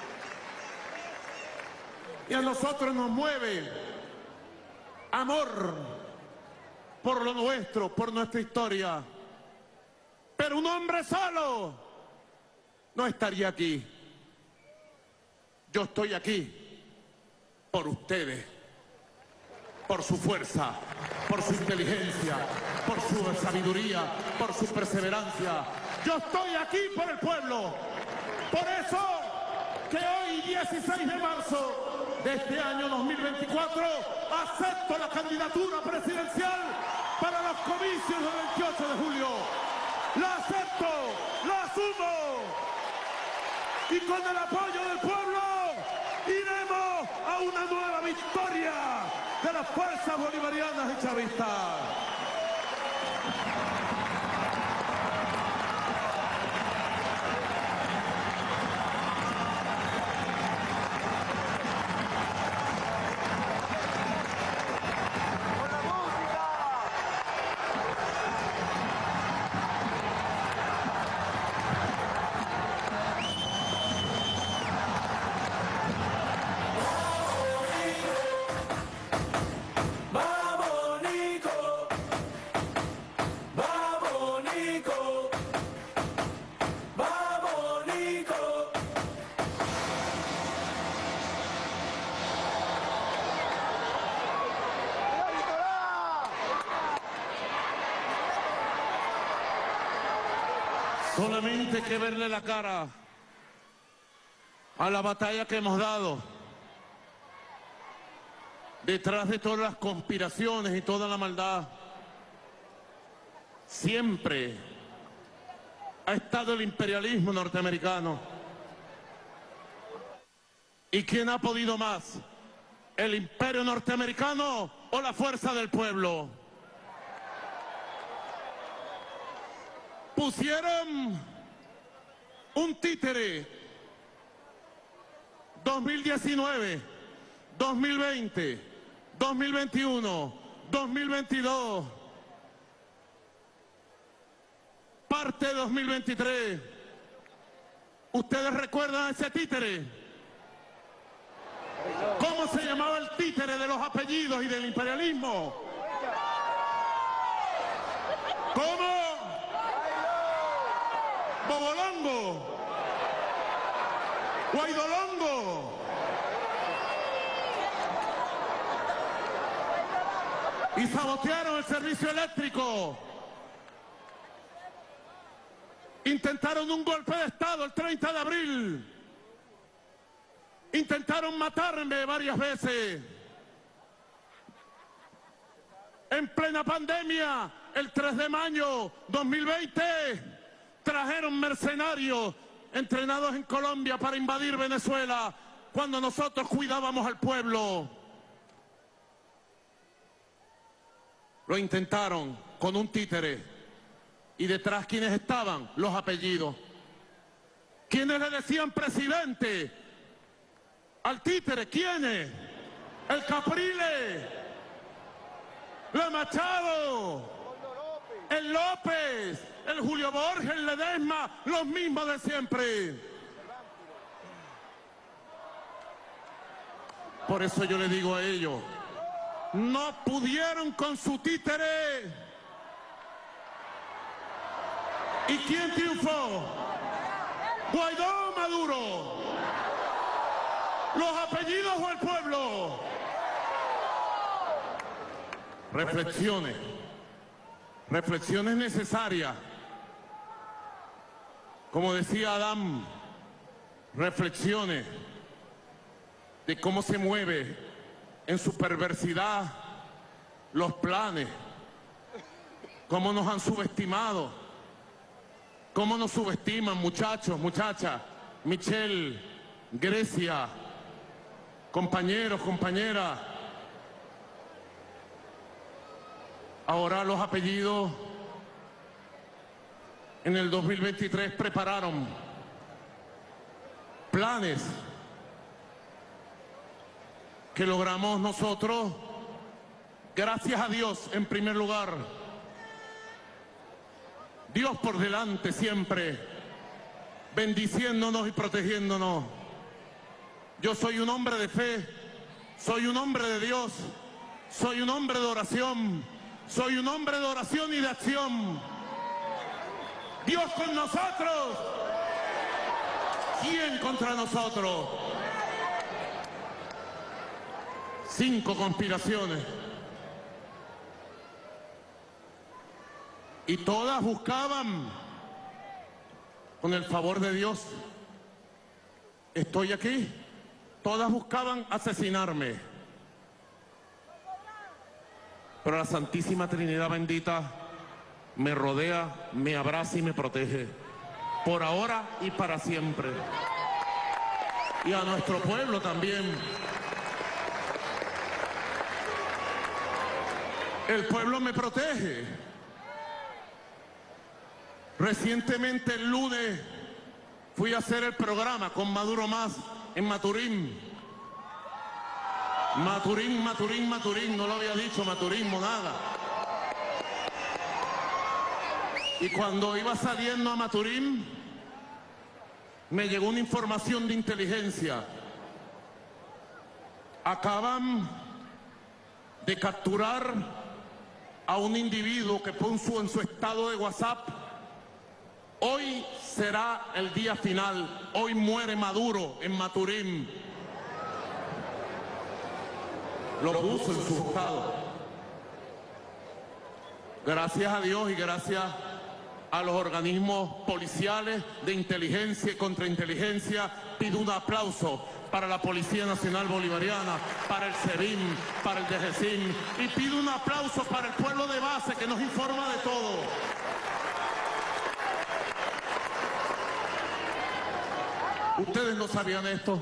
Y a nosotros nos mueve amor por lo nuestro, por nuestra historia. Pero un hombre solo no estaría aquí. Yo estoy aquí por ustedes, por su fuerza, por su inteligencia, por su sabiduría, por su perseverancia. Yo estoy aquí por el pueblo. Por eso que hoy, 16 de marzo de este año 2024, acepto la candidatura presidencial para los comicios del 28 de julio. La acepto, la asumo. Y con el apoyo del pueblo iremos a una nueva victoria de las fuerzas bolivarianas y chavistas. Solamente hay que verle la cara a la batalla que hemos dado. Detrás de todas las conspiraciones y toda la maldad, siempre ha estado el imperialismo norteamericano. ¿Y quién ha podido más? ¿El imperio norteamericano o la fuerza del pueblo? Pusieron un títere 2019, 2020, 2021, 2022, parte de 2023. ¿Ustedes recuerdan ese títere? ¿Cómo se llamaba el títere de los apellidos y del imperialismo? ¿Cómo? Bobolongo, Guaidolongo. Y sabotearon el servicio eléctrico. Intentaron un golpe de Estado el 30 de abril. Intentaron matarme varias veces. En plena pandemia, el 3 de mayo 2020, trajeron mercenarios entrenados en Colombia para invadir Venezuela cuando nosotros cuidábamos al pueblo. Lo intentaron con un títere. ¿Y detrás quiénes estaban? Los apellidos. ¿Quiénes le decían presidente al títere? ¿Quiénes? El Caprile, la Machado, el López, el Julio Borges, el Ledesma, los mismos de siempre. Por eso yo le digo a ellos, no pudieron con su títere. ¿Y quién triunfó? Guaidó o Maduro. ¿Los apellidos o el pueblo? reflexiones necesarias. Como decía Adán, reflexiones de cómo se mueve en su perversidad los planes, cómo nos han subestimado, cómo nos subestiman, muchachos, muchachas, Michelle, Grecia, compañeros, compañeras. Ahora los apellidos en el 2023 prepararon planes que logramos nosotros, gracias a Dios en primer lugar. Dios por delante siempre, bendiciéndonos y protegiéndonos. Yo soy un hombre de fe, soy un hombre de Dios, soy un hombre de oración, soy un hombre de oración y de acción. Dios con nosotros, ¿quién contra nosotros? 5 conspiraciones. Y todas buscaban, con el favor de Dios, estoy aquí, todas buscaban asesinarme. Pero la Santísima Trinidad bendita me rodea, me abraza y me protege, por ahora y para siempre. Y a nuestro pueblo también. El pueblo me protege. Recientemente el lunes fui a hacer el programa con Maduro Más en Maturín. Maturín, no lo había dicho, Maturín, nada. Y cuando iba saliendo a Maturín, me llegó una información de inteligencia. Acaban de capturar a un individuo que puso en su estado de WhatsApp: hoy será el día final, hoy muere Maduro en Maturín. Lo puso en su estado. Gracias a Dios y gracias a los organismos policiales de inteligencia y contrainteligencia, pido un aplauso para la Policía Nacional Bolivariana, para el SEBIN, para el DGCIN, y pido un aplauso para el pueblo de base que nos informa de todo. ¿Ustedes no sabían esto?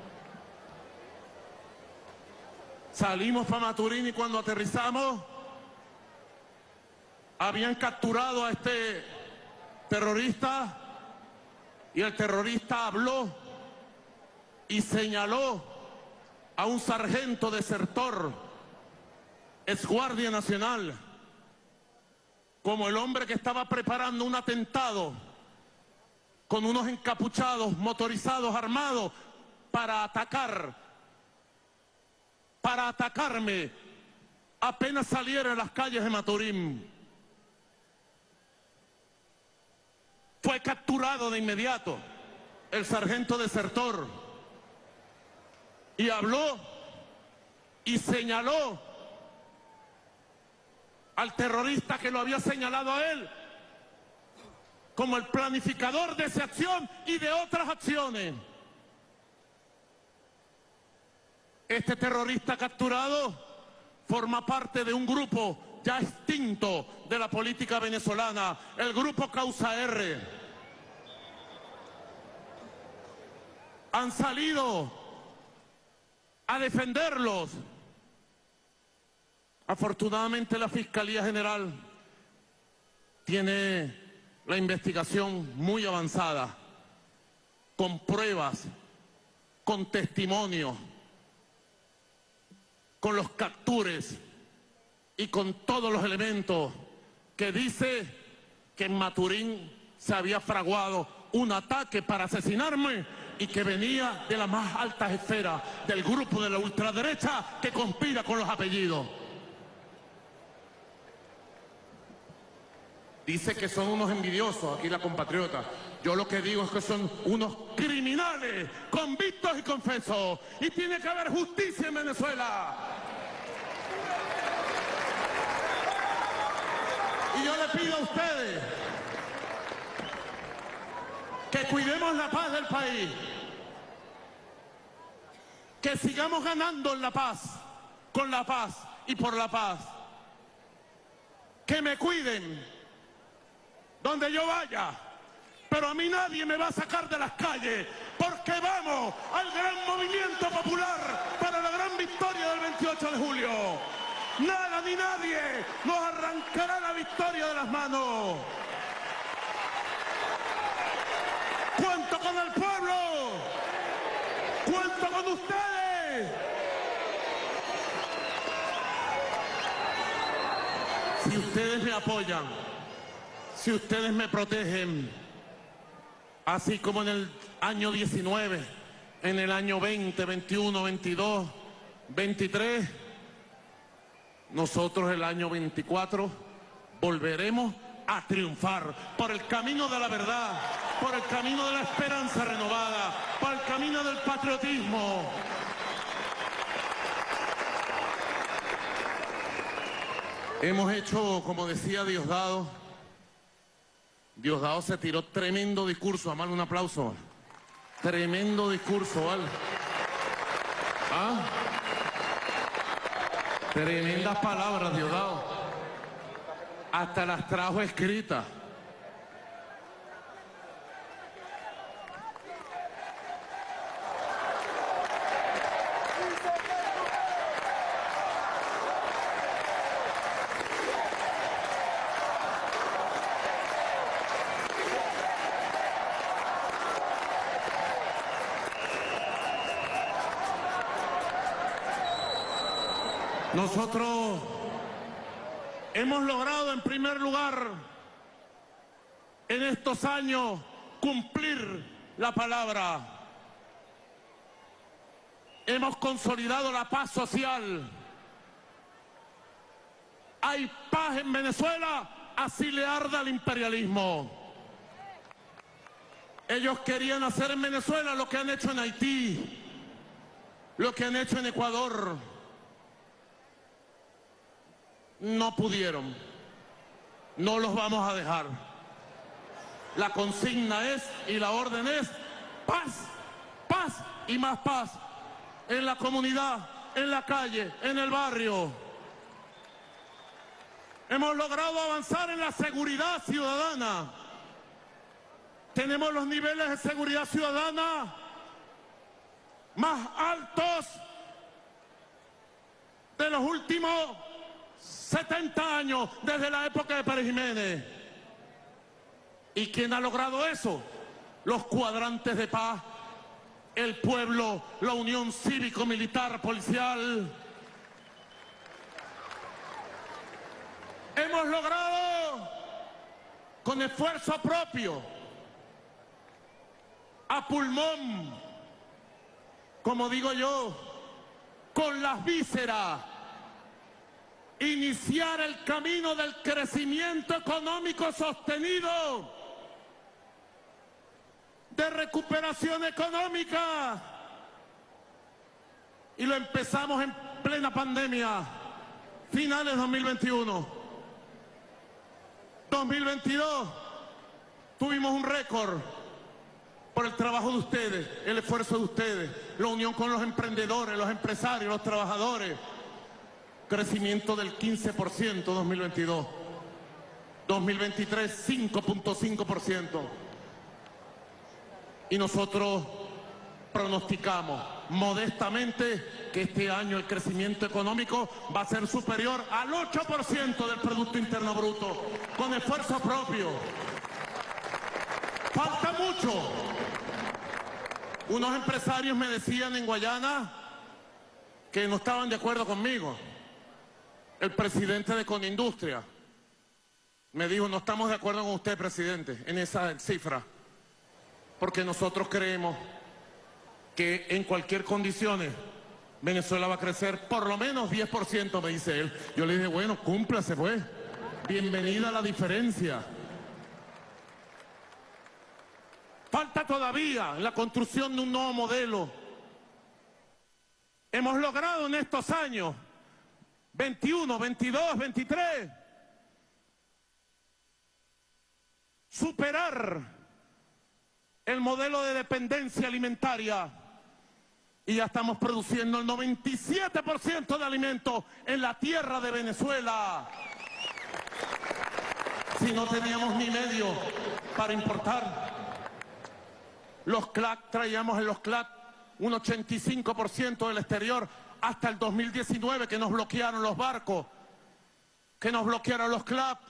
Salimos para Maturín y cuando aterrizamos habían capturado a este terrorista y el terrorista habló y señaló a un sargento desertor, exguardia nacional, como el hombre que estaba preparando un atentado con unos encapuchados, motorizados, armados, para atacarme apenas saliera en las calles de Maturín. Fue capturado de inmediato el sargento desertor y habló y señaló al terrorista que lo había señalado a él como el planificador de esa acción y de otras acciones. Este terrorista capturado forma parte de un grupo ya extinto de la política venezolana, el grupo Causa R. Han salido a defenderlos. Afortunadamente la Fiscalía General tiene la investigación muy avanzada, con pruebas, con testimonios, con los captures y con todos los elementos que dice que en Maturín se había fraguado un ataque para asesinarme y que venía de las más altas esferas del grupo de la ultraderecha que conspira con los apellidos. Dice que son unos envidiosos aquí la compatriota. Yo lo que digo es que son unos criminales convictos y confesos. Y tiene que haber justicia en Venezuela. Y yo le pido a ustedes que cuidemos la paz del país, que sigamos ganando en la paz, con la paz y por la paz. Que me cuiden donde yo vaya, pero a mí nadie me va a sacar de las calles, porque vamos al gran movimiento popular para la gran victoria del 28 de julio. Nada ni nadie nos arrancará la victoria de las manos. Cuento con el pueblo, cuento con ustedes. Si ustedes me apoyan, si ustedes me protegen, así como en el año 19, en el año 20, 21, 22, 23, nosotros el año 24 volveremos a triunfar por el camino de la verdad, por el camino de la esperanza renovada, por el camino del patriotismo. Hemos hecho, como decía Diosdado se tiró tremendo discurso, Amal, un aplauso. Tremendo discurso, ¿vale? ¿Ah? Tremendas palabras, Diosdado. Hasta las trajo escritas. Nosotros hemos logrado, en primer lugar, en estos años, cumplir la palabra. Hemos consolidado la paz social. Hay paz en Venezuela, así le arda al imperialismo. Ellos querían hacer en Venezuela lo que han hecho en Haití, lo que han hecho en Ecuador. No pudieron. No los vamos a dejar. La consigna es, y la orden es, paz, paz y más paz. En la comunidad, en la calle, en el barrio. Hemos logrado avanzar en la seguridad ciudadana. Tenemos los niveles de seguridad ciudadana más altos de los últimos 70 años, desde la época de Pérez Jiménez. ¿Y quién ha logrado eso? Los cuadrantes de paz, el pueblo, la unión cívico-militar policial. Hemos logrado, con esfuerzo propio, a pulmón, como digo yo, con las vísceras, iniciar el camino del crecimiento económico sostenido, de recuperación económica. Y lo empezamos en plena pandemia, finales de 2021. 2022 tuvimos un récord por el trabajo de ustedes, el esfuerzo de ustedes, la unión con los emprendedores, los empresarios, los trabajadores. Crecimiento del 15% 2022. 2023, 5.5%. Y nosotros pronosticamos modestamente que este año el crecimiento económico va a ser superior al 8% del Producto Interno Bruto, con esfuerzo propio. Falta mucho. Unos empresarios me decían en Guayana que no estaban de acuerdo conmigo. El presidente de Conindustria me dijo, no estamos de acuerdo con usted, presidente, en esa cifra, porque nosotros creemos que en cualquier condiciones Venezuela va a crecer por lo menos 10%, me dice él. Yo le dije, bueno, cúmplase pues, bienvenida a la diferencia. Falta todavía la construcción de un nuevo modelo. Hemos logrado en estos años 21, 22, 23, superar el modelo de dependencia alimentaria. Y ya estamos produciendo el 97% de alimentos en la tierra de Venezuela. Si no teníamos ni medio para importar. Los CLAC, traíamos en los CLAC un 85% del exterior hasta el 2019, que nos bloquearon los barcos, que nos bloquearon los CLAC.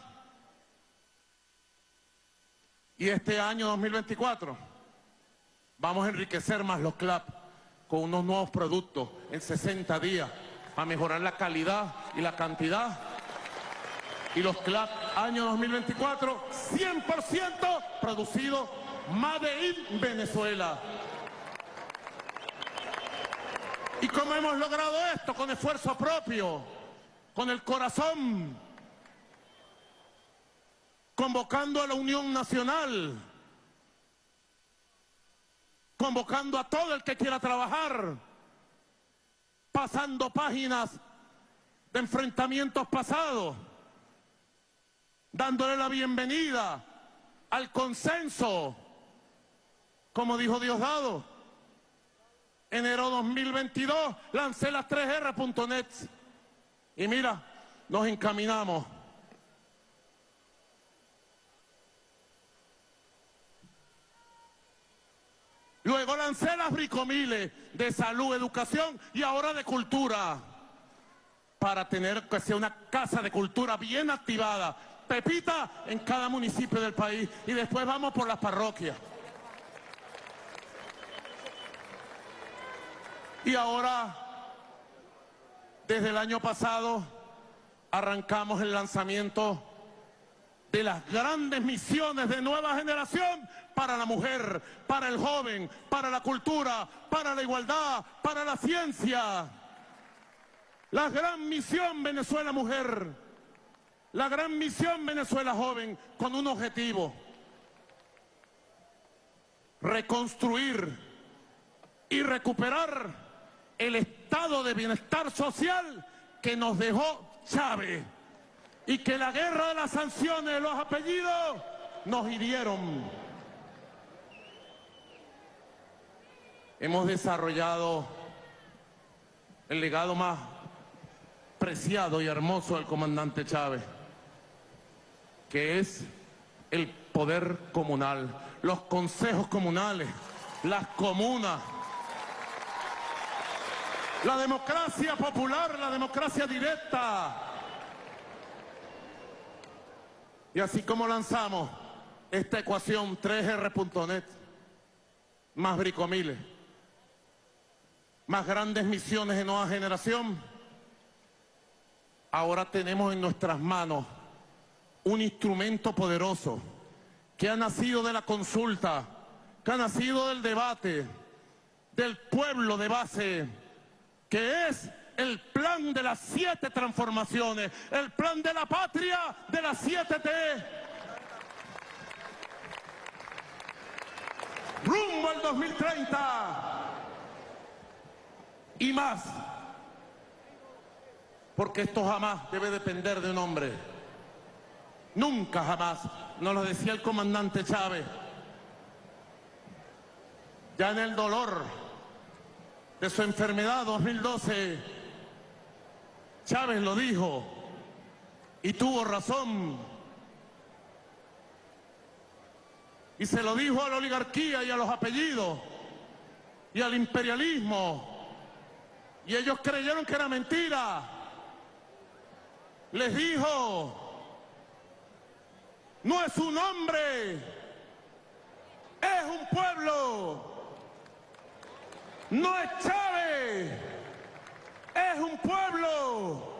Y este año 2024 vamos a enriquecer más los CLAC con unos nuevos productos en 60 días para mejorar la calidad y la cantidad. Y los CLAC año 2024, 100% producido Made in Venezuela. ¿Y cómo hemos logrado esto? Con esfuerzo propio, con el corazón, convocando a la Unión Nacional, convocando a todo el que quiera trabajar, pasando páginas de enfrentamientos pasados, dándole la bienvenida al consenso, como dijo Diosdado. Enero 2022 lancé las 3R.net y mira, nos encaminamos. Luego lancé las bricomiles de salud, educación y ahora de cultura, para tener que sea una casa de cultura bien activada, Pepita, en cada municipio del país, y después vamos por las parroquias. Y ahora, desde el año pasado, arrancamos el lanzamiento de las grandes misiones de nueva generación para la mujer, para el joven, para la cultura, para la igualdad, para la ciencia. La gran misión Venezuela Mujer, la gran misión Venezuela Joven, con un objetivo: reconstruir y recuperar el estado de bienestar social que nos dejó Chávez y que la guerra de las sanciones de los apellidos nos hirieron. Hemos desarrollado el legado más preciado y hermoso del comandante Chávez, que es el poder comunal, los consejos comunales, las comunas, la democracia popular, la democracia directa. Y así como lanzamos esta ecuación 3R.net, más bricomiles, más grandes misiones de nueva generación, ahora tenemos en nuestras manos un instrumento poderoso que ha nacido de la consulta, que ha nacido del debate, del pueblo de base, que es el plan de las 7 transformaciones, el plan de la patria de las 7 T. Rumbo al 2030 y más, porque esto jamás debe depender de un hombre, nunca jamás, nos lo decía el comandante Chávez, ya en el dolor de su enfermedad 2012, Chávez lo dijo y tuvo razón, y se lo dijo a la oligarquía y a los apellidos y al imperialismo, y ellos creyeron que era mentira. Les dijo: no es un hombre, es un pueblo. No es Chávez, es un pueblo.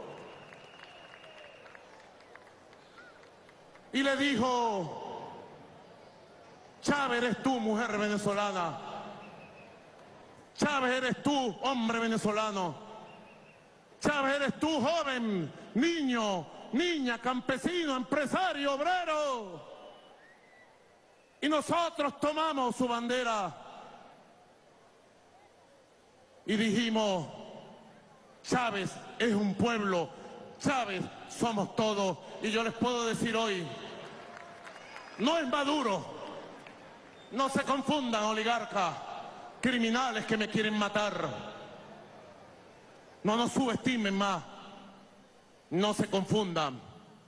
Y le dijo: Chávez, eres tú, mujer venezolana. Chávez, eres tú, hombre venezolano. Chávez, eres tú, joven, niño, niña, campesino, empresario, obrero. Y nosotros tomamos su bandera y dijimos: Chávez es un pueblo, Chávez somos todos. Y yo les puedo decir hoy no es Maduro. No se confundan, oligarcas, criminales que me quieren matar. No nos subestimen más. No se confundan.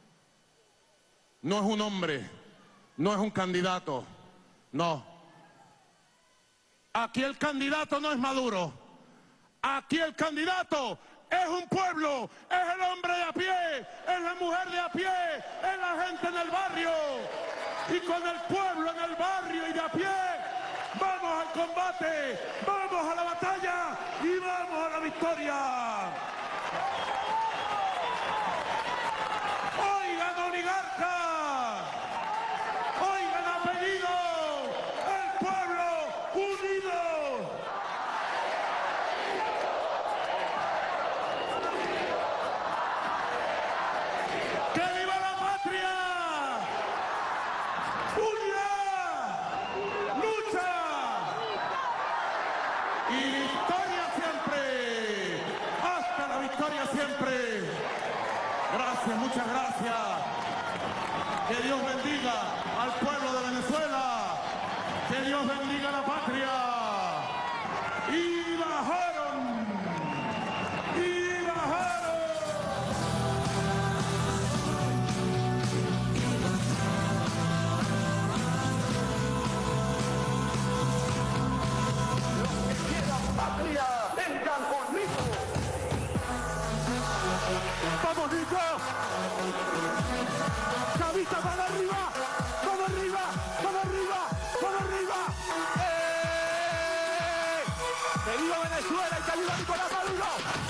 No es un hombre, no es un candidato, no. Aquí el candidato no es Maduro. Aquí el candidato es un pueblo, es el hombre de a pie, es la mujer de a pie, es la gente en el barrio. Y con el pueblo en el barrio y de a pie, vamos al combate, vamos a la batalla y vamos a la victoria. Oigan, oligarcas, oigan, apellido, el pueblo unido. ¡Que viva la patria! ¡Unidad! ¡Lucha! Y victoria siempre. Hasta la victoria siempre. Gracias, muchas gracias. Que Dios bendiga al pueblo de Venezuela. Que Dios bendiga a la patria. Y bajaron. Y bajaron. Los que quieran patria, vengan conmigo. ¡Vamos, Nico! ¡Chavista para arriba! ¡Vamos arriba! ¡Vamos arriba! ¡Vamos arriba! ¡Que viva Venezuela y que viva Nicolás Maduro!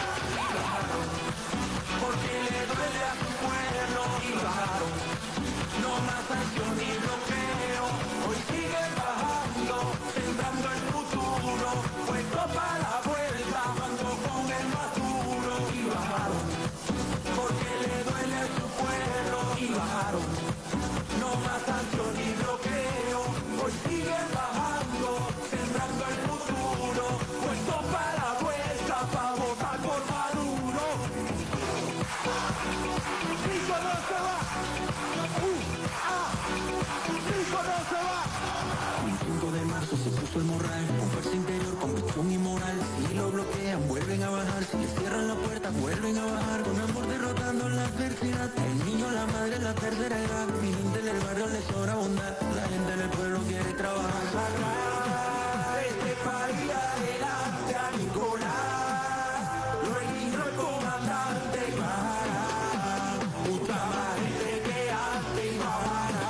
Porque le duele a su pueblo y bajaron. No más sanción ni bloqueo. Hoy siguen bajando, sembrando el futuro. Puesto para la vuelta, cuando con el más duro y bajaron. Porque le duele a su pueblo y bajaron. No más sanción ni bloqueo. Hoy siguen bajando, sembrando el futuro. Puesto para la vuelta, para votar por Maduro. ¡Nico no se va! ¡Nico no se va! El 5 de marzo se puso el morral, con fuerza interior, convicción y moral. Si lo bloquean, vuelven a bajar. Si les cierran la puerta, vuelven a bajar. Con amor derrotando la adversidad. El niño, la madre, la tercera edad. Mi gente en el barrio les sobra bondad. La gente en el pueblo quiere trabajar. Sacar este país adelante a Nicolás. Lo eligió el comandante y bajará. Mucha más gente que antes y bajará.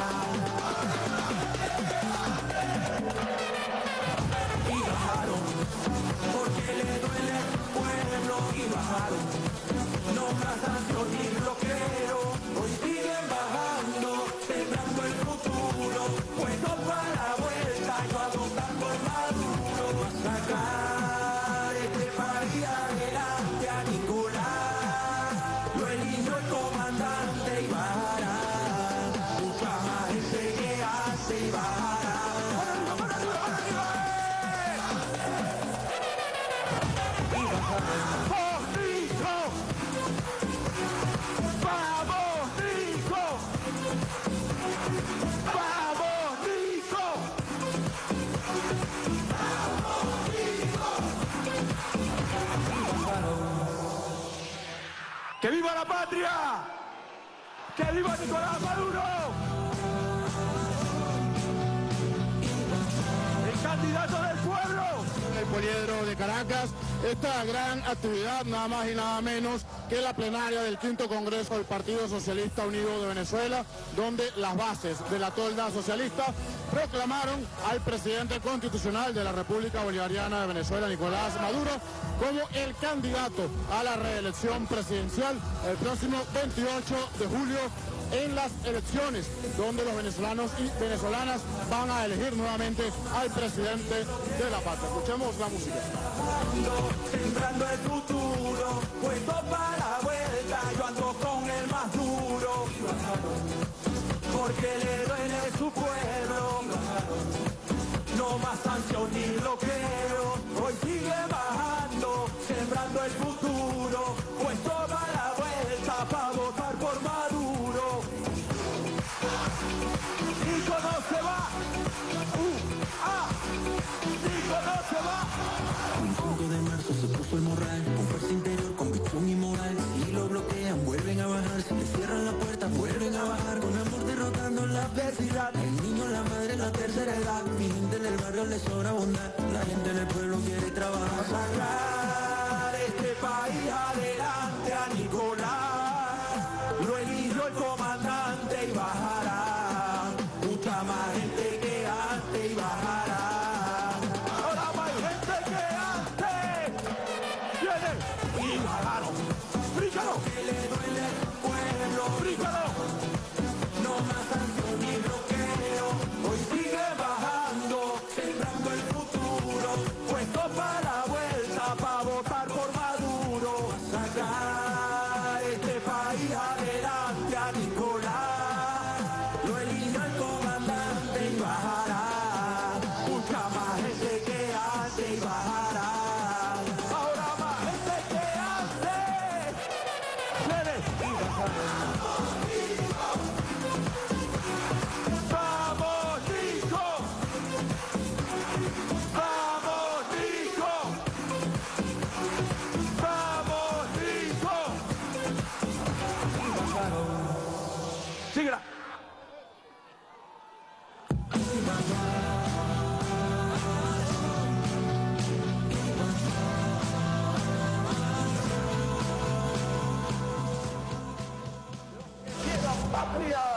Y bajaron, porque le duele a su pueblo y bajaron. No más sanción ni bloqueo, hoy siguen bajando, sembrando el futuro. Puesto para la vuelta, yo a votar por Maduro. A sacar este país adelante a Nicolás. Lo eligió el comandante y bajará. Mucha más gente que hace y bajará. ¡Vamos, Nico! ¡Vamos, Nico! ¡Vamos, Nico! ¡Que viva la patria! ¡Que viva Nicolás Maduro! ¡El candidato del pueblo! El poliedro de Caracas, esta gran actividad nada más y nada menos que la plenaria del 5º Congreso del Partido Socialista Unido de Venezuela, donde las bases de la tolda socialista proclamaron al presidente constitucional de la República Bolivariana de Venezuela, Nicolás Maduro, como el candidato a la reelección presidencial el próximo 28 de julio en las elecciones, donde los venezolanos y venezolanas van a elegir nuevamente al presidente de la patria. Escuchemos la música. Sembrando el futuro, puesto para la vuelta, yo ando con el más duro. Porque le duele su pueblo. No más sanción ni bloqueo, hoy sigue bajando, sembrando el futuro, puesto para la vuelta, para votar por Maduro. díselo. No más sanción ni bloqueo, hoy sigue bajando, sembrando el futuro, puesto para la vuelta, para votar por Maduro, sacar este país adelante a Nicolás, lo eligió el comandante y bajará, mucha más gente que hace y bajará, ahora más gente que hace, seres y bajará. ¡Vamos, Nico! ¡Vamos, Nico! ¡Vamos, Nico! Síguela. ¡Viva patria!